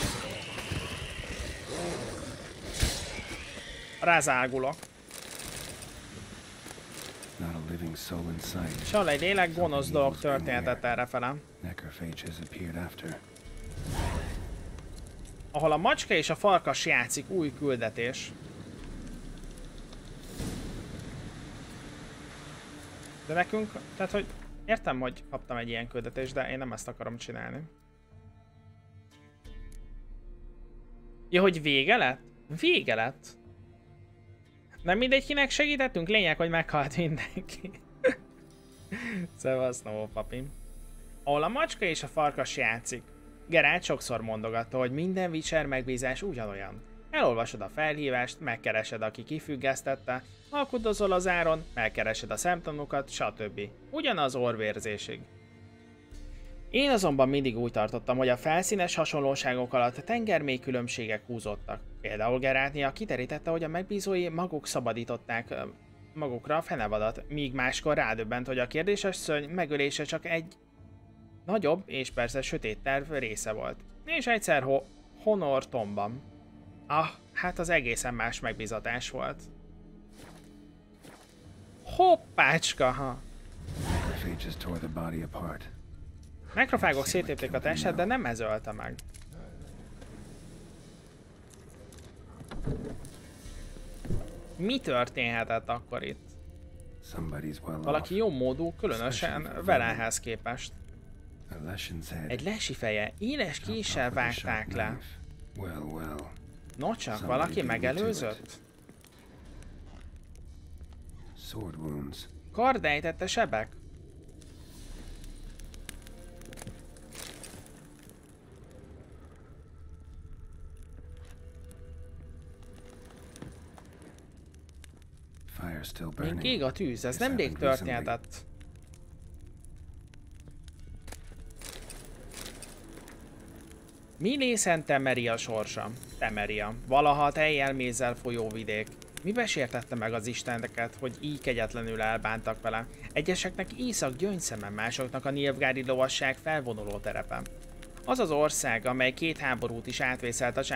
S1: Rázágulok. Sehol egy lélek, gonosz dolog történhetett errefele. Ahol a macska és a farkas játszik, új küldetés. De nekünk, tehát hogy értem, hogy kaptam egy ilyen küldetést, de én nem ezt akarom csinálni. Ja, hogy vége lett? Vége lett? Nem mindegy, kinek segítettünk? Lényeg, hogy meghalt mindenki. Szevasz, Novó papim. Ahol a macska és a farkas játszik. Geralt sokszor mondogatta, hogy minden Witcher megbízás ugyanolyan. Elolvasod a felhívást, megkeresed, aki kifüggesztette, alkudozol az áron, megkeresed a szemtanúkat, stb. Ugyanaz orvérzésig. Én azonban mindig úgy tartottam, hogy a felszínes hasonlóságok alatt tengermély különbségek húzódtak. Például Geráltnél kiterítette, hogy a megbízói maguk szabadították magukra a fenevadat, míg máskor rádöbbent, hogy a kérdéses szörny megölése csak egy nagyobb és persze sötét terv része volt. És egyszer Honortonban. Hát az egészen más megbízatás volt. Hoppácska, ha! Nekrofágok széttépték a testet, de nem ez ölte meg. Mi történhetett akkor itt? Valaki jó módú, különösen Velenhez képest. Egy lesi feje, éles késsel vágták le. Nocsak, valaki megelőzött? Kardejtette sebek? Még ég a tűz, ez nemrég történhetett. Milészen Temeria sorsa. Temeria, valaha a tejjelmézzel folyó vidék. Mibe sértette meg az isteneket, hogy így kegyetlenül elbántak vele? Egyeseknek észak gyöngyszeme, másoknak a nilfgaardi lovasság felvonuló terepe. Az az ország, amely 2 háborút is átvészelt a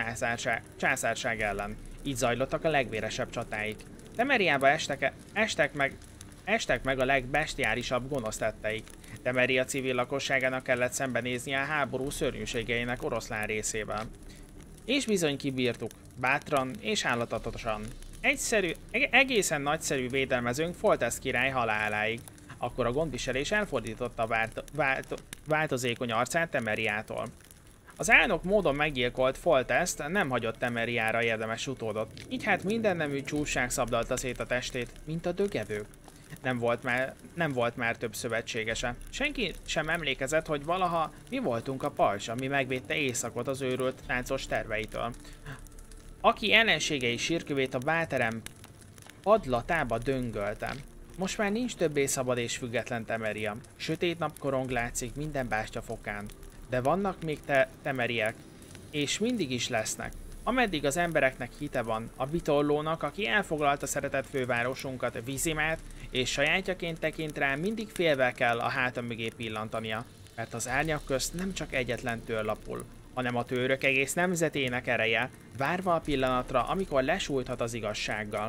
S1: császárság ellen. Így zajlottak a legvéresebb csatáik. Temeriába estek meg estek meg a legbestiálisabb gonosz tetteik. Temeria civil lakosságának kellett szembenéznie a háború szörnyűségeinek oroszlán részével. És bizony kibírtuk, bátran és állatatosan. Egészen nagyszerű védelmezőnk Foltest király haláláig. Akkor a gondviselés elfordította változékony arcát Temeriától. Az álnok módon meggyilkolt Foltest nem hagyott Temeriára érdemes utódot, így hát minden nemű csúfság szabdalta szét a testét, mint a dögevők. Nem volt már több szövetségese. Senki sem emlékezett, hogy valaha mi voltunk a pajzs, ami megvédte éjszakot az őrült táncos terveitől. Aki ellenségei sírkövét a bálterem padlatába döngölte. Most már nincs többé szabad és független Temeria. Sötét napkorong látszik minden bástyafokán. De vannak még temeriek, és mindig is lesznek. Ameddig az embereknek hite van, a Bitollónak, aki elfoglalta szeretett fővárosunkat, Vizimát, és sajátjaként tekint rá, mindig félve kell a háta mögé pillantania, mert az árnyak közt nem csak egyetlen tőr lapul, hanem a tőrök egész nemzetének ereje, várva a pillanatra, amikor lesújthat az igazsággal.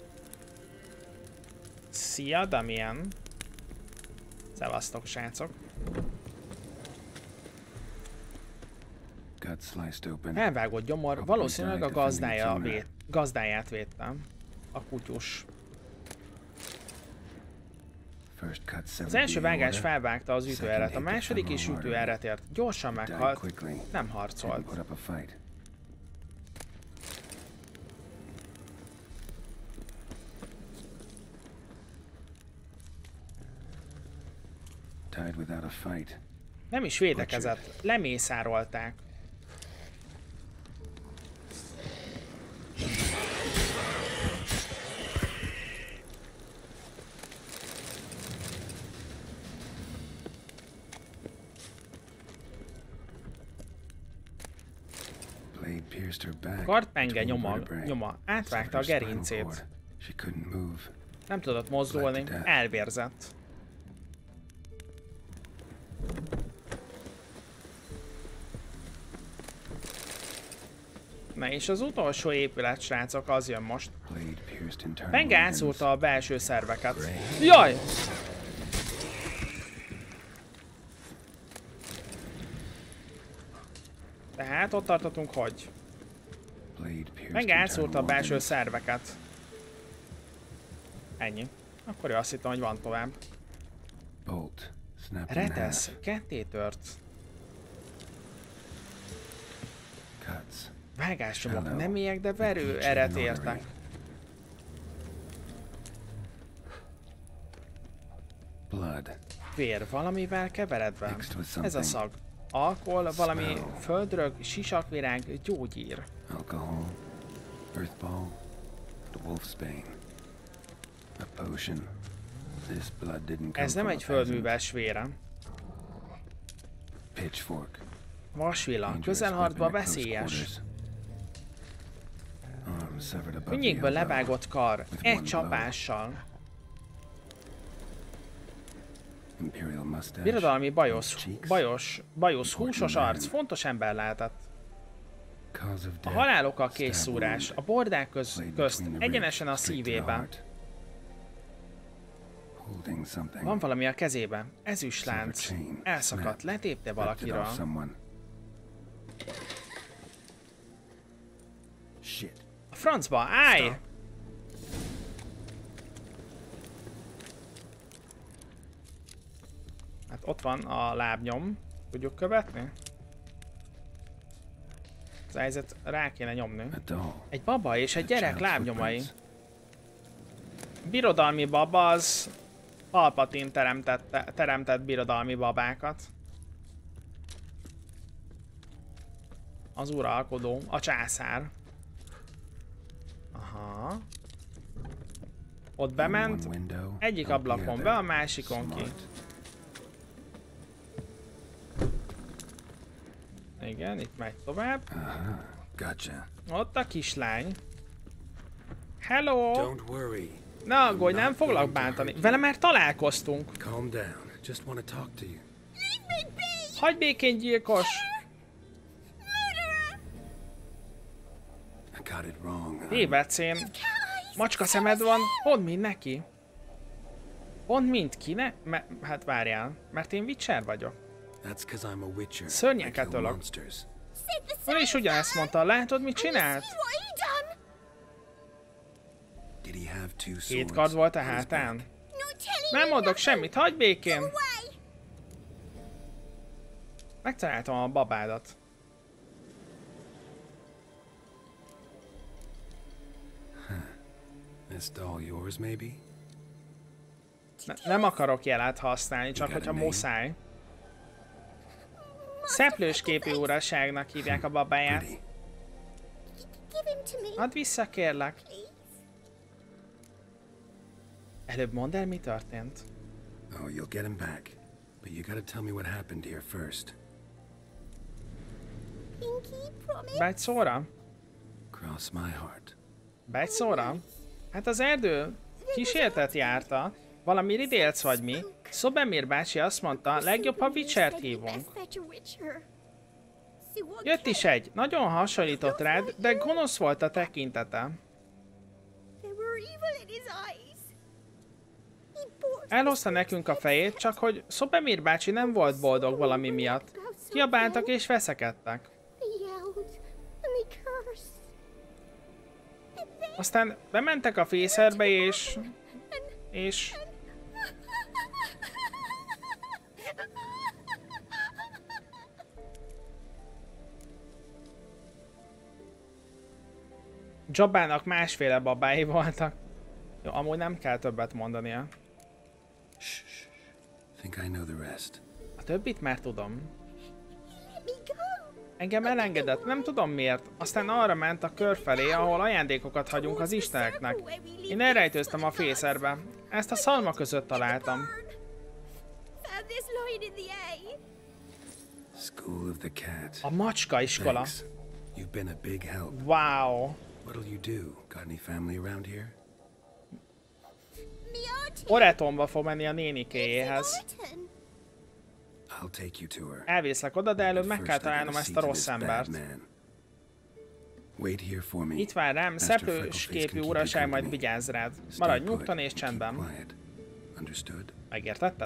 S1: Szia, Damien! Szevasztok, srácok! Elvágott gyomor, valószínűleg a gazdáját védtem. A kutyus. Az első vágás felvágta az ütőeret, a második is ütőeret ért. Gyorsan meghalt, nem harcolt. Nem is védekezett, lemészárolták. Kartpenge nyoma átvágta a gerincét. Nem tudott mozdulni, elvérzett. Na és az utolsó épület, srácok, az jön most. Penge átszúrta a belső szerveket. Jaj! Tehát ott tartottunk, hogy Penge átszúrta a belső szerveket. Ennyi. Akkor ő azt hittem, hogy van tovább. Retesz, ketté tört. Vágáscsomók nem élyek, de verő eret értek. Vér valamivel keveredve. Ez a szag. Alkohol, valami földrög, sisakvirág, gyógyír. Ez nem egy földműves vére. Vasvilla, közelharcba veszélyes. Könnyékből levágott kar, egy csapással. Birodalmi bajusz, húsos arc, fontos ember lehetett. A halálokkal készszúrás, a bordák közt egyenesen a szívében. Van valami a kezében, ezüstlánc. Elszakadt, letépte valakiről. A francba, állj! Hát ott van a lábnyom. Tudjuk követni? Az helyzet rá kéne nyomni. Egy baba és egy gyerek lábnyomai. Birodalmi baba az Palpatine teremtett birodalmi babákat. Az uralkodó, a császár. Aha. Ott bement, egyik ablakon be, a másikon ki. Igen, itt megy tovább. Ott a kislány. Hello! Ne aggódj, nem foglak bántani. Vele már találkoztunk. Hagyj békén, gyilkos! Tévedsz én. Macska szemed van, mondd mind neki. Pont mint kinek? Hát várjál, mert én Witcher vagyok.
S2: That's 'cause I'm a witcher.
S1: Szörnyeket
S2: I kill
S1: ölök.
S2: monsters.
S1: Ön is ugyanezt mondta, látod mit csinált?
S2: Did he have two
S1: Két
S2: swords?
S1: kard volt a
S2: on his
S1: hátán.
S2: back?
S1: Nem mondok semmit, hagyd békén! Megtaláltam a babádat.
S2: This doll yours, maybe?
S1: Nem akarok jelet használni, csak hogyha muszáj. Szeplős képű uraságnak hívják a babáját.
S2: Pretty.
S1: Add vissza, kérlek. Előbb mondd el, mi történt.
S2: Oh, you'll get him back. But you gotta tell me what happened here first.
S1: Be egy szóra?
S2: Cross my heart.
S1: Be egy szóra? Hát az erdő kísértet járta. Valami ridélc vagy mi? Szobemir bácsi azt mondta, legjobb, ha Witchert hívunk. Jött is egy, nagyon hasonlított rád, de gonosz volt a tekintete. Elhozta nekünk a fejét, csak hogy Szobemir bácsi nem volt boldog valami miatt. Kiabáltak és veszekedtek. Aztán bementek a fészerbe és... Jobbának másféle babái voltak. Jó, amúgy nem kell többet mondania.
S2: Shh. Think I know the rest.
S1: A többit már tudom. Engem elengedett, nem tudom miért. Aztán arra ment a kör felé, ahol ajándékokat hagyunk az isteneknek. Én elrejtőztem a fészerbe. Ezt a szalma között találtam.
S2: School of the Cat.
S1: A macska iskola.
S2: Thanks. You've been a big help.
S1: Wow.
S2: What'll you do? Got any family around here?
S1: Oretonba fog menni a nénikéjéhez.
S2: I'll take you to her.
S1: Elviszlek oda, de előbb
S2: But
S1: meg
S2: first
S1: kell
S2: I gotta
S1: találnom
S2: see
S1: ezt a
S2: to
S1: rossz
S2: this bad
S1: embert.
S2: man. Wait here for me.
S1: Itt vár rám,
S2: Master
S1: szeplős
S2: Freckleface
S1: képű
S2: can keep you
S1: uraság majd
S2: company.
S1: vigyázz rád.
S2: Stay
S1: Maradj
S2: put
S1: nyugtan és
S2: and keep
S1: csendben.
S2: quiet. Understood?
S1: Megértetted?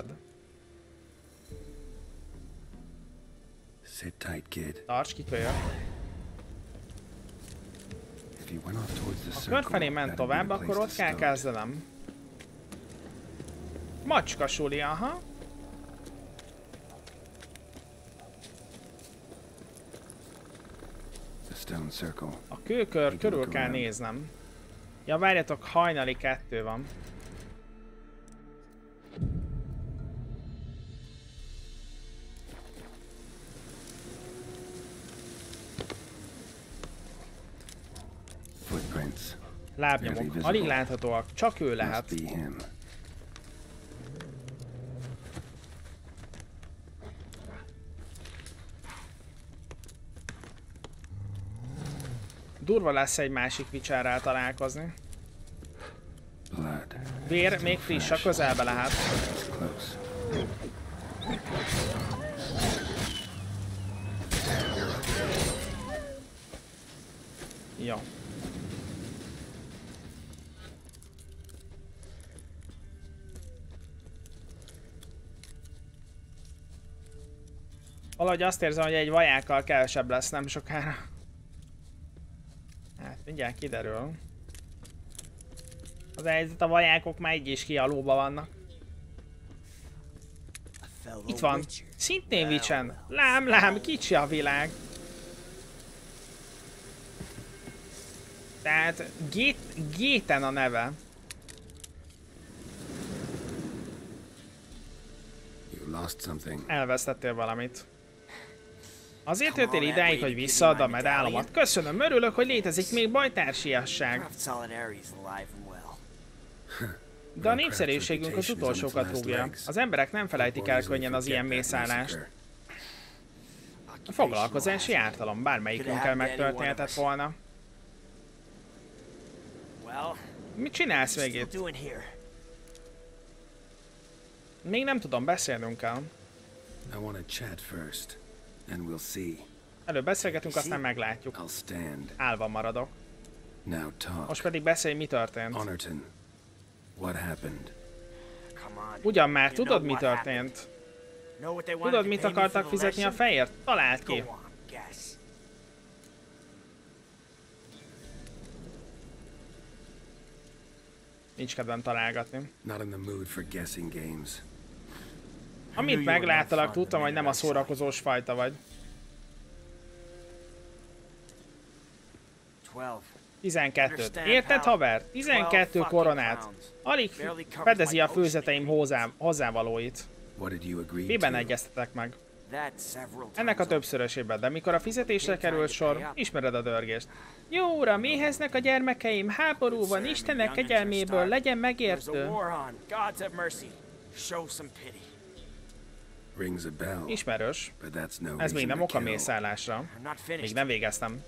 S2: Sit tight, kid.
S1: Tarts ki, kölyök.
S2: If he went off towards the
S1: Ha
S2: circle,
S1: kör felé ment
S2: that'd be
S1: tovább,
S2: the
S1: akkor
S2: place
S1: ott
S2: to
S1: kell
S2: start.
S1: kezdenem. Macska suli, aha.
S2: The stone circle.
S1: A kőkör körül kell néznem. Ja, várjatok, hajnali 2 van.
S2: Footprints.
S1: Lábnyomok, alig láthatóak, csak ő lehet.
S2: Must be him.
S1: Durva lesz egy másik Witcherrel találkozni.
S2: Blood.
S1: Vér még friss, a közelbe lehet.
S2: It's close.
S1: Jó. Valahogy azt érzem, hogy egy vajákkal kevesebb lesz nem sokára. Hát mindjárt kiderül. Az helyzet, a vajákok már így is kialóba vannak. Itt van. Szintén Witchen. Lám, kicsi a világ. Tehát Géten a neve.
S2: You lost something.
S1: Elvesztettél valamit. Azért jöttél idáig, hogy visszaadd a medálomat. Köszönöm, örülök, hogy létezik még bajtársiasság. De a népszerűségünk az utolsókat rúgja. Az emberek nem felejtik el könnyen az ilyen mészállást. A foglalkozási ártalom bármelyikünkkel megtörténhetett volna. Mit csinálsz még itt? Még nem tudom, beszélnünk kell.
S2: I want to chat first, and we'll see.
S1: Előbb beszélgetünk, aztán meglátjuk.
S2: I'll stand.
S1: Állva maradok.
S2: Now talk.
S1: Most pedig beszélj, mi történt.
S2: Honorton, what happened?
S1: Ugyan már tudod, mi történt? Tudod, mit akartak fizetni a fejért? Találd ki! Nincs kedvem találgatni. Amit megláttalak, tudtam, hogy nem a szórakozós fajta vagy. 12. Érted, haver? 12 koronát. Alig fedezi a főzeteim hozzávalóit. Miben egyeztetek meg? Ennek a többszörösében, de mikor a fizetésre került sor, ismered a dörgést. Jó uram, éheznek a gyermekeim, háború van, Istenek kegyelméből, legyen megértő. Ismerős. Ez még nem ok a mészállásra. Még nem végeztem.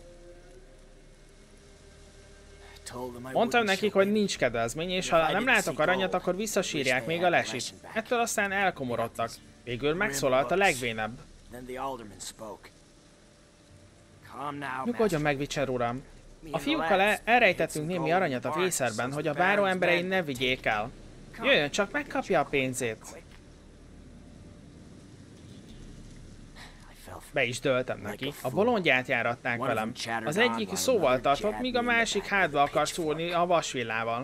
S1: Mondtam nekik, hogy nincs kedvezmény, és ha nem látok aranyat, akkor visszasírják még a lesit. Ettől aztán elkomorodtak. Végül megszólalt a legvénebb. Nyugodjon meg, Witcher uram. A fiúkkal elrejtettünk némi aranyat a fészerben, hogy a báró emberei ne vigyék el. Jöjjön, csak megkapja a pénzét. Be is döltem neki. A bolondját járatták velem. Az egyik szóval tartott, míg a másik hátba akart szúrni a vasvillával.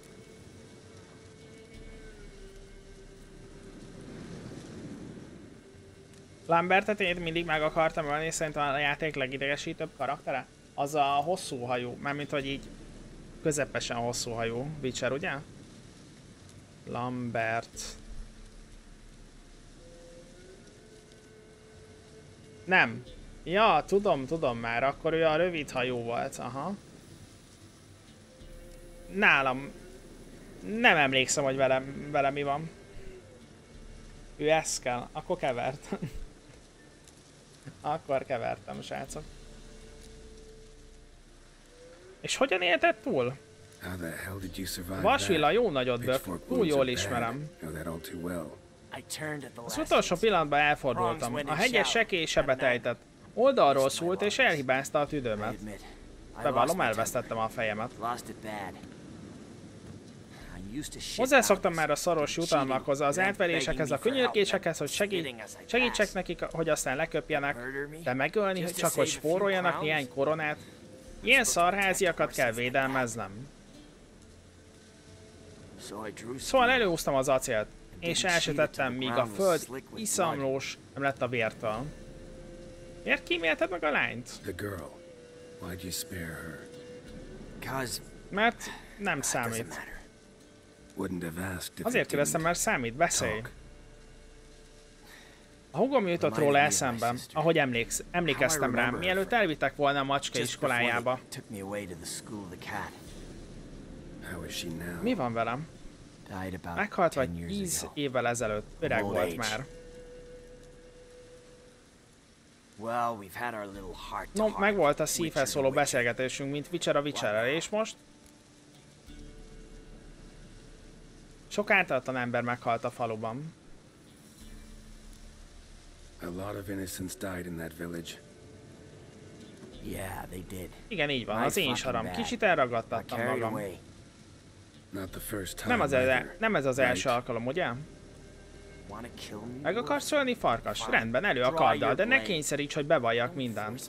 S1: Lambertet én mindig meg akartam ölni, szerintem a játék legidegesítőbb karaktere. Az a hosszú hajú, mármint hogy így közepesen hosszú hajú Witcher, ugye? Lambert. Nem. Ja, tudom már, akkor ő a rövid hajú volt, aha. Nálam nem emlékszem, hogy vele mi van. Ő ezt kell, akkor kevert. Akkor kevertem, srácok. És hogyan élted túl? Vasvilla jó nagyot bök, túl jól ismerem. Az utolsó pillanatban elfordultam. A hegyes sekély sebet ejtett. Oldalról szúlt és elhibázta a tüdőmet. Bevallom, elvesztettem a fejemet. Hozzászoktam már a szoros jutalmakhoz, az átverésekhez, a könyörgésekhez, hogy segítsek nekik, hogy aztán leköpjenek, de megölni, hogy csak hogy spóroljanak néhány koronát. Ilyen szarháziakat kell védelmeznem. Szóval előhúztam az acélt, és elsütöttem, míg a föld iszamlós nem lett a vértől. Miért kímélted meg a lányt? Mert nem számít. Azért kérdeztem, mert számít, beszélj. A húgom jutott róla eszembe, ahogy emlékeztem rám, mielőtt elvittek volna a macska iskolájába. Mi van velem? Meghalt vagy 10 évvel ezelőtt, öreg volt már. No, megvolt a szívhez szóló beszélgetésünk, mint Witcher a Witcherrel, és most? Sok ártatlan ember meghalt a faluban. Igen, így van, az én saram. Kicsit elragadtattam magam. Nem ez az első alkalom, ugye? Meg akarsz ölni, farkas? Rendben, elő a karddal, de ne kényszeríts, hogy bevalljak mindent.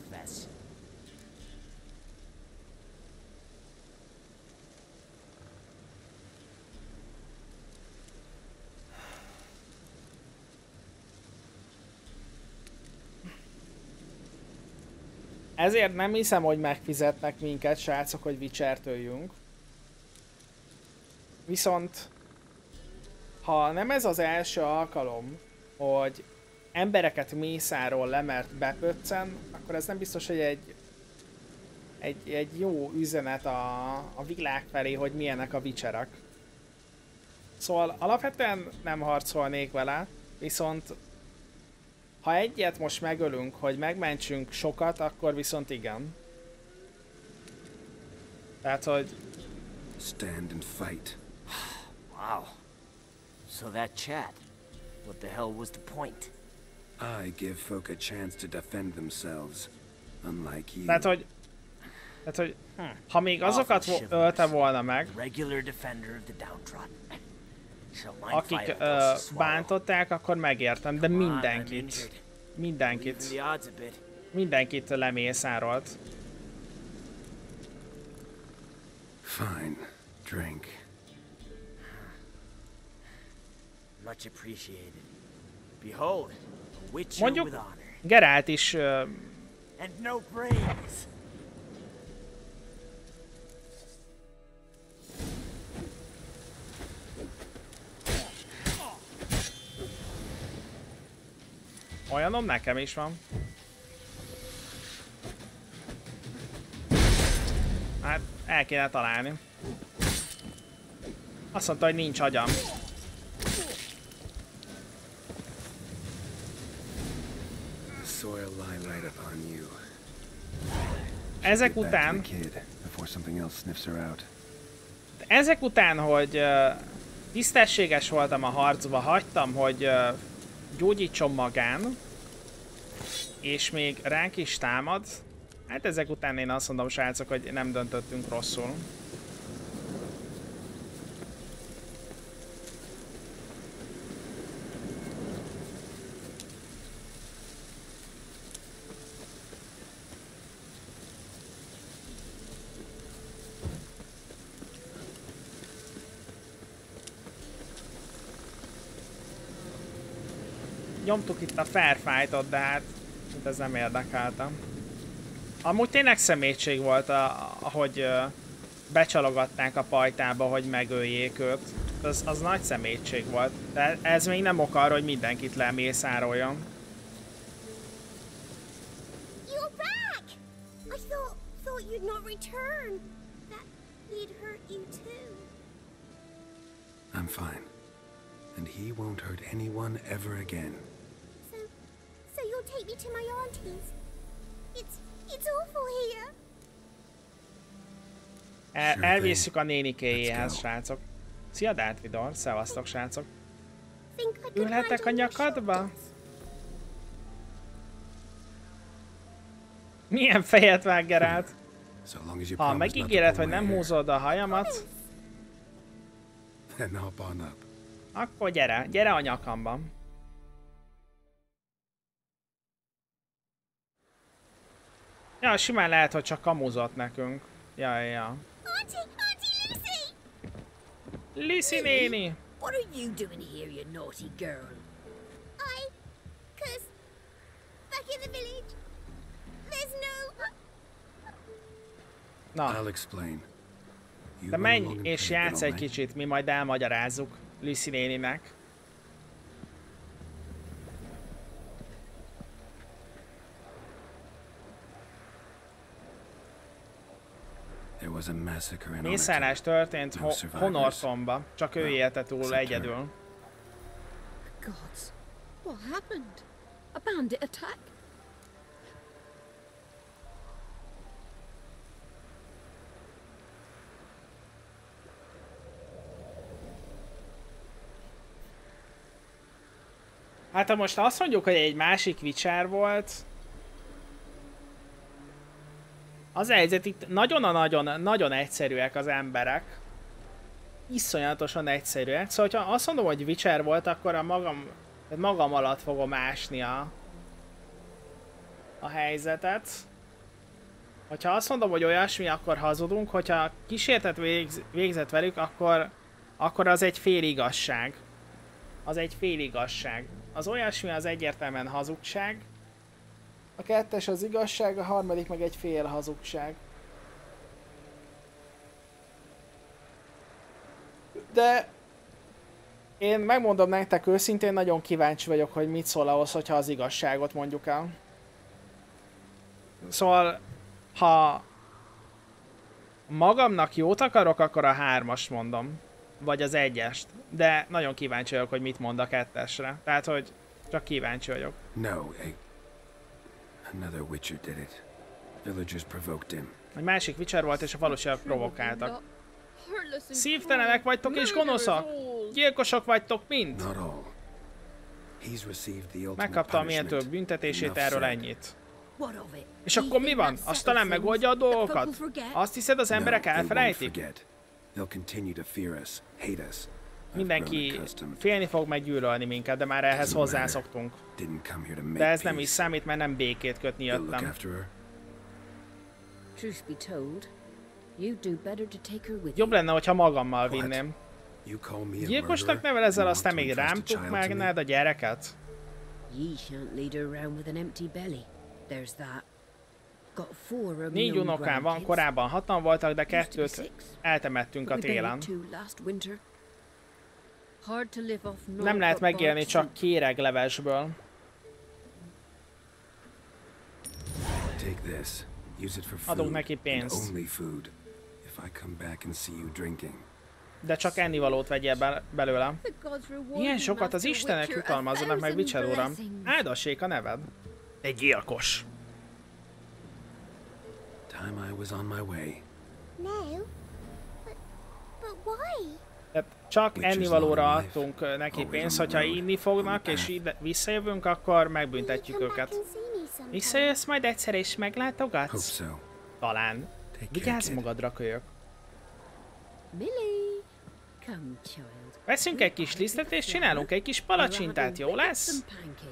S1: Ezért nem hiszem, hogy megfizetnek minket, srácok, hogy Witchert öljünk. Viszont, ha nem ez az első alkalom, hogy embereket mészáról lemert bepöccen, akkor ez nem biztos, hogy egy jó üzenet a világ felé, hogy milyenek a Witcherek. Szóval alapvetően nem harcolnék vele, viszont ha egyet most megölünk, hogy megmentsünk sokat, akkor viszont igen. Tehát, hogy...
S7: Stand and fight.
S10: Wow. So that chat. What the hell was the point?
S7: I give folk a chance to defend themselves, unlike you.
S1: Tehát, hogy ha még azokat ölte volna meg, akik bántották, akkor megértem, de mindenkit lemészárolt.
S2: Fine. Drink.
S10: Much appreciated. Behold, a witcher with
S1: Mondjuk
S10: honor.
S1: Geralt is...
S10: And no brains.
S1: Olyanom nekem is van. Hát el kéne találni. Azt mondta, hogy nincs agyam. Ezek után, hogy tisztességes voltam a harcba, hagytam, hogy gyógyítson magán, és még ránk is támad. Hát ezek után én azt mondom, srácok, hogy nem döntöttünk rosszul. Nyomtuk itt a fair fight-ot, de hát ez nem érdekeltem. Amúgy tényleg szemétség volt, ahogy becsalogatták a pajtába, hogy megöljék őt. Az nagy szemétség volt. De ez még nem ok arra, hogy mindenkit lemészároljon.
S6: You're back! I thought you'd not return. That he'd hurt you too.
S2: I'm fine. And he won't hurt anyone ever again.
S6: So you'll take me to my auntie's? It's awful here.
S1: Elvisszük a nénikéjéhez, srácok. Szia, Darth Vidor, szevasztok, srácok. Ülhetek a nyakadba? Milyen fejet vág, Geralt? Ha megígéred, hogy nem húzod a hajamat, akkor gyere a nyakamban. Ja, simán lehet, hogy csak kamuzott nekünk. Ja.
S6: Auntie Lucy!
S1: Lucy néni!
S11: What are you doing here, you naughty girl?
S6: Cause back in the village, there's no...
S1: Na.
S2: I'll explain.
S1: De menj és játsz egy kicsit, mi majd elmagyarázzuk Lucy néninek. Mészárlás történt Honortonba, csak ő élte túl egyedül.
S11: Gods, what happened? A bandit attack?
S1: Hát ha most azt mondjuk, hogy egy másik Witcher volt, az a helyzet, itt nagyon egyszerűek az emberek. Iszonyatosan egyszerűek. Szóval, ha azt mondom, hogy Witcher volt, akkor a magam alatt fogom ásni a helyzetet. Hogyha azt mondom, hogy olyasmi, akkor hazudunk. Hogyha kísértet végzett velük, akkor az egy fél igazság. Az egy fél igazság. Az olyasmi az egyértelműen hazugság. A kettes az igazság, a harmadik meg egy fél hazugság. De én megmondom nektek őszintén, nagyon kíváncsi vagyok, hogy mit szól ahhoz, hogyha az igazságot mondjuk el. Szóval, ha magamnak jót akarok, akkor a 3-ast mondom. Vagy az 1-est. De nagyon kíváncsi vagyok, hogy mit mond a 2-esre. Tehát, hogy csak kíváncsi vagyok.
S2: No, another Witcher did it. Villagers provoked him.
S1: Egy másik Witcher volt, és a falusiak provokáltak. Szívtelenek vagytok és gonoszak! Gyilkosok vagytok mind! Megkapta a méltó büntetését, erről ennyit. És akkor mi van? Azt talán megoldja a dolgokat? Azt hiszed, az emberek elfelejtik? mindenki félni fog meggyűlölni minket, de már ehhez hozzászoktunk. De ez nem is számít, mert nem békét kötni jöttem. Jobb lenne, hogyha magammal vinném. Gyilkosnak nevel aztán még rám tukmágnád a gyereket? Négy unokám van, korábban 6-an voltak, de 2-t eltemettünk a télen. Nem lehet megélni csak kéreglevesből. Adunk neki pénzt. De csak ennivalót vegyél belőle. Ilyen sokat az istenek jutalmazzanak meg, Witcher uram. Áldassék a neved. Egy gyilkos. Csak ennivalóra adtunk neki pénzt, hogyha inni fognak és ide visszajövünk, akkor megbüntetjük őket. Visszajössz majd egyszer és meglátogatsz? Talán. Vigyázz magadra, kölyök. Veszünk egy kis lisztet és csinálunk egy kis palacsintát, jó lesz?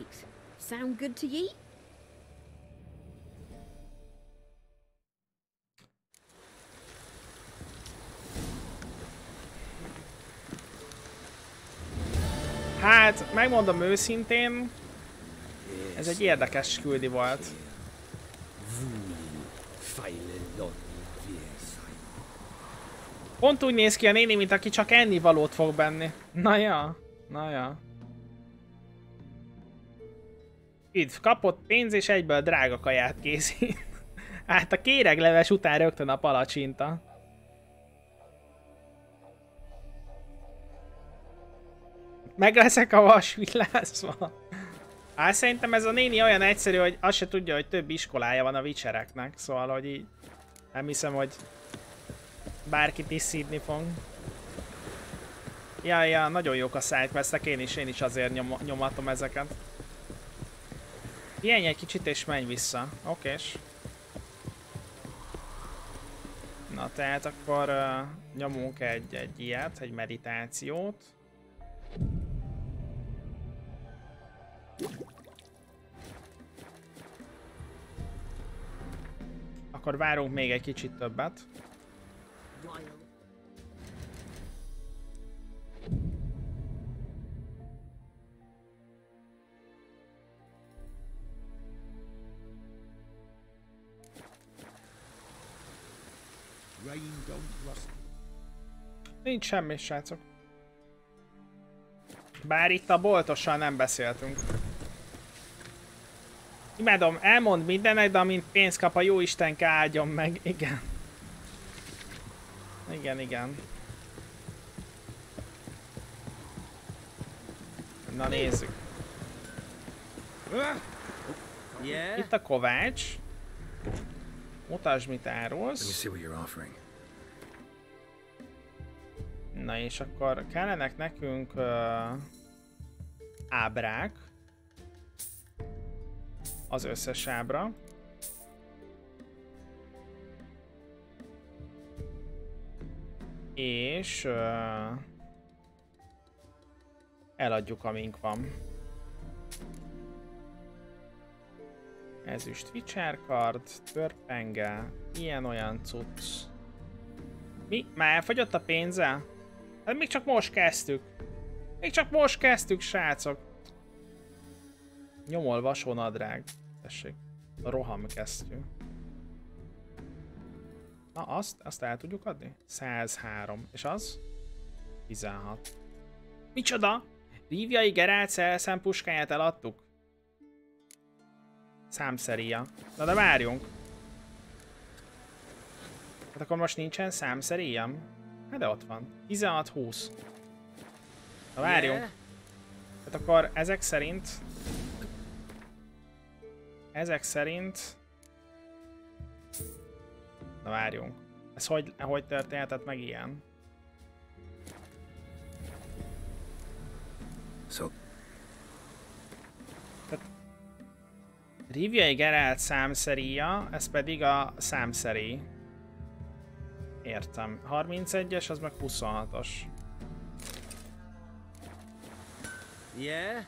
S1: Hát, megmondom őszintén, ez egy érdekes küldi volt. Pont úgy néz ki a néni, mint aki csak ennivalót fog benni. Na ja, na ja. Üdv, kapott pénz és egyből drága kaját készít. Hát a kéregleves után rögtön a palacsinta. Meg leszek a vasvillázva. Hát szerintem ez a néni olyan egyszerű, hogy azt se tudja, hogy több iskolája van a Witchereknek. Szóval, hogy így nem hiszem, hogy bárkit is szídni fog. Ja, nagyon jók a sidequestek, én is azért nyomatom ezeket. Pihenj egy kicsit és menj vissza. Okés. Na, tehát akkor nyomunk egy ilyet, egy meditációt. Akkor várunk még egy kicsit többet. Nincs semmi, srácok. Bár itt a boltossal nem beszéltünk. Imádom, elmond mindennek, de amint pénzt kap, a jóistenke áldjon meg. Igen. Igen. Na nézzük. Itt a Kovács. Mutasd, mit árulsz. Na és akkor kellenek nekünk ábrák. Az összes ábra. És eladjuk, amink van. Ezüst Witcher kard, törpenge, ilyen-olyan cucc. Mi? Már elfogyott a pénze? Hát még csak most kezdtük. Srácok. Nyomolvasó nadrág. Tessék. A rohamkesztyű. Na azt el tudjuk adni? 103. És az? 16. Micsoda? Rívjai Geralt szelszempuskáját eladtuk? Számszeria. Na de várjunk. Hát akkor most nincsen számszeríjam? Hát de ott van. 16-20. Na várjunk. Hát akkor ezek szerint... Na várjunk. Ez hogy történhetett meg ilyen? Tehát... Rívjai Geralt számszeríja, ez pedig a számszerí. Értem. 31-es, az meg 26-os.
S10: Yeah?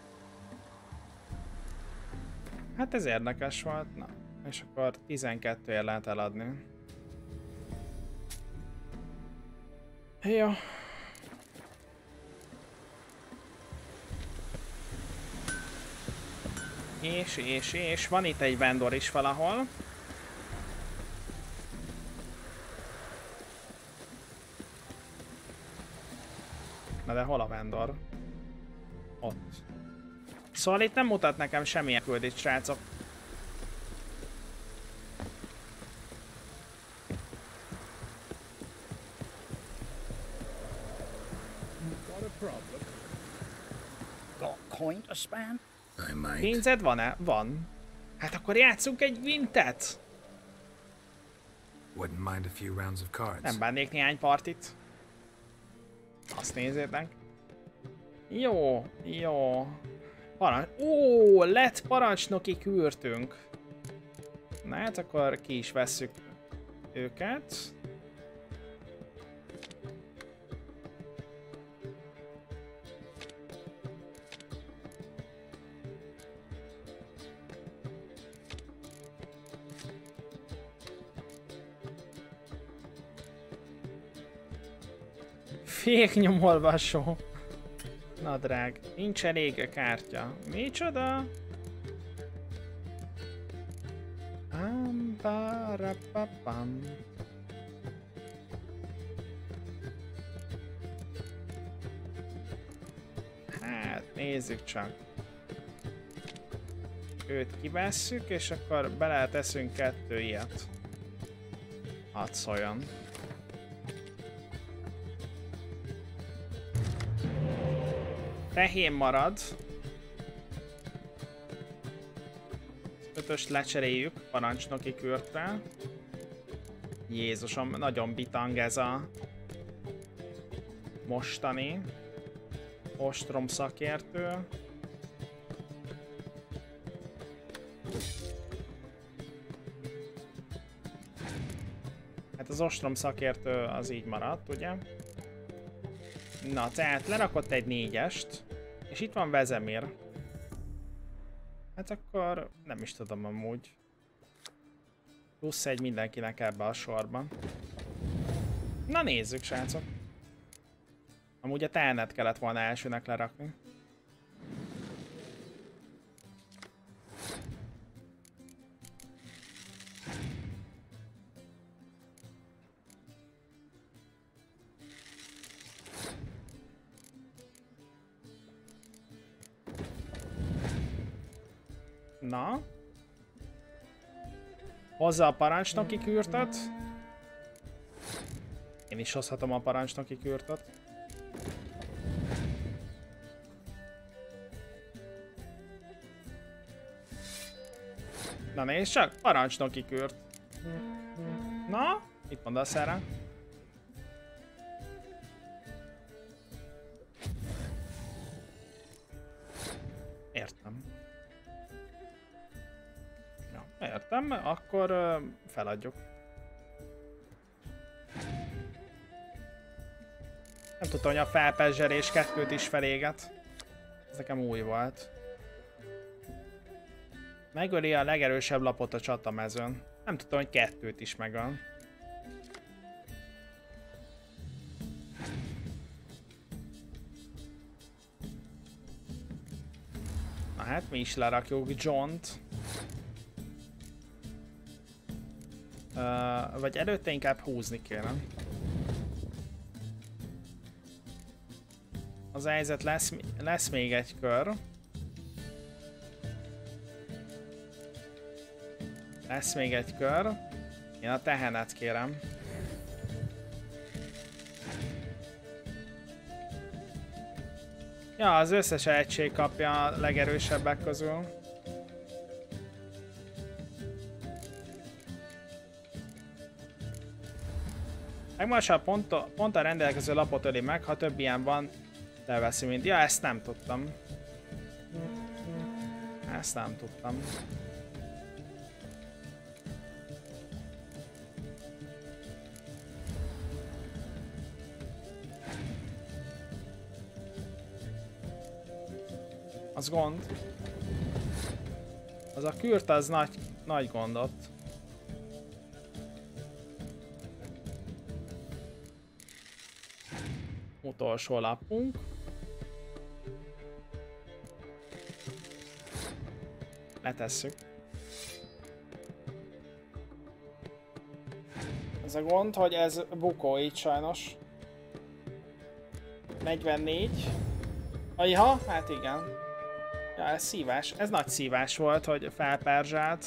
S1: Hát ez érdekes volt, na. És akkor 12-ért lehet eladni. Jó. És van itt egy vendor is valahol. Na de hol a vendor? Ott. Szóval itt nem mutat nekem semmilyen küldést, srácok. Pénzed van-e? Van. Hát akkor játszunk egy vintet.
S2: Wouldn't mind a few rounds of cards.
S1: Nem bánnék néhány partit. Azt nézzétek. Jó, jó. Ó, lett parancsnoki kürtünk. Na hát akkor ki is vesszük őket. Féknyomolvasó. Nadrág. Nincs elég kártya. Micsoda? Ambarapapam. Hát, nézzük csak. Őt kivesszük, és akkor beleteszünk 2 ilyet. Hadd szóljon. Tehén marad. 5-öst lecseréljük parancsnoki kürtre. Jézusom, nagyon bitang ez a mostani ostrom szakértő. Hát az ostrom szakértő az így maradt, ugye? Na, tehát lerakott egy 4-est, és itt van Vezemir. Hát akkor nem is tudom amúgy. +1 mindenkinek ebbe a sorban. Na nézzük, srácok. Amúgy a Telnet kellett volna elsőnek lerakni. Na. Hozza a parancsnoki kürtöt. Én is hozhatom a parancsnoki kürtöt. Na nézd csak, parancsnoki kürt. Na, mit mondasz erre? Értem. Ja, értem, akkor feladjuk. Nem tudtam, hogy a felpezserés 2-t is feléget. Ez nekem új volt. Megöli a legerősebb lapot a csatamezőn. Nem tudtam, hogy 2-t is megöl. Na hát mi is lerakjuk Johnt. Vagy előtte inkább húzni kéne. Az helyzet lesz még egy kör. Lesz még egy kör. Én a tehenet kérem. Ja, az összes egység kapja a legerősebbek közül. Megmassa pont a rendelkező lapot öli meg, ha több ilyen van, elveszi mind. Ja, ezt nem tudtam. Ezt nem tudtam. Az gond. Az a kürt az nagy gondot. Utolsó lapunk. Letesszük. Ez a gond, hogy ez bukó így sajnos. 44. Ajha, hát igen. Ja, ez szívás. Ez nagy szívás volt, hogy felperzsált.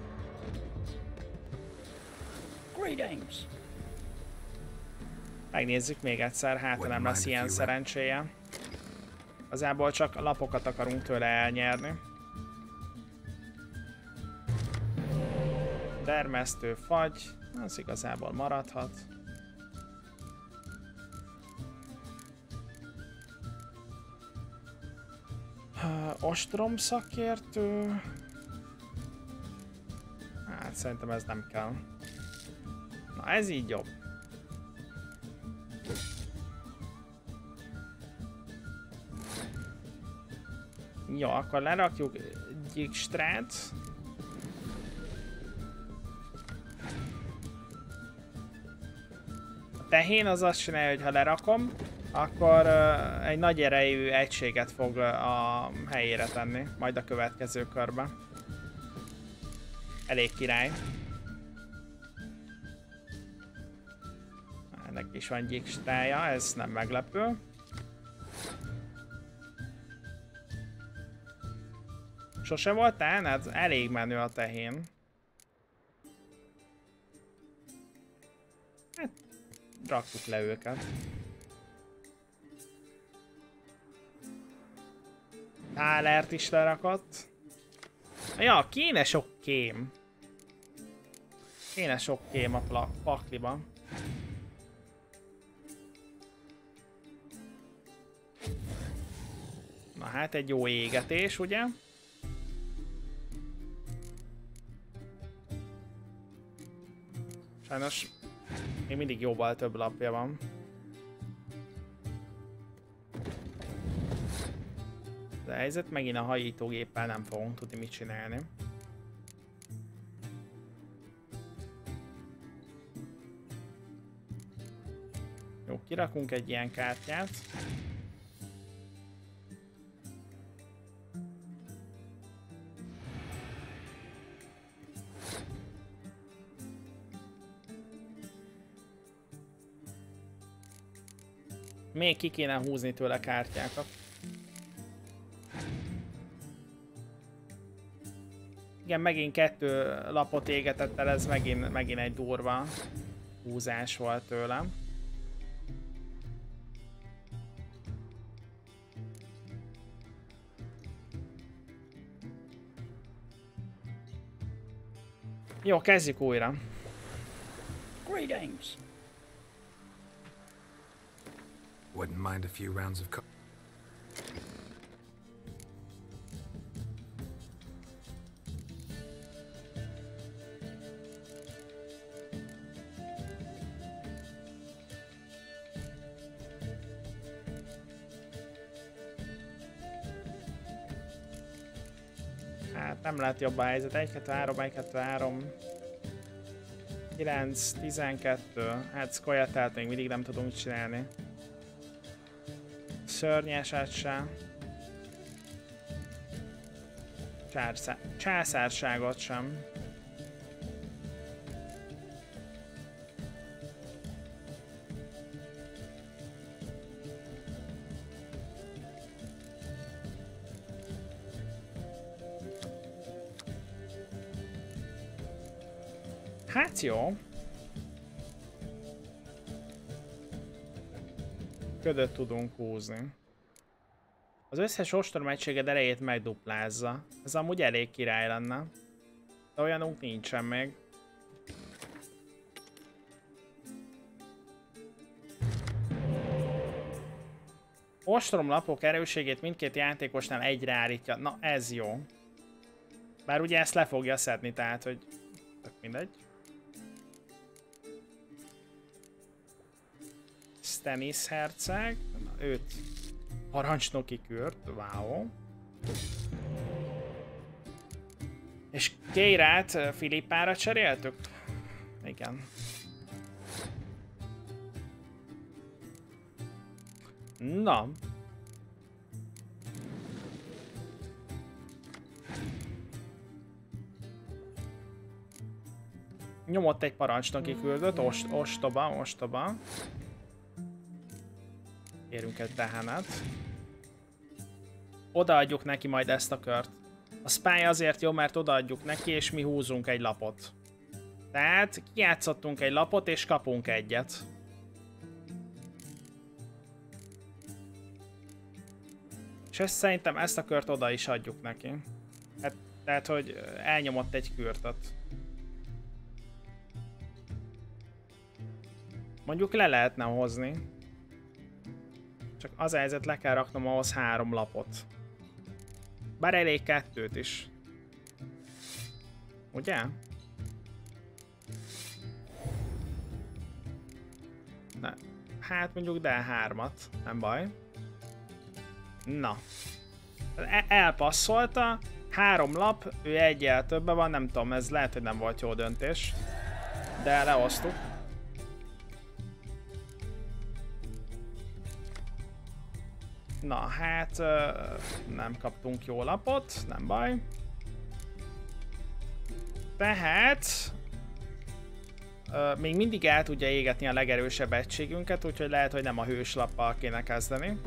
S1: Megnézzük még egyszer, hát nem lesz ilyen szerencséje. Igazából csak lapokat akarunk tőle elnyerni. Termesztő fagy, az igazából maradhat. Ostrom szakértő. Hát szerintem ez nem kell. Na ez így jobb. Jó, akkor lerakjuk Dijkstrát. A tehén az azt csinálja, hogy ha lerakom, akkor egy nagy erejű egységet fog a helyére tenni, majd a következő körbe. Elég király. Ennek is van Dijkstrája, ez nem meglepő. Sose voltál? Hát elég menő a tehén. Hát, rakjuk le őket. Tálert is lerakott. Ja, kéne sok kém. Kéne sok kém a pakliban. Na hát egy jó égetés, ugye? Sajnos még mindig jóval több lapja van. De a helyzet megint a hajítógéppel nem fogunk tudni mit csinálni. Jó, kirakunk egy ilyen kártyát. Még ki kéne húzni tőle kártyákat. Igen, megint 2 lapot égetett el, ez megint egy durva húzás volt tőlem. Jó, kezdjük újra.
S12: Greetings.
S2: Wouldn't mind a few rounds of
S1: Hát nem lehet jobb a helyzet. 1, 2, 3, 1, 2, 3. 9, 12. Hát Skoyatelt még mindig nem tudunk csinálni. Szörnyeset se. Császárságot sem. Hát jó. Ködöt tudunk húzni. Az összes ostrom egységed erejét megduplázza. Ez amúgy elég király lenne. De olyanunk nincsen még. Ostromlapok erősségét mindkét játékosnál egyre állítja. Na ez jó. Bár ugye ezt le fogja szedni, tehát hogy tök mindegy. Stannis herceg. Na, őt parancsnoki kürt. Wow. És Keirát Philippára cseréltük? Igen. Na. Nyomott egy parancsnoki küldött, ostoba. Érünk egy tehenet. Odaadjuk neki majd ezt a kört. A spy azért jó, mert odaadjuk neki, és mi húzunk egy lapot. Tehát kijátszottunk egy lapot, és kapunk egyet. És szerintem ezt a kört oda is adjuk neki. Hát, tehát, hogy elnyomott egy kürtöt. Mondjuk le lehetne hozni. Csak az a helyzet, le kell raknom ahhoz 3 lapot. Bár elég 2-t is. Ugye? Na, hát mondjuk de 3-at, nem baj. Na. Elpasszolta. 3 lap, ő egyel többen van, nem tudom, ez lehet, hogy nem volt jó döntés. De lehoztuk. Na hát, nem kaptunk jó lapot, nem baj. Tehát még mindig el tudja égetni a legerősebb egységünket, úgyhogy lehet, hogy nem a hőslappal kéne kezdeni.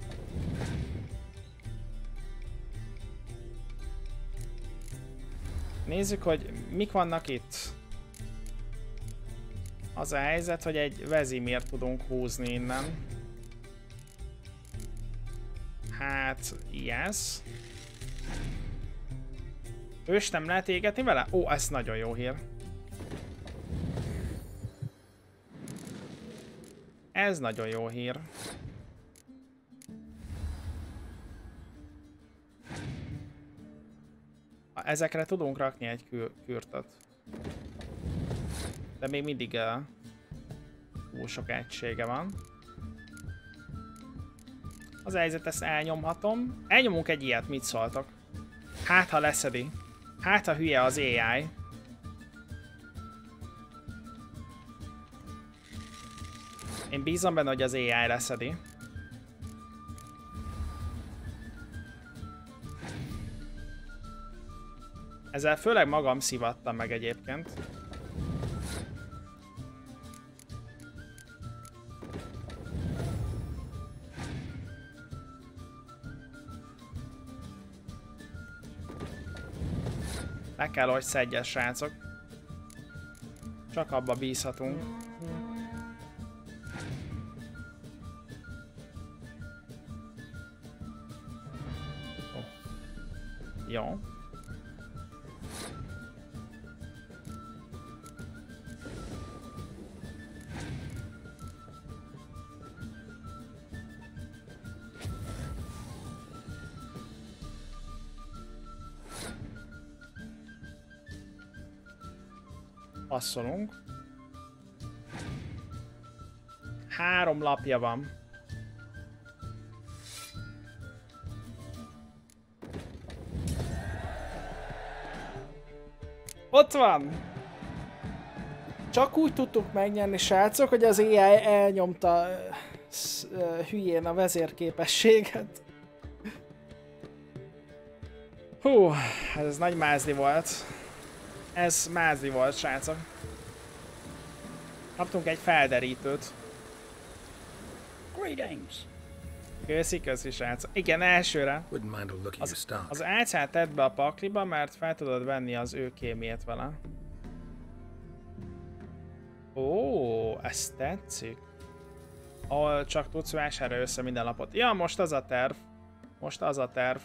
S1: Nézzük, hogy mik vannak itt. Az a helyzet, hogy egy vezimirt tudunk húzni innen. Hát, yes. Őst nem lehet égetni vele? Ó, ez nagyon jó hír. Ez nagyon jó hír. Ezekre tudunk rakni egy kürtöt. De még mindig túl sok egysége van. Az a helyzet, ezt elnyomhatom. Elnyomunk egy ilyet, mit szóltok? Hát, ha leszedi. Hát, ha hülye az AI. Én bízom benne, hogy az AI leszedi. Ezzel főleg magam szivattam meg egyébként. Le kell, hogy szedjen, srácok. Csak abba bízhatunk. Oh. Jó. Passzolunk. 3 lapja van. Ott van! Csak úgy tudtuk megnyerni, srácok, hogy az AI elnyomta hülyén a vezérképességet. Hú, ez nagy mázli volt. Ez mázli volt, srácok. Kaptunk egy felderítőt. Köszi, srácok. Igen, elsőre. Az álcát tedd be a pakliba, mert fel tudod venni az ő kémjét vele. Ó, ez tetszik. Ahol csak tudsz vásárolni össze minden lapot. Ja, most az a terv. Most az a terv,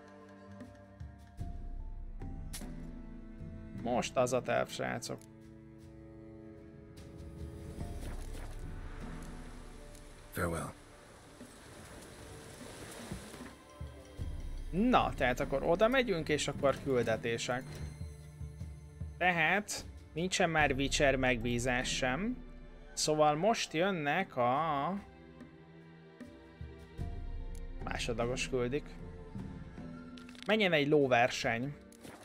S1: srácok.
S2: Farewell.
S1: Na, tehát akkor oda megyünk, és akkor küldetések. Tehát nincsen már Witcher megbízás sem. Szóval most jönnek a másodlagos küldik. Menjen egy lóverseny.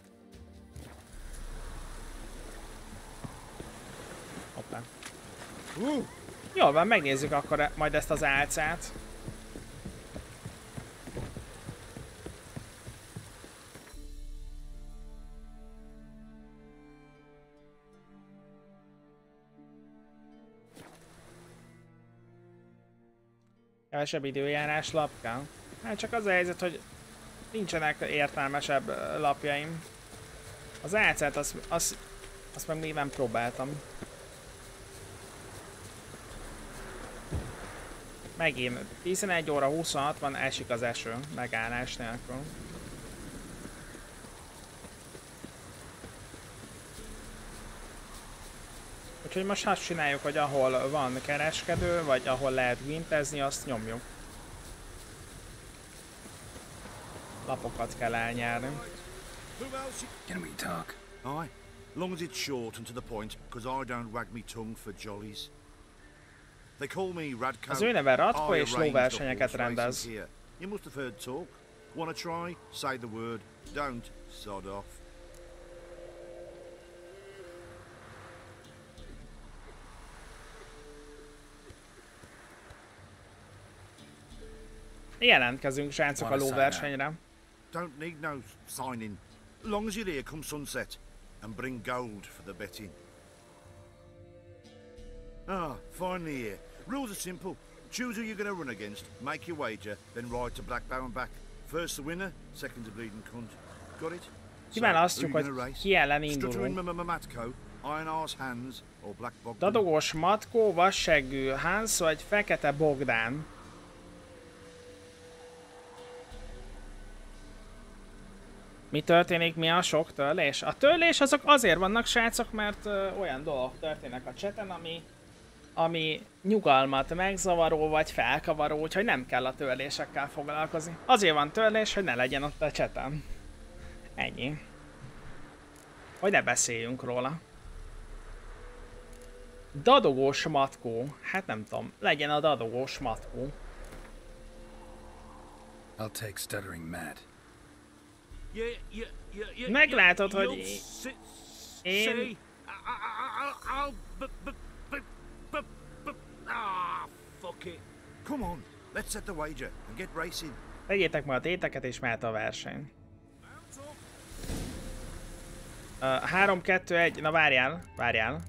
S1: Hoppá. Jól van, megnézzük akkor majd ezt az álcát. Kevesebb időjárás lapka. Hát csak az a helyzet, hogy nincsenek értelmesebb lapjaim. Az álcát azt meg még nem próbáltam. Megint 11 óra 26 van, esik az eső, megállás nélkül. Úgyhogy most azt csináljuk, hogy ahol van kereskedő, vagy ahol lehet wintezni, azt nyomjuk. Lapokat kell elnyerni.
S2: Can we talk?
S12: Aye, long as it's short and to the point, because I don't wag me tongue for jollies. They call me Radko.
S1: Az ő neve Radko és lóversenyeket rendez.
S12: You must have heard talk. Wanna try? Say the word. Don't, sod off.
S1: Jelentkezünk, srácok, a lóversenyre.
S12: Don't need no signing. Long as you're here come sunset and bring gold for the betting. Ah, finally here. Rules are simple. Choose who you're going to run against, make your wager, then ride to Blackbow and back. First the winner, second the bleeding cunt. Got it?
S1: Kiválasztjuk, hogy ki ellen indulunk. Dadogós Matkó, vasseggű Hans vagy fekete Bogdán. Mi történik, mi a sok törlés? A törlés azok azért vannak, srácok, mert olyan dolgok történnek a chaten, ami nyugalmat megzavaró vagy felkavaró, úgyhogy nem kell a törlésekkel foglalkozni. Azért van törlés, hogy ne legyen ott a chaten. Ennyi. Hogy ne beszéljünk róla. Dadogós Matkó. Hát nem tudom, legyen a dadogós Matkó.
S2: I'll take Stuttering Matt.
S1: Meglátod, hogy én...
S12: Fuck it. Come on, let's set the wager and get racing.
S1: Tegyétek majd a téteket és mehet a verseny. 3, 2, 1, na várjál.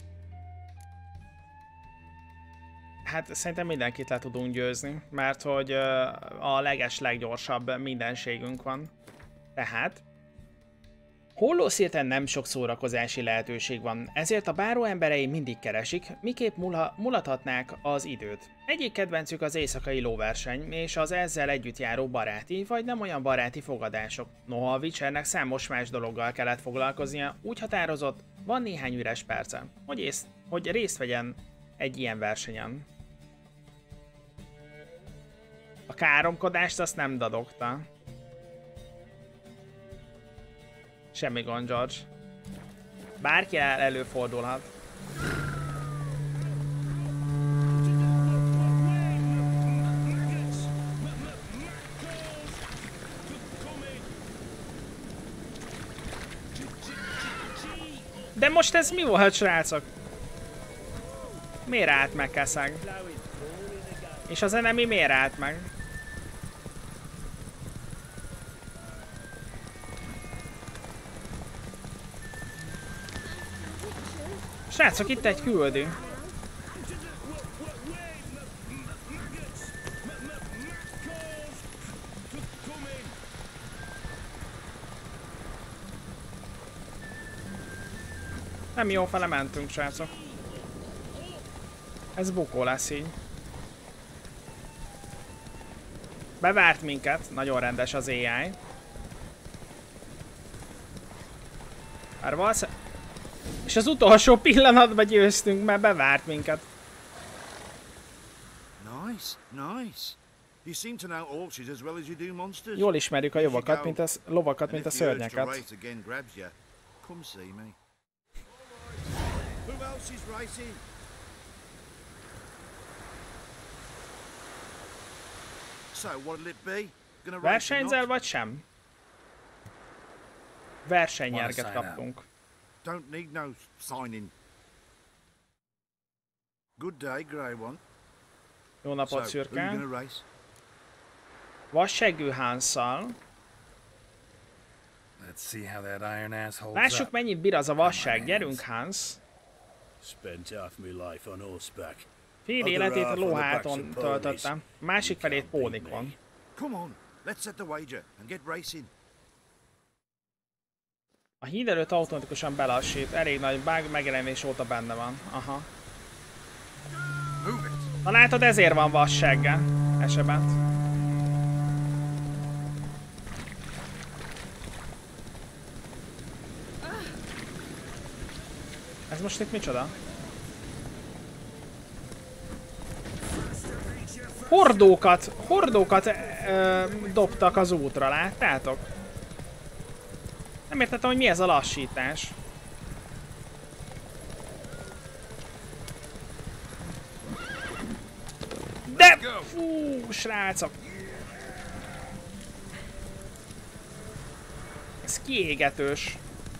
S1: Hát szerintem mindenkit le tudunk győzni, mert hogy a leggyorsabb mindenségünk van. Tehát Hollószirten nem sok szórakozási lehetőség van, ezért a báró emberei mindig keresik, miképp mulathatnák az időt. Egyik kedvencük az éjszakai lóverseny, és az ezzel együtt járó baráti, vagy nem olyan baráti fogadások. Noha a Witchernek számos más dologgal kellett foglalkoznia, úgy határozott, van néhány üres perce, hogy részt vegyen egy ilyen versenyen. A káromkodást azt nem dadogta. Semmi gond, George. Bárki előfordulhat. De most ez mi volt, srácok? Miért állt meg Keszeg? És az enemi miért állt meg? Srácok, itt egy küldő. Nem jó fele mentünk, srácok. Ez bukó lesz így. Bevárt minket, nagyon rendes az AI. Már valószínűleg... És az utolsó pillanatban győztünk, mert bevárt minket. Jól ismerjük a lovakat, mint a szörnyeket. Versenyzel vagy sem? versenynyerget kaptunk.
S12: Don't need no signing. Good day, Grey One.
S1: Jó napot,
S12: So,
S1: szürke.
S12: who you gonna race?
S1: Vasseggű Hansszal.
S2: Let's see how that iron ass holds
S1: Lássuk,
S2: up.
S1: mennyit bír az a vasság. Gyerünk, Hans.
S13: Spent half my life on horseback.
S1: Fél életét lóháton töltöttem, másik felét pónikon.
S12: Come on, let's set the wager and get racing.
S1: A híd előtt automatikusan belassít, elég nagy bug, megjelenés óta benne van. Aha. Na látod, ezért van vassággal. Esebent. Ez most itt micsoda? Hordókat dobtak az útra, láttátok? Nem értettem, hogy mi ez a lassítás. De fú, srácok! Ez kiégetős.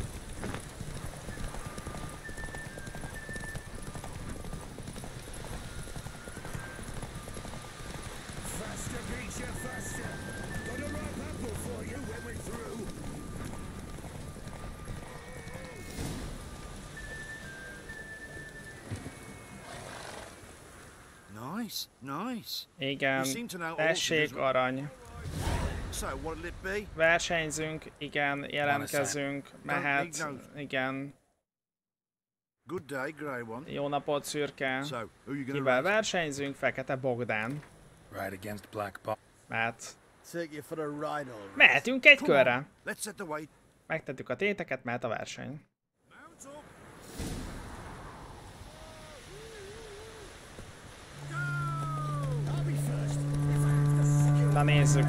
S12: Nice, nice.
S1: Igen, tessék arany.
S12: So, what'll it be?
S1: Versenyzünk, igen, jelentkezünk, mehet, igen.
S12: Good day, Grey One.
S1: Jó napot, szürke.
S12: So, who you gonna
S1: Kivel
S12: race?
S1: versenyzünk? Fekete Bogdán.
S2: Ride against Black Bob.
S1: Mehet.
S3: Take you for a ride, all right.
S1: Mehetünk egy körre.
S12: Let's set the way.
S1: Megtettük a téteket, mehet a verseny. Na nézzük.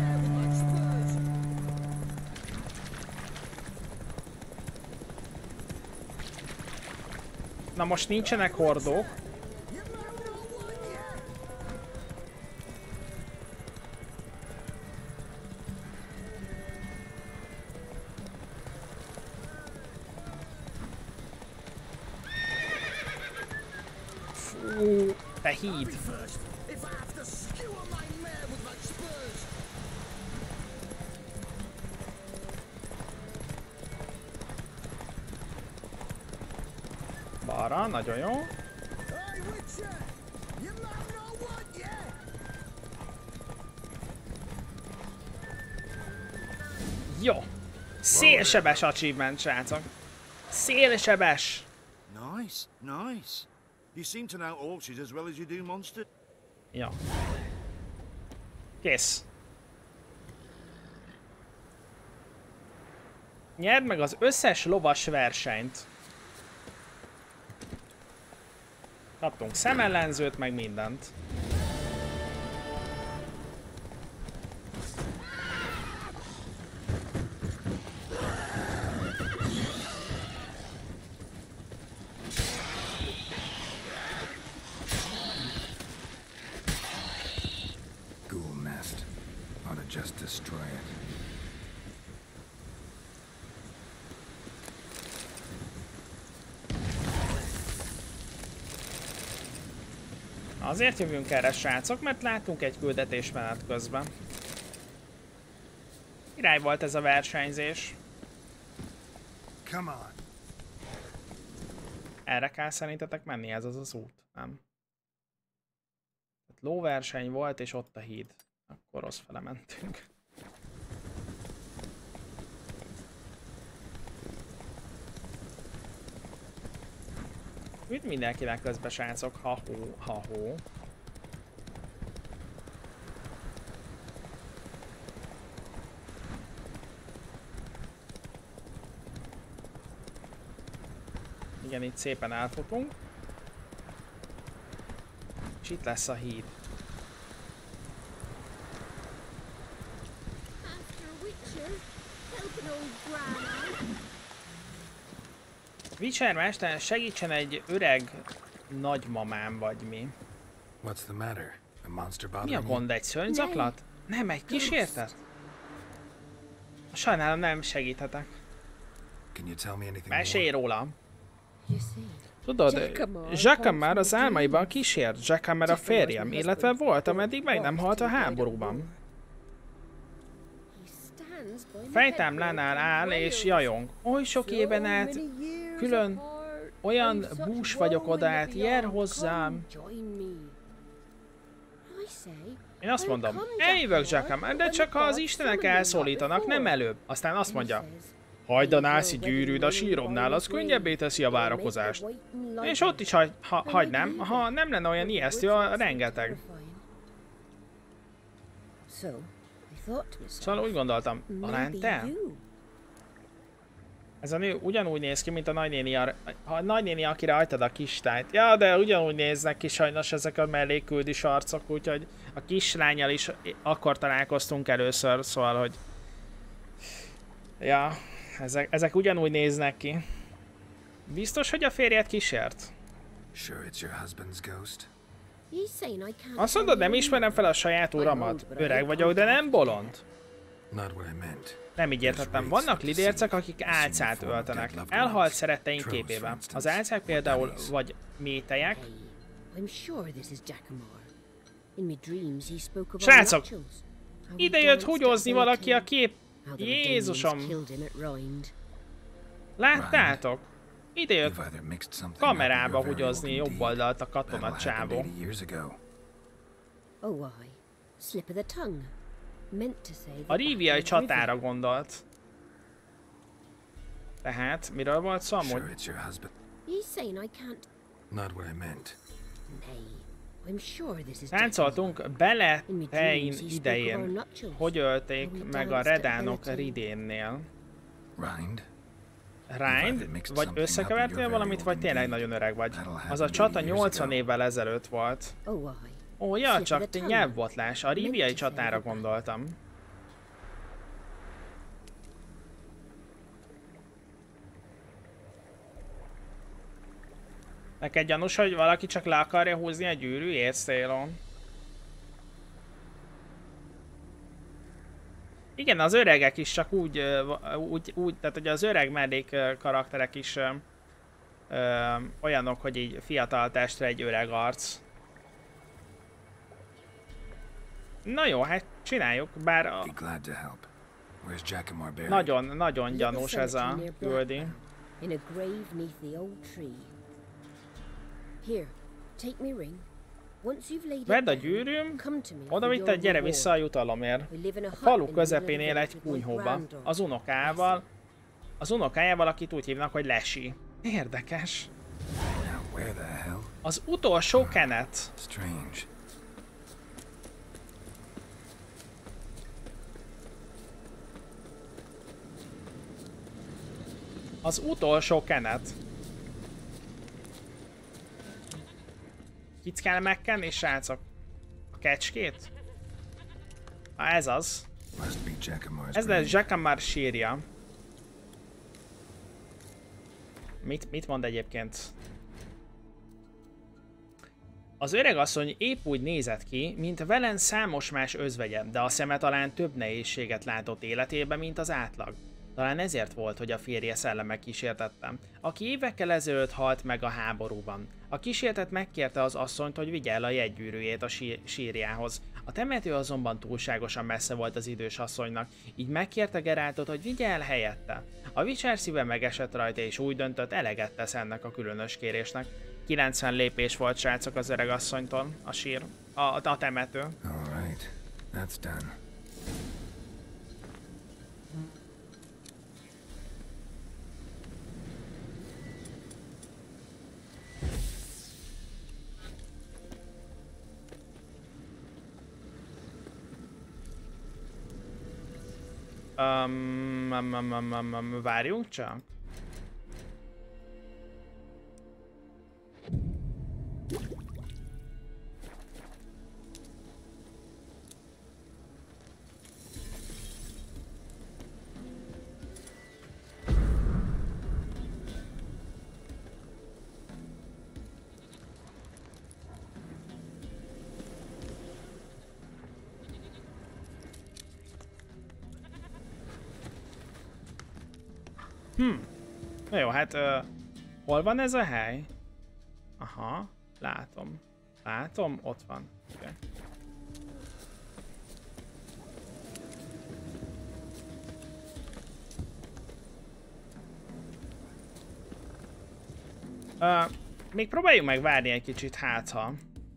S1: Na most nincsenek hordók. Fú, te híd. Balra, nagyon jó. Jó. Szélsebes achievement, srácok. Szélsebes.
S12: Nice, nice. You seem to know horses as well as you do monster.
S1: Ja. Kész. Nyerd meg az összes lovas versenyt. Kaptunk szemellenzőt, meg mindent.
S2: Ghoul nest. Ought to just destroy it.
S1: Azért jövünk erre, srácok, mert látunk egy küldetés menet közben. Király volt ez a versenyzés.
S2: Come on.
S1: Erre kell szerintetek menni, ez az az út, nem? Lóverseny volt, és ott a híd. Akkor rossz fele mentünk. Üdv mindenkinek közbe, srácok, ha-hó, ha-hó. Igen, itt szépen elfutunk. És itt lesz a híd. Witcher mester, segítsen egy öreg nagymamám vagy mi.
S2: What's the matter? A monster
S1: Mi a
S2: bothering
S1: gond, egy szörnyzaklat? Nem, egy kísértet? Sajnálom, nem segíthetek. Mesélj róla. Tudod, Jacquemart az álmaiban kísért. Jacquemart a férjem, illetve volt, ameddig meg nem halt a háborúban. Fejtámlánál áll és jajong. Oly sok éven át külön olyan bús vagyok odaát, jár hozzám. Én azt mondom, eljövök Jacquemart, de csak ha az istenek elszólítanak, nem előbb. Aztán azt mondja, hagyd a nászi gyűrűd a síromnál, az könnyebbé teszi a várakozást. És ott is hagynám, ha nem lenne olyan ijesztő a rengeteg. Szóval úgy gondoltam, talán te? Ez a nő ugyanúgy néz ki, mint a nagynéni, akire hagytad a kislányt. Ja, de ugyanúgy néznek ki sajnos ezek a mellékküldis arcok, úgyhogy a kislánnyal is akkor találkoztunk először, szóval, hogy... Ja, ezek ugyanúgy néznek ki. Biztos, hogy a férjed kísért? Azt mondod, nem ismerem fel a saját uramat. Öreg vagyok, de nem bolond. Nem így értettem. Vannak lidércek, akik álcát öltenek. Elhalt szeretteink képében. Az álcák például vagy mételyek. Srácok! Ide jött húgyozni valaki a kép... Jézusom! Láttátok? Ide jött kamerába húgyozni jobb oldalt a katona csávó. A ríviai csatára gondolt. Tehát, miről volt szó amúgy? Táncoltunk Beletein idején. Hogy ölték meg a redánok Ridénnél? Rind? Vagy összekevertél valamit, vagy tényleg nagyon öreg vagy? Az a csata 80 évvel ezelőtt volt. Ó, ja, csak nyelvbotlás. A ríviai csatára gondoltam. Neked gyanús, hogy valaki csak le akarja húzni a gyűrűjét szélon? Igen, az öregek is csak úgy tehát hogy az öreg mellék karakterek is olyanok, hogy így fiatal testre egy öreg arc. Na jó, hát csináljuk, bár nagyon gyanús ez a küldi. Vedd a gyűrűm, oda vitted, gyere vissza a jutalomért. A falu közepén él egy kunyhóban, az unokájával, akit úgy hívnak, hogy Lesi. Érdekes. Az utolsó kenet. Az utolsó kenet. Itt kell megkenni, srácok? A kecskét? Ez az. Ez lesz Jacquemart sírja. Mit mond egyébként? Az öregasszony épp úgy nézett ki, mint Velen számos más özvegye, de a szeme talán több nehézséget látott életében, mint az átlag. Talán ezért volt, hogy a férje szelleme kísértette, aki évekkel ezelőtt halt meg a háborúban. A kísértet megkérte az asszonyt, hogy vigye el a jegygyűrűjét a sírjához. A temető azonban túlságosan messze volt az idős asszonynak, így megkérte Geraltot, hogy vigye el helyette. A Witcher szíve megesett rajta, és úgy döntött, eleget tesz ennek a különös kérésnek. 90 lépés volt, srácok, az öreg asszonytól a sír, a temető.
S2: Alright, that's done.
S1: Várjunk csak. Na jó, hát hol van ez a hely? Aha, látom. Látom, ott van. Okay. Még próbáljuk meg várni egy kicsit, hát ha.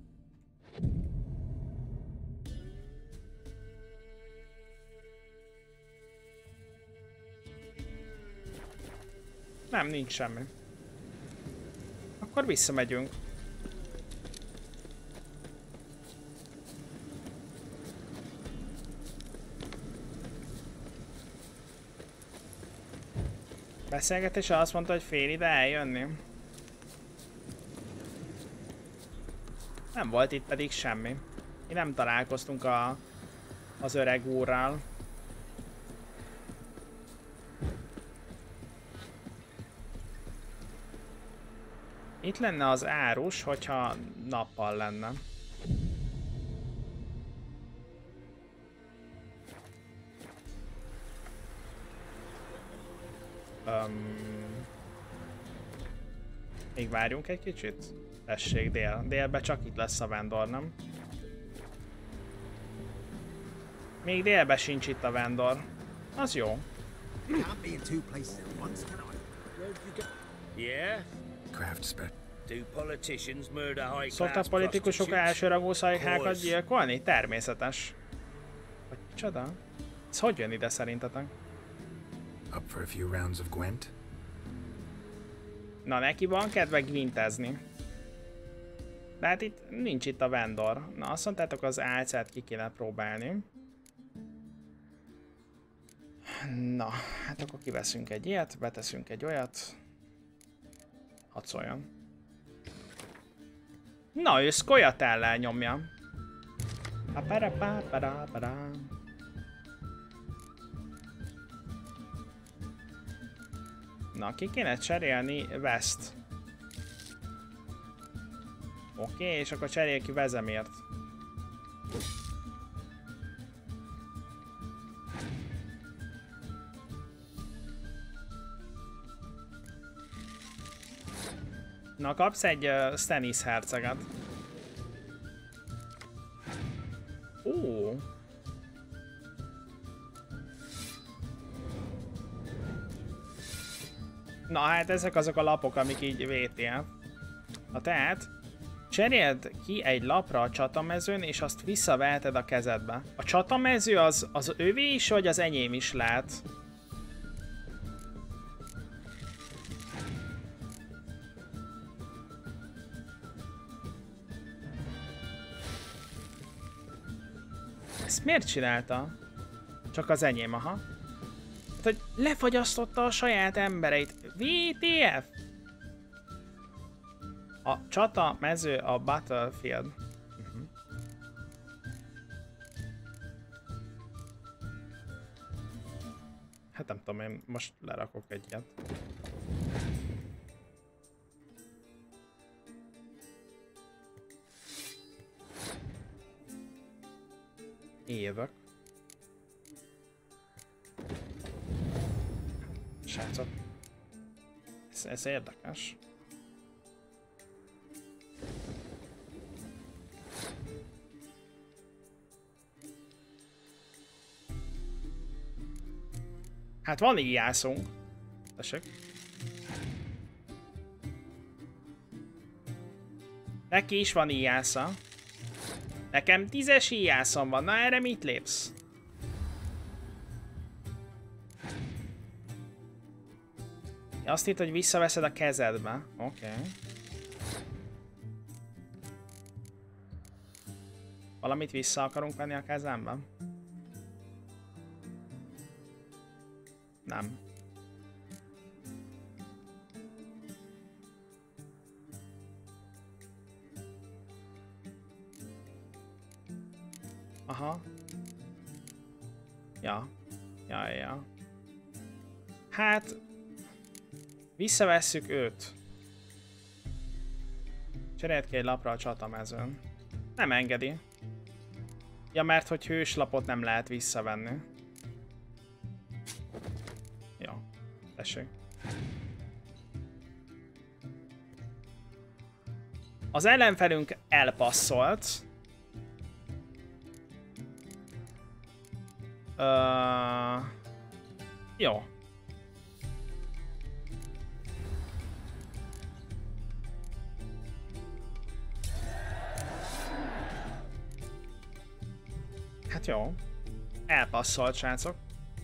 S1: Nem, nincs semmi. Akkor visszamegyünk. Beszélgetése azt mondta, hogy fél ide eljönni. Nem volt itt pedig semmi. Mi nem találkoztunk az öreg úrral. Itt lenne az árus, hogyha nappal lenne. Még várjunk egy kicsit? Tessék, délbe csak itt lesz a vendor, nem? Még délbe sincs itt a vendor. Az jó. Szoktak politikusok elsőrangú szajkákat gyilkolni? Természetes. Hogy micsoda? Ez hogy jön ide szerintetek?
S2: Up for a few rounds of Gwent?
S1: Na, neki van kedve gwintezni. De hát itt nincs itt a vendor. Na, azt mondtátok, az álcát ki kéne próbálni. Na, hát akkor kiveszünk egy ilyet, beteszünk egy olyat. Hadd szóljon. Na, ő Scoia'taellel nyomja. Na, ki kéne cserélni West. Oké, és akkor cserél ki Vezemért. Na, kapsz egy Stannis herceget. Ó. Na hát ezek azok a lapok, amik így vétél. Na tehát, cseréld ki egy lapra a csatamezőn, és azt visszaveheted a kezedbe. A csatamező az övé is, vagy az enyém is lehet? Ezt miért csinálta? Csak az enyém, aha. Hát, hogy lefagyasztotta a saját embereit. WTF? A csata mező a Battlefield. Hát nem tudom, én most lerakok egy ilyet. Évek. Srácok. Ez érdekes. Hát van íjászunk. Tessék. Neki is van íjásza. Nekem 10-es íjászom van. Na erre mit lépsz? Azt hitt, hogy visszaveszed a kezedbe. Oké. Okay. Valamit vissza akarunk venni a kezembe? Nem. Aha. Ja. Ja. Hát... Visszavesszük őt. Cserélt ki egy lapra a csatamezőn. Nem engedi. Ja, mert hogy hőslapot nem lehet visszavenni. Jó. Tessék. Az ellenfelünk elpasszolt. Jó. Hát jó. Elpasszolt, srácok.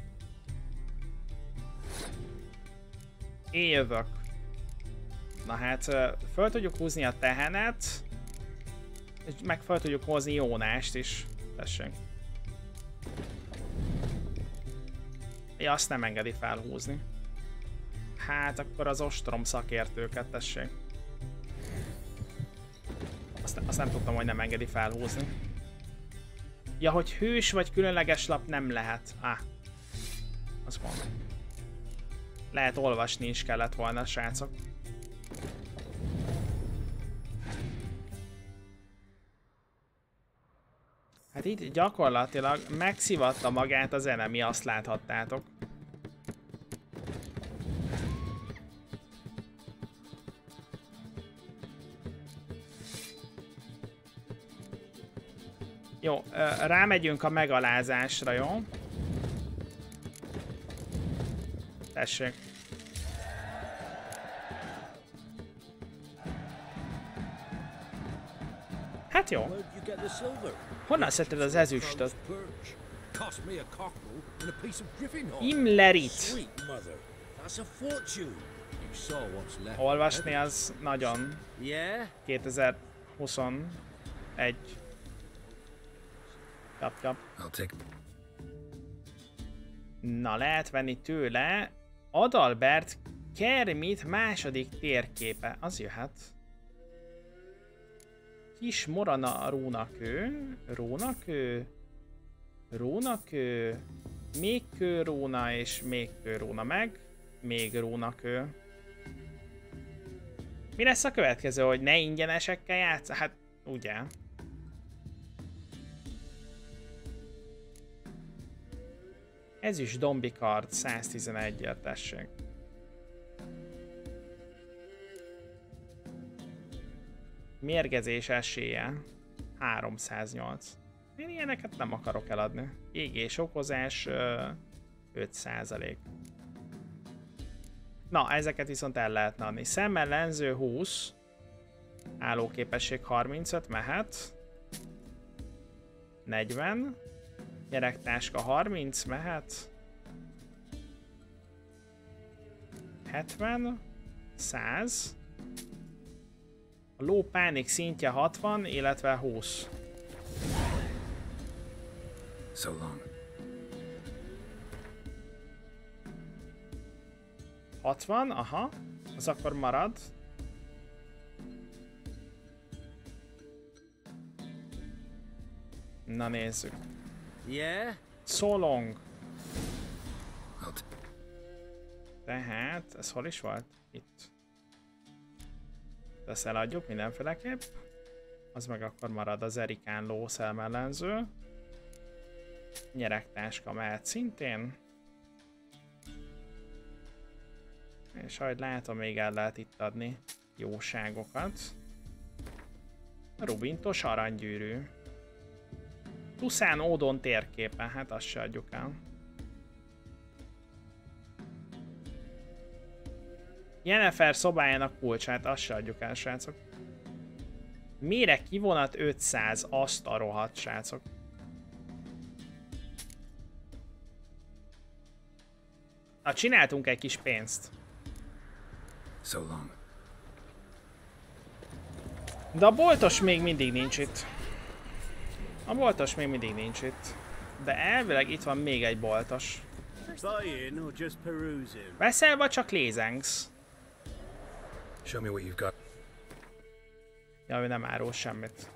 S1: Én jövök. Na hát, föl tudjuk húzni a tehenet, és meg föl tudjuk hozni Jónást is. Tessék. Ja, azt nem engedi felhúzni. Hát akkor az ostrom szakértőket, tessék. Azt nem tudtam, hogy nem engedi felhúzni. Ja, hogy hős vagy különleges lap nem lehet. Az van. Lehet olvasni is kellett volna, srácok. Hát itt gyakorlatilag megszivatta magát az enemy, azt láthattátok. Jó, rámegyünk a megalázásra, jó? Tessék. Hát jó. Honnan szedted az ezüstöt? Imlerit. Olvasni az nagyon. 2021. Jap. Na, lehet venni tőle Adalbert Kermit második térképe. Az jöhet. Kis Morana rónakő, még kő róna és még kő róna meg, még rónakő. Mi lesz a következő, hogy ne ingyenesekkel játsz? Hát, ugye? Ez is dombikard 111-et, tessék. Mérgezés esélye 308. Én ilyeneket nem akarok eladni. Égés okozás 5%. Na, ezeket viszont el lehetne adni. Szemellenző 20. Állóképesség 35, mehet. 40. Gyerektáska 30, mehet. 70. 100. A ló pánik szintje 60, illetve 20.
S2: So long.
S1: 60, aha. Az akkor marad. Na nézzük.
S10: Yeah?
S1: So long. Tehát, ez hol is volt? Itt. Ezt eladjuk mindenféleképp. Az meg akkor marad az Erikán ló szemellenző. Nyeregtáska mehet szintén. És ahogy látom, még el lehet itt adni jóságokat. Rubintos aranygyűrű. Tuszán Ódon térképen, hát azt se adjuk el. Jennifer szobájának kulcsát, azt se adjuk el, srácok. Mire kivonat 500, azt a rohadt, srácok. Na, csináltunk egy kis pénzt.
S2: So long.
S1: De a boltos még mindig nincs itt. A boltos még mindig nincs itt. De elvileg itt van még egy boltos. Veszel, vagy csak lézengsz?
S2: Show me what you've got.
S1: Ja, ő nem árul semmit.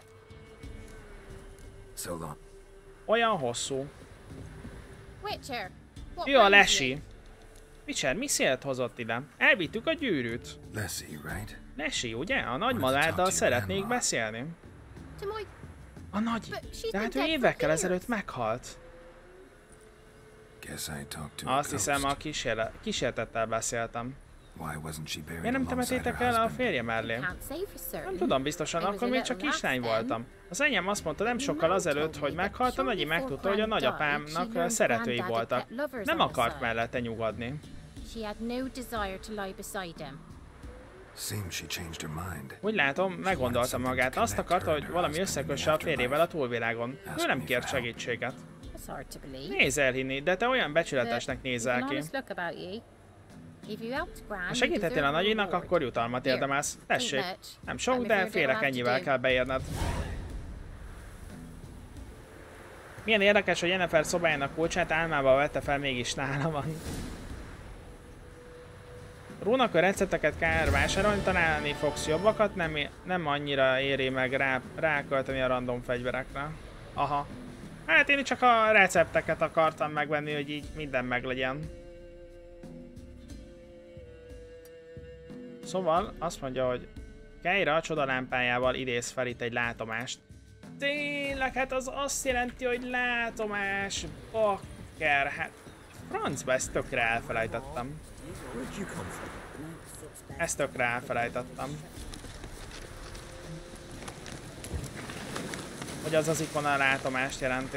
S2: So long.
S1: Olyan hosszú.
S6: Witcher,
S1: Ő a Lesi. Witcher, mi szélt hozott ide? Elvittük a gyűrűt.
S2: Lesi, right?
S1: Lesi, ugye? A nagymadárdal szeretnék beszélni. A nagy... De hát ő évekkel ezelőtt meghalt. Azt hiszem, a kísértettel beszéltem. Miért nem temetétek el a férje mellé? Nem tudom biztosan, akkor még csak kislány voltam. Az enyém azt mondta nem sokkal azelőtt, hogy meghalt, a nagyi megtudta, hogy a nagyapámnak szeretői voltak. Nem akart mellette nyugodni. Úgy látom, meggondolta magát. Azt akarta, hogy valami összekösse a férjével a túlvilágon. Ő nem kért segítséget. Nézz elhinni, de te olyan becsületesnek nézel ki. Ha segítettél a nagyinak, akkor jutalmat érdemelsz. Tessék, nem sok, de félek ennyivel kell beérned. Milyen érdekes, hogy Yennefer szobájának kulcsát álmába vette fel, mégis nála van. Rónakör recepteket kell vásárolni, találni fogsz jobbakat, nem annyira éri meg rákölteni a random fegyverekre. Aha. Hát én csak a recepteket akartam megvenni, hogy így minden meglegyen. Szóval azt mondja, hogy Keira a csodalámpájával idéz fel itt egy látomást. Tényleg, hát az azt jelenti, hogy látomás. Bakker, hát francba, ezt tökre elfelejtettem. Ezt tökre elfelejtettem. Hogy az az ikona a látomást jelenti.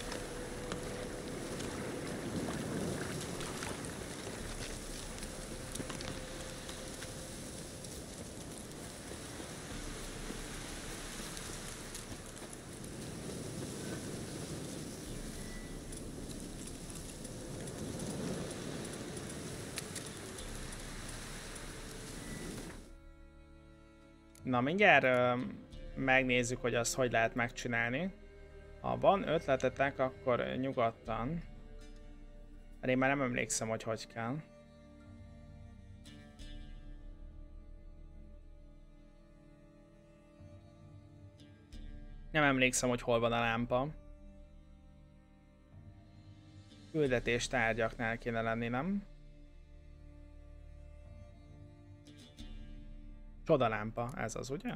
S1: Na, mindjárt megnézzük, hogy azt hogy lehet megcsinálni. Ha van ötletetek, akkor nyugodtan. Mert én már nem emlékszem, hogy hogy kell. Nem emlékszem, hogy hol van a lámpa. Küldetés tárgyaknál kéne lenni, nem? Csodalámpa, ez az, ugye?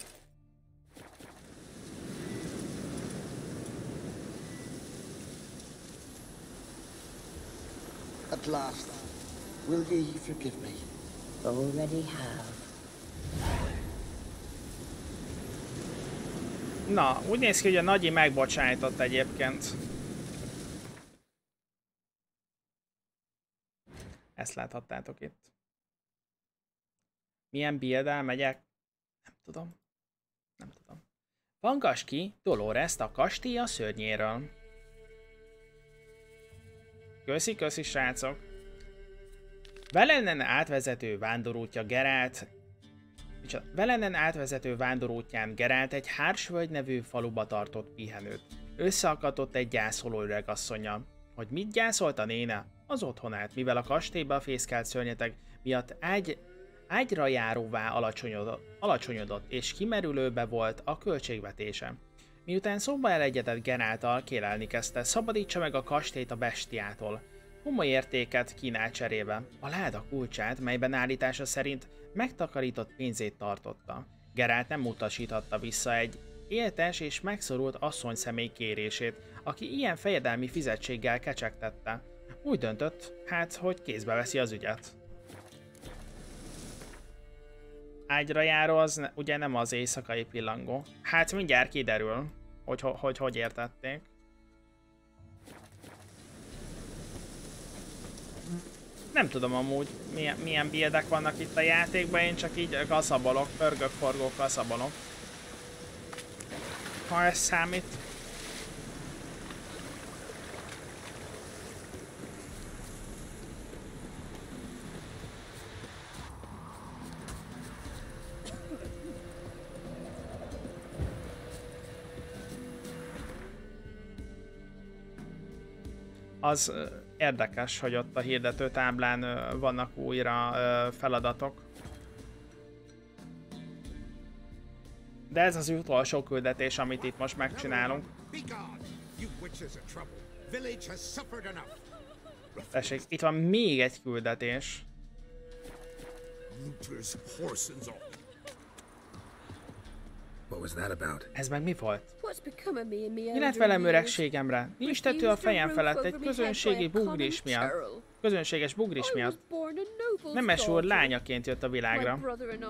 S14: At last, will ye forgive me? Already have.
S1: Na, úgy néz ki, hogy a nagyi megbocsájtott egyébként. Ezt láthattátok itt. Milyen build-el megyek? Nem tudom. Nem tudom. Vangass ki Dolores-t a kastély a szörnyéről. Köszi, köszi, srácok. Velenen átvezető vándorútja Geralt... Velenen átvezető vándorútján Geralt egy Hársvölgy nevű faluba tartott pihenőt. Összeakadt egy gyászoló öregasszonnyal. Hogy mit gyászolt a néne? Az otthonát, mivel a kastélyba fészkelt szörnyeteg miatt ágyra járóvá alacsonyodott, és kimerülőbe volt a költségvetése. Miután szóba elegyedett Geralttal, kérelni kezdte, szabadítsa meg a kastélyt a bestiától. Komoly értéket kínál cserébe. A láda kulcsát, melyben állítása szerint megtakarított pénzét tartotta. Geralt nem utasíthatta vissza egy éltes és megszorult asszony személy kérését, aki ilyen fejedelmi fizetséggel kecsegtette. Úgy döntött, hát, hogy kézbe veszi az ügyet. Ágyra járó az ugye nem az éjszakai pillangó. Hát mindjárt kiderül, hogy értették. Nem tudom amúgy milyen buildek vannak itt a játékban, én csak így kaszabolok, pörgök-forgó kaszabolok. Ha ez számít. Az érdekes, hogy ott a hirdető táblán vannak újra feladatok. De ez az utolsó küldetés, amit itt most megcsinálunk. Tessék, itt van még egy küldetés.
S2: What was that about?
S1: Ez meg mi volt? Mi lett velem öregségemre? Nincs tető a fejem felett egy közönséges bugris miatt. Nemes úr lányaként jött a világra.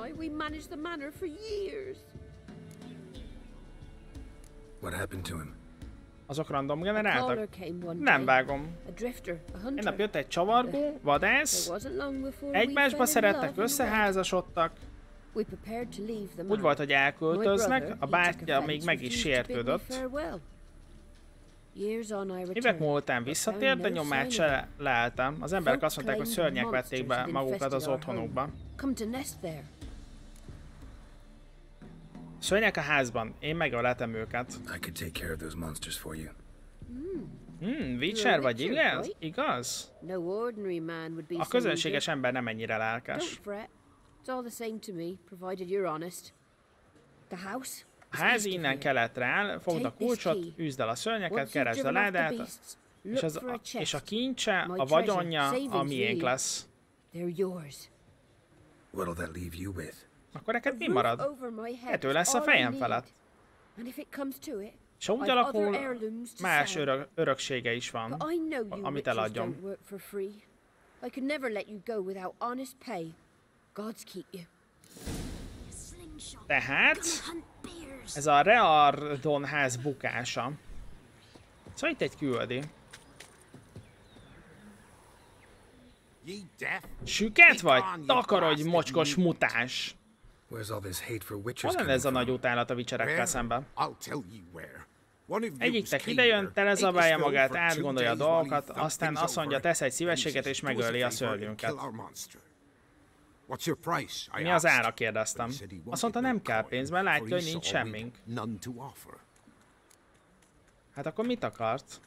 S2: What happened to him?
S1: Azok random generáltak? Nem vágom. Egy nap jött egy csavargó, vadász, egymásba szerettek, összeházasodtak. Úgy volt, hogy elköltöznek, a bátyja még meg is sértődött. Évek múltán visszatért, de nyomát se leálltam. Az emberek azt mondták, hogy szörnyek vették be magukat az otthonukba. Szörnyek a házban, én megöletem őket. Witcher vagy, igaz? A közönséges ember nem ennyire lelkes. A ház innen keletre áll, fogd a kulcsot, üzd el a szörnyeket, keresd a ládát, és a kincse, a vagyonja a miénk lesz. Akkor neked mi marad? Ető lesz a fejem felett. És ha úgy alakul, más öröksége is van, amit eladjam. Tehát ez a Reardon ház bukása. Szóval itt egy küldi. Süket vagy? Takarodj, mocskos mutáns! Honnan ez a nagy utálat a Witcherekkel szemben? Egyiktek idejön, telezabálja magát, átgondolja a dolgokat, aztán azt mondja, tesz egy szívességet és megöli a szörnyünket. Mi az ára, kérdeztem. Azt mondta, nem kell pénz, mert látja, hogy nincs semmink. Hát akkor mit akart?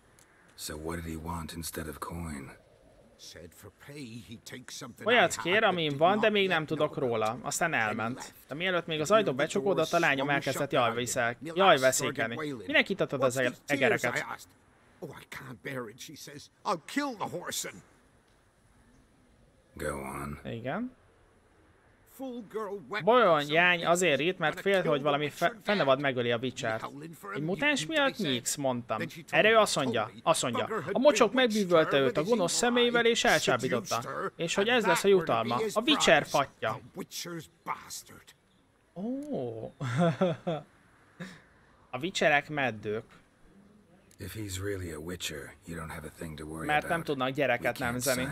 S1: Olyat kér, amin van, de még nem tudok róla. Aztán elment. De mielőtt még az ajtó becsukódott, a lányom elkezdett jajveszékelni. Minek itatod az egereket? Igen. Bolyon jány azért itt, mert félt, hogy valami fenevad megöli a Witchert. Egy mutáns miatt nyíksz, mondtam. Erre ő azt mondja. A mocsok megbűvölte őt a gonosz személyével és elcsábította. És hogy ez lesz a jutalma. A Witcher fatja. Ó. A Witcherek meddők. Mert nem tudnak gyereket nemzeni.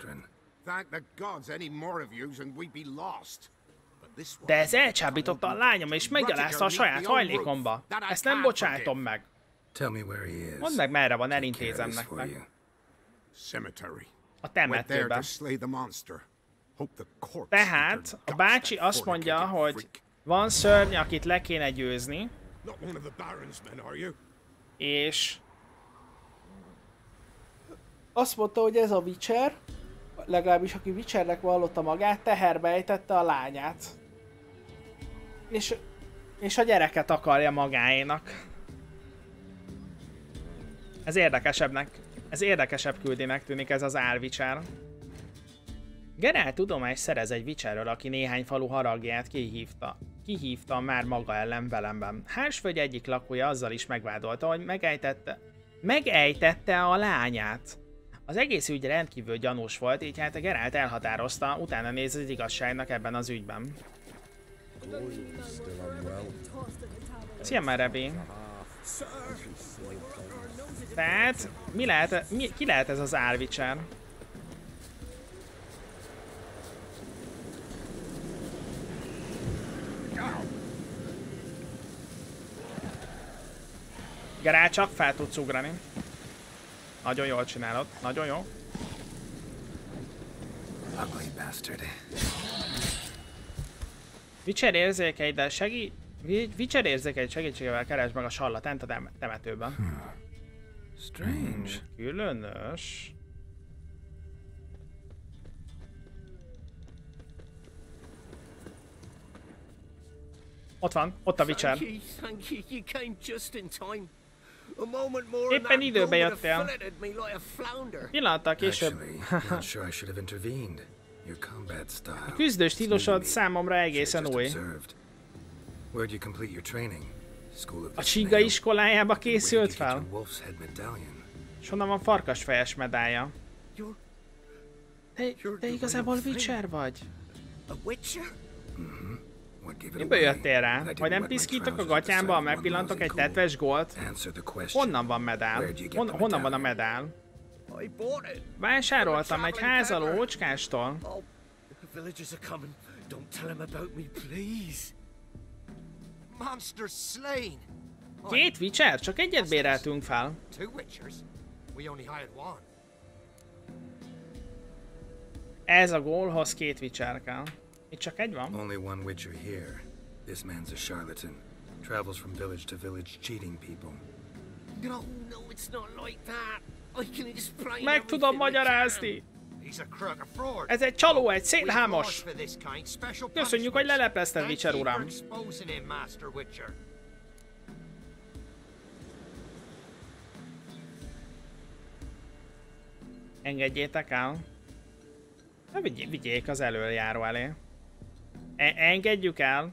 S1: De ez elcsábította a lányom és megalázta a saját hajlékomba. Ezt nem bocsájtom meg. Mondd meg, merre van, elintézem nektek. A temetőben. Tehát a bácsi azt mondja, hogy van szörny, akit le kéne győzni. És azt mondta, hogy ez a Witcher, legalábbis aki Witchernek vallotta magát, teherbe ejtette a lányát. És a gyereket akarja magáénak. Ez érdekesebb küldinek tűnik ez az álvicser. Geralt tudomást szerez egy Witcherről, aki néhány falu haragját kihívta már maga ellen velemben. Hársvölgy egyik lakója azzal is megvádolta, hogy megejtette a lányát. Az egész ügy rendkívül gyanús volt, így hát a Geralt elhatározta, utána néz az igazságnak ebben az ügyben. Szia már, Rebi! Tehát, ki lehet ez az álvicser? Geralt, csak fel tudsz ugrani. Nagyon jól csinálod, nagyon jó. Witcher érzékeid segítségével keresd meg a sarlatánt a temetőben.
S2: Strange.
S1: Különös. Ott van, ott a Witcher. Éppen időbe jöttél. Pillanattal később. A küzdő stílusod számomra egészen új. A Csiga iskolájába készült fel? És honnan van farkasfejes medálja? Te igazából Witcher vagy?
S7: A Witcher?
S1: Miből jöttél rá? Hogy nem piszkítok a gatyámba, ha megpillantok egy tetves gólt? Honnan van medál? Honnan van a medál? Vásároltam egy házaló ócskástól.
S10: The villagers are coming. Don't tell him about me, please. Monster slain.
S1: 2 Witcher? Csak egyet béreltünk fel.
S10: 2 Witchers? We only hired one.
S1: Ez a gólhoz 2 Witcher kell. Itt csak egy van.
S2: Only one Witcher here. This man's a charlatan. Travels from village to village cheating people.
S10: No, it's not like that. I can explain.
S1: Meg tudom magyarázni. Ez egy csaló, egy szélhámos. Köszönjük, hogy leleplezted, Witcher uram. Engedjétek el. Vigyék az előjáró elé. Engedjük el.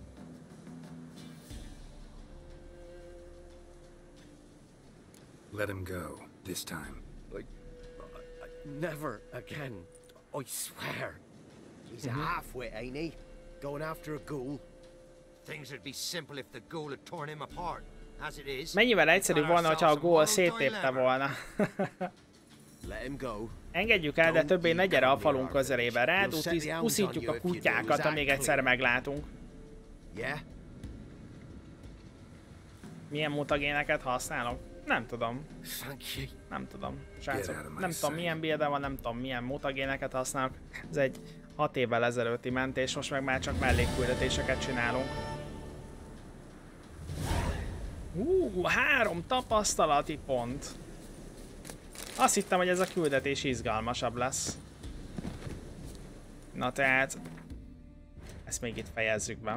S2: Let him go, this time.
S10: Never again. I swear.
S7: He's a half-wit, ain't he? Going after a ghoul.
S10: Things would be simple if the ghoul had torn him apart. As it is.
S1: Mennyivel egyszerűbb volna, hogyha a gól széttépte volna.
S7: Let him go.
S1: Engedjük el, de többé ne gyere a falunk közelébe. Rád uszítjuk a kutyákat, ha még egyszer meglátunk. Milyen mutagéneket használok? Nem tudom. Nem tudom. Srácok, nem tudom milyen build van, nem tudom milyen mutagéneket használok. Ez egy 6 évvel ezelőtti mentés, most meg már csak mellékküldetéseket csinálunk. 3 tapasztalati pont. Azt hittem, hogy ez a küldetés izgalmasabb lesz. Na tehát... ezt még itt fejezzük be.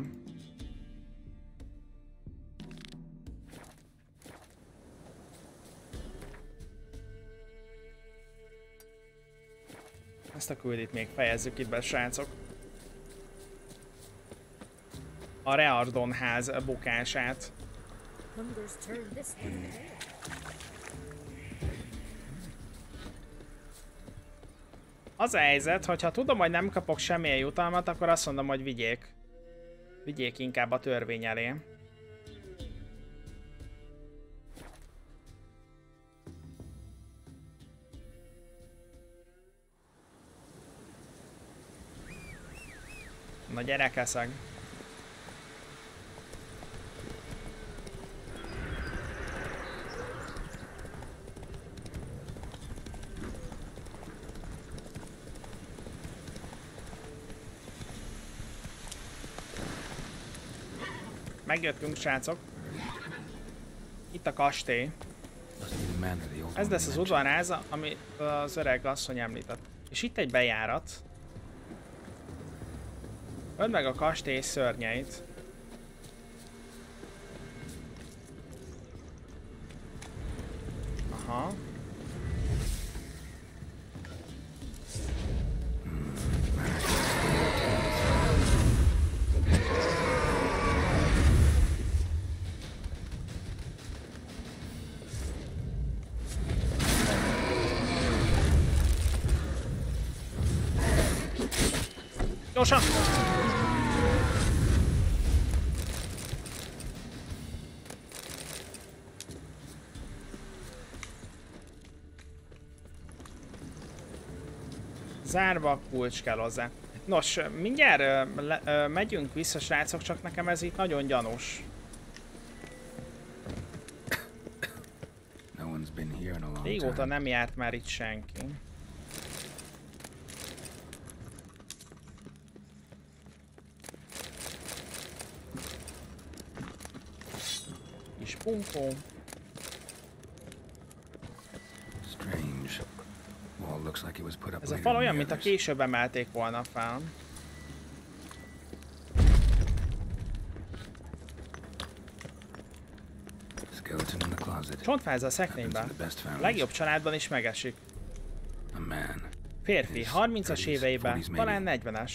S1: Ezt a küldit még fejezzük itt be, srácok. A Reardon ház bukását. Az a helyzet, hogyha tudom, hogy nem kapok semmilyen jutalmat, akkor azt mondom, hogy vigyék. Vigyék inkább a törvény elé. Na gyere, keszeg. Megjöttünk, srácok. Itt a kastély. Ez lesz az udvarház, amit az öreg asszony említett. És itt egy bejárat. Öld meg a kastély szörnyeit. Aha. Gyorsan! Zárva, a kulcs kell hozzá. Nos, mindjárt megyünk vissza, srácok, csak nekem ez itt nagyon gyanús. Régóta nem járt már itt senki. Kis punkó. Ez a fal olyan, mint a később emelték volna fel. Csontváz a szekrényben. A legjobb családban is megesik. Férfi, 30-as éveiben, talán 40-es.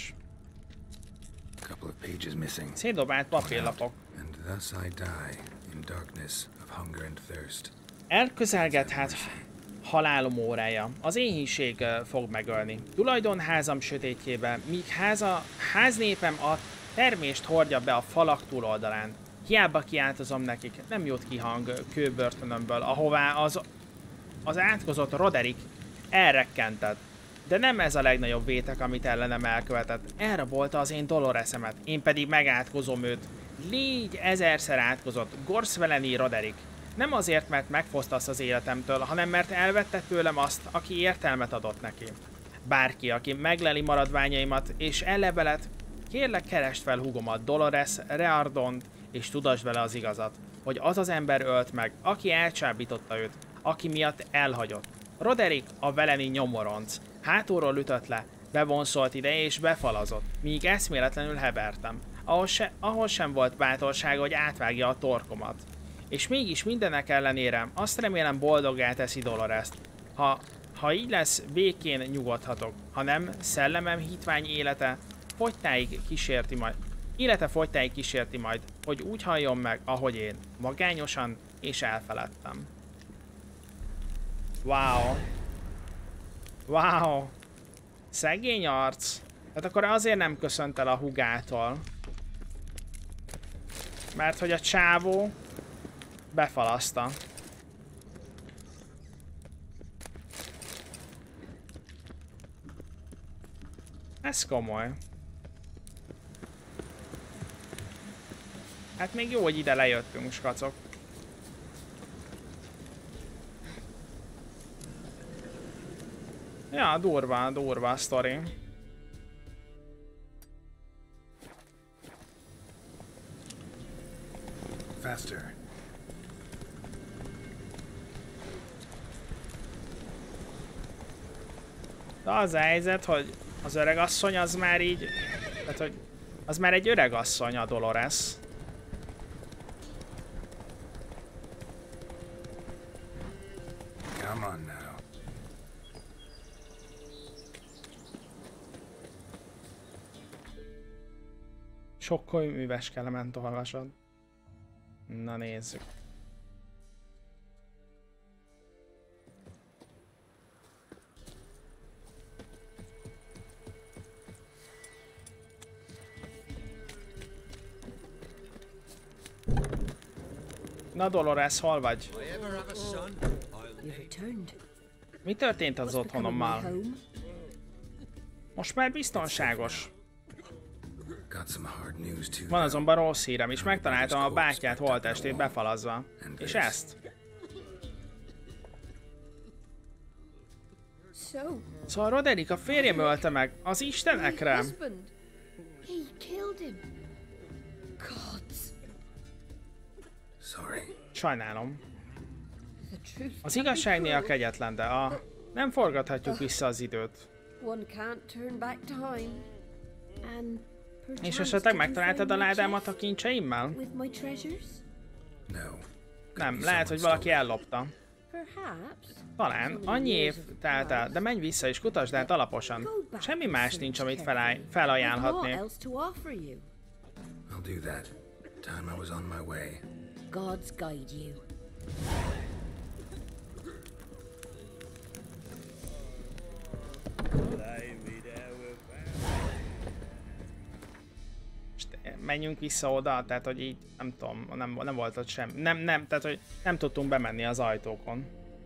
S1: Szétdobált papírlapok. Elközelget hát halálom órája. Az éhínség fog megölni. Tulajdonházam sötétjében, míg háznépem a termést hordja be a falak túloldalán. Hiába kiáltozom nekik, nem jut ki hang kőbörtönömből, ahová az átkozott Roderick elrekkentett. De nem ez a legnagyobb vétek, amit ellenem elkövetett. Elrabolta az én Doloresemet, én pedig megátkozom őt. Légy ezerszer átkozott, Gorsveleni Roderick. Nem azért, mert megfosztasz az életemtől, hanem mert elvette tőlem azt, aki értelmet adott neki. Bárki, aki megleli maradványaimat és ellebelet, kérlek, keresd fel húgomat, Dolores Reardont, és tudasd vele az igazat, hogy az az ember ölt meg, aki elcsábította őt, aki miatt elhagyott. Roderick a veleni nyomoronc, hátulról ütött le, bevonszolt ide és befalazott, míg eszméletlenül hevertem, ahol sem volt bátorsága, hogy átvágja a torkomat. És mégis mindenek ellenére azt remélem boldoggá teszi Dolorest. Ha így lesz, békén nyugodhatok, ha nem, szellemem hitvány élete fogytáig kísérti majd, hogy úgy halljon meg, ahogy én, magányosan és elfeledtem. Wow. Wow. Szegény arc. Hát akkor azért nem köszönt el a hugától. Mert hogy a csávó befalaszta. Ez komoly. Hát még jó, hogy ide lejöttünk, skacok. Ja, durva a sztori.
S2: Faster.
S1: De az a helyzet, hogy az öregasszony az már így... Tehát, hogy az már egy öregasszony, a Dolores.
S2: Come on now.
S1: Sokkal műves kellement olvasod. Na nézzük. Na Dolores, hol vagy? Mi történt az otthonommal? Most már biztonságos. Van azonban rossz hírem is, megtaláltam a bátyját holttestét befalazva. És ezt? Szóval Roderick a férjem ölte meg, az istenekre! Sajnálom. Az igazságnél kegyetlen, de nem forgathatjuk vissza az időt. És esetleg megtaláltad a ládámat a kincseimmel? Nem, lehet, hogy valaki ellopta. Talán. Annyi év telt el, de menj vissza és kutasd át alaposan. Semmi más nincs, amit felajánlhatnék.
S11: Gods guide you.
S1: Menjünk vissza oda, tehát hogy így, nem tudom, nem volt ott sem. Nem, tehát hogy nem tudtunk bemenni az ajtókon.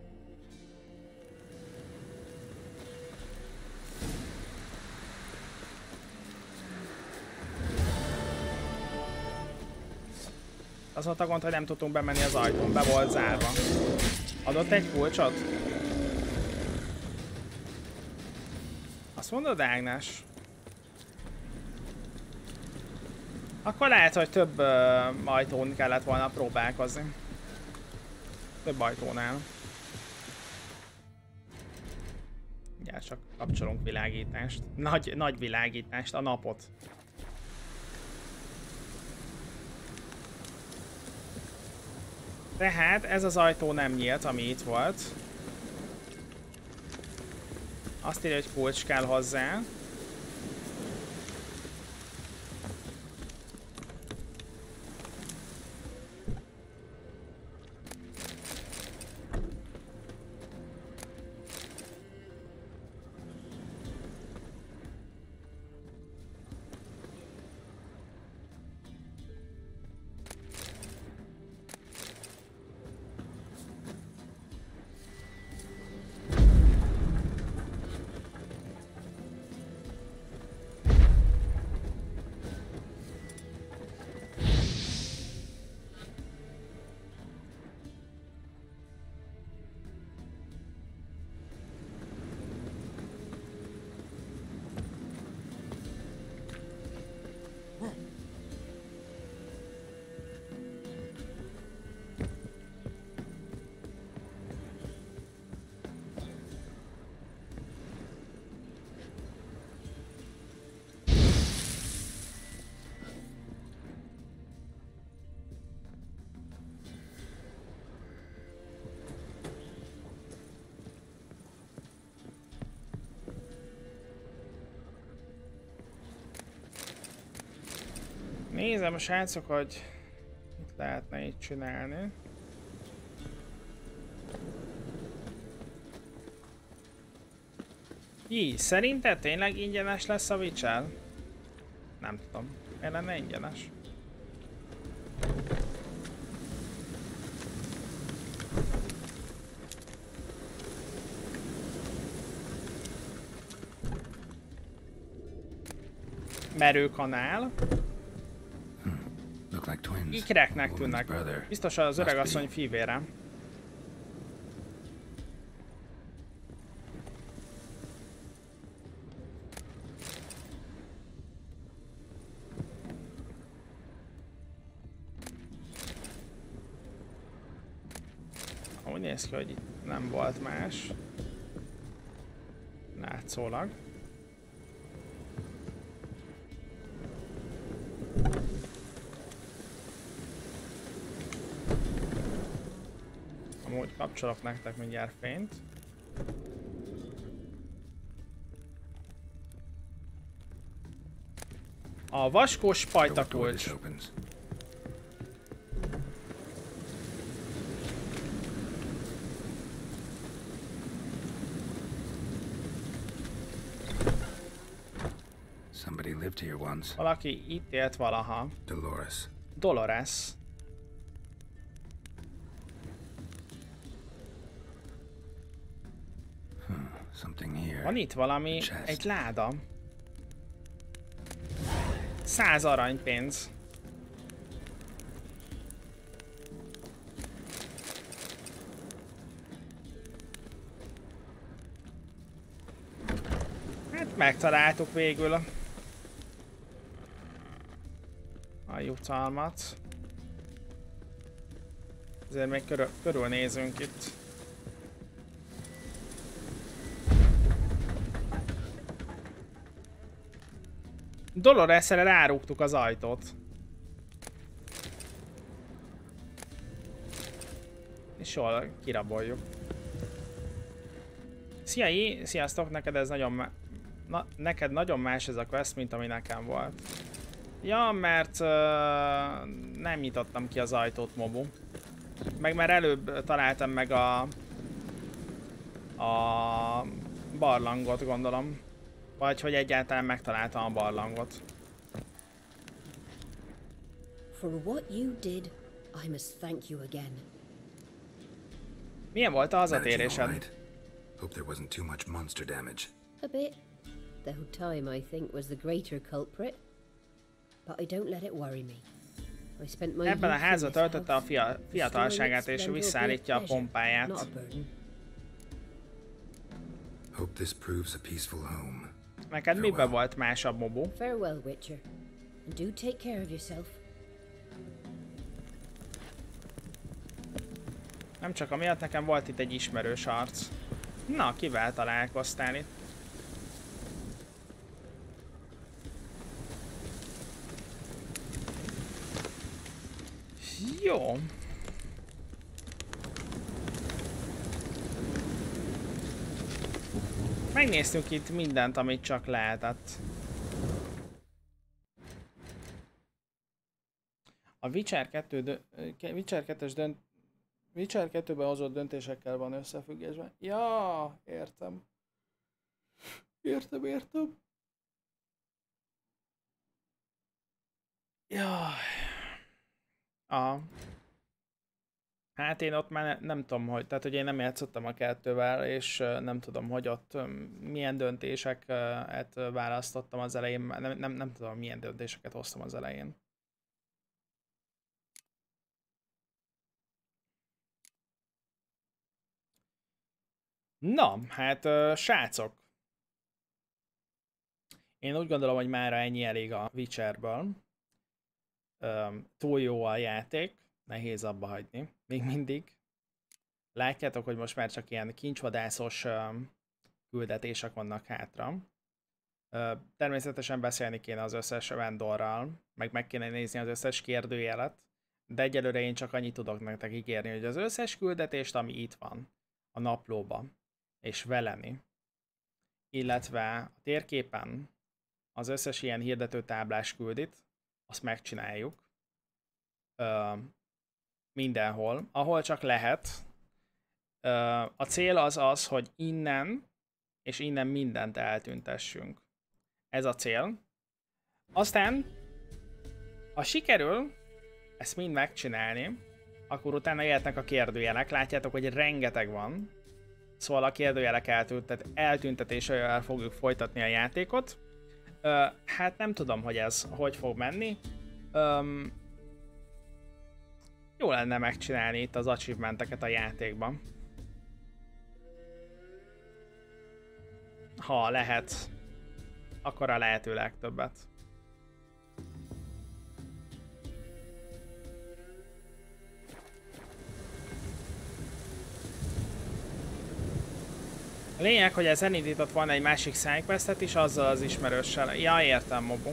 S1: Az volt a gond, hogy nem tudtunk bemenni az ajtón, be volt zárva. Adott egy kulcsot? Azt mondod, Ágnes? Akkor lehet, hogy több ajtón kellett volna próbálkozni. Több ajtónál. Ja, csak kapcsolunk világítást. Nagy világítást, a napot. Tehát ez az ajtó nem nyílt, ami itt volt. Azt írja, hogy kulcs kell hozzá. Nézem, srácok, hogy mit lehetne itt csinálni. Így, szerinted tényleg ingyenes lesz a Witcher? Nem tudom. Miért lenne ingyenes? Merőkanál. Ikreknek tűnnek. Biztos az öregasszony fivére. Úgy néz ki, hogy itt nem volt más. Látszólag. Amúgy kapcsolok nektek mindjárt fényt. A vaskos pajtakulcs.
S2: Somebody lived here once.
S1: Valaki itt élt valaha.
S2: Dolores.
S1: Dolores.
S2: Something here.
S1: Van itt valami, egy láda. 100 aranypénz. Hát megtaláltuk végül a jutalmat. Ezért még körülnézünk itt. Dolores-re rárúgtuk az ajtót. És jól kiraboljuk. Szia, sziasztok, neked ez nagyon neked nagyon más ez a quest, mint ami nekem volt. Ja, mert nem nyitottam ki az ajtót, Mobu. Meg már előbb találtam meg a barlangot, gondolom. Vagy hogy egyáltalán megtaláltam a barlangot.
S11: For what you did, I must thank you again.
S1: Milyen volt a hazatérésed?
S2: Hope there wasn't too much monster damage.
S11: A bit. Though time, I think, was the greater culprit. But I don't let it worry me. I spent my
S1: Ebben a házban töltötte a fiatalságát és visszaállítja a pompáját.
S2: Hope this proves a peaceful home.
S1: Neked miben volt másabb, Mobu?
S11: Farewell, Witcher. And do take care of yourself.
S1: Nem csak amiatt, nekem volt itt egy ismerős arc. Na, kivel találkoztál itt? Jó. Megnéztük itt mindent, amit csak lehetett. A Witcher 2-ben hozott döntésekkel van összefüggésben. Ja, értem. Értem. Jaj. Hát én ott már nem tudom, hogy, tehát hogy én nem játszottam a 2-vel, és nem tudom, hogy ott milyen döntéseket választottam az elején, nem tudom, milyen döntéseket hoztam az elején. Na, hát srácok. Én úgy gondolom, hogy mára ennyi elég a Witcherből. Túl jó a játék, nehéz abba hagyni, még mindig. Látjátok, hogy most már csak ilyen kincsvadászos küldetések vannak hátra. Természetesen beszélni kéne az összes vendorral, meg kéne nézni az összes kérdőjelet, de egyelőre én csak annyit tudok nektek ígérni, hogy az összes küldetést, ami itt van a naplóban, és veleni, illetve a térképen az összes ilyen hirdető táblás küldit, azt megcsináljuk. Mindenhol, ahol csak lehet. A cél az az, hogy innen és innen mindent eltüntessünk. Ez a cél. Aztán, ha sikerül ezt mind megcsinálni, akkor utána jöhetnek a kérdőjelek. Látjátok, hogy rengeteg van. Szóval a kérdőjelek eltüntetésével fogjuk folytatni a játékot. Hát nem tudom, hogy ez hogy fog menni. Jó lenne megcsinálni itt az achievementeket a játékban. Ha lehet, akkor a lehető legtöbbet. A lényeg, hogy ez elindított van egy másik sidequestet is, azzal az ismerőssel. Ja, értem, Mobu.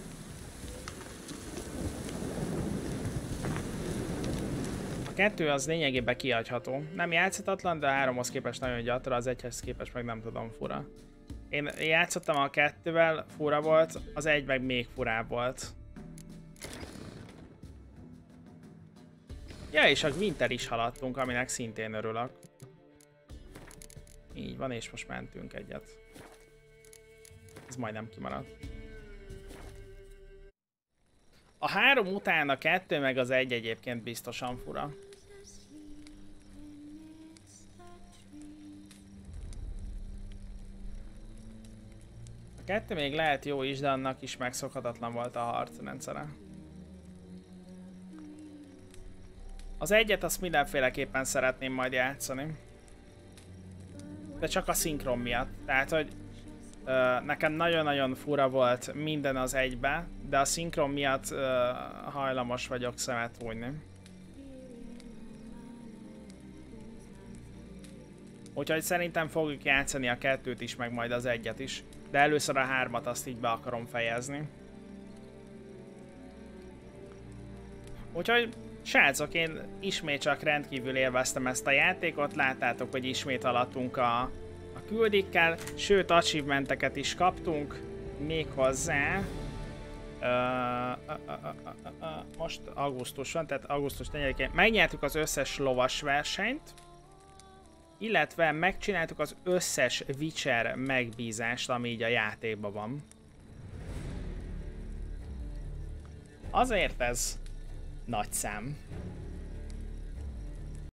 S1: A 2 az lényegében kihagyható. Nem játszhatatlan, de a 3-hoz képest nagyon gyatra, az 1-hez képest meg nem tudom, fura. Én játszottam a 2-vel, fura volt, az 1 meg még furább volt. Ja, és a Winter is haladtunk, aminek szintén örülök. Így van, és most mentünk egyet. Ez majdnem kimaradt. A 3 után a 2 meg az 1 egyébként biztosan fura. A 2 még lehet jó is, de annak is megszokhatatlan volt a harcrendszere. Az 1-et azt mindenféleképpen szeretném majd játszani. De csak a szinkron miatt. Tehát, hogy nekem nagyon-nagyon fura volt minden az 1-be, de a szinkron miatt hajlamos vagyok szemet hújni. Úgyhogy szerintem fogjuk játszani a 2-t is, meg majd az 1-et is. De először a 3-at azt így be akarom fejezni. Úgyhogy srácok, én ismét csak rendkívül élveztem ezt a játékot, láttátok, hogy ismét haladtunk a küldikkel, sőt achievementeket is kaptunk, méghozzá most augusztus van, tehát augusztus 4-én megnyertük az összes lovas versenyt, illetve megcsináltuk az összes Witcher megbízást, ami így a játékban van. Azért ez nagy szám.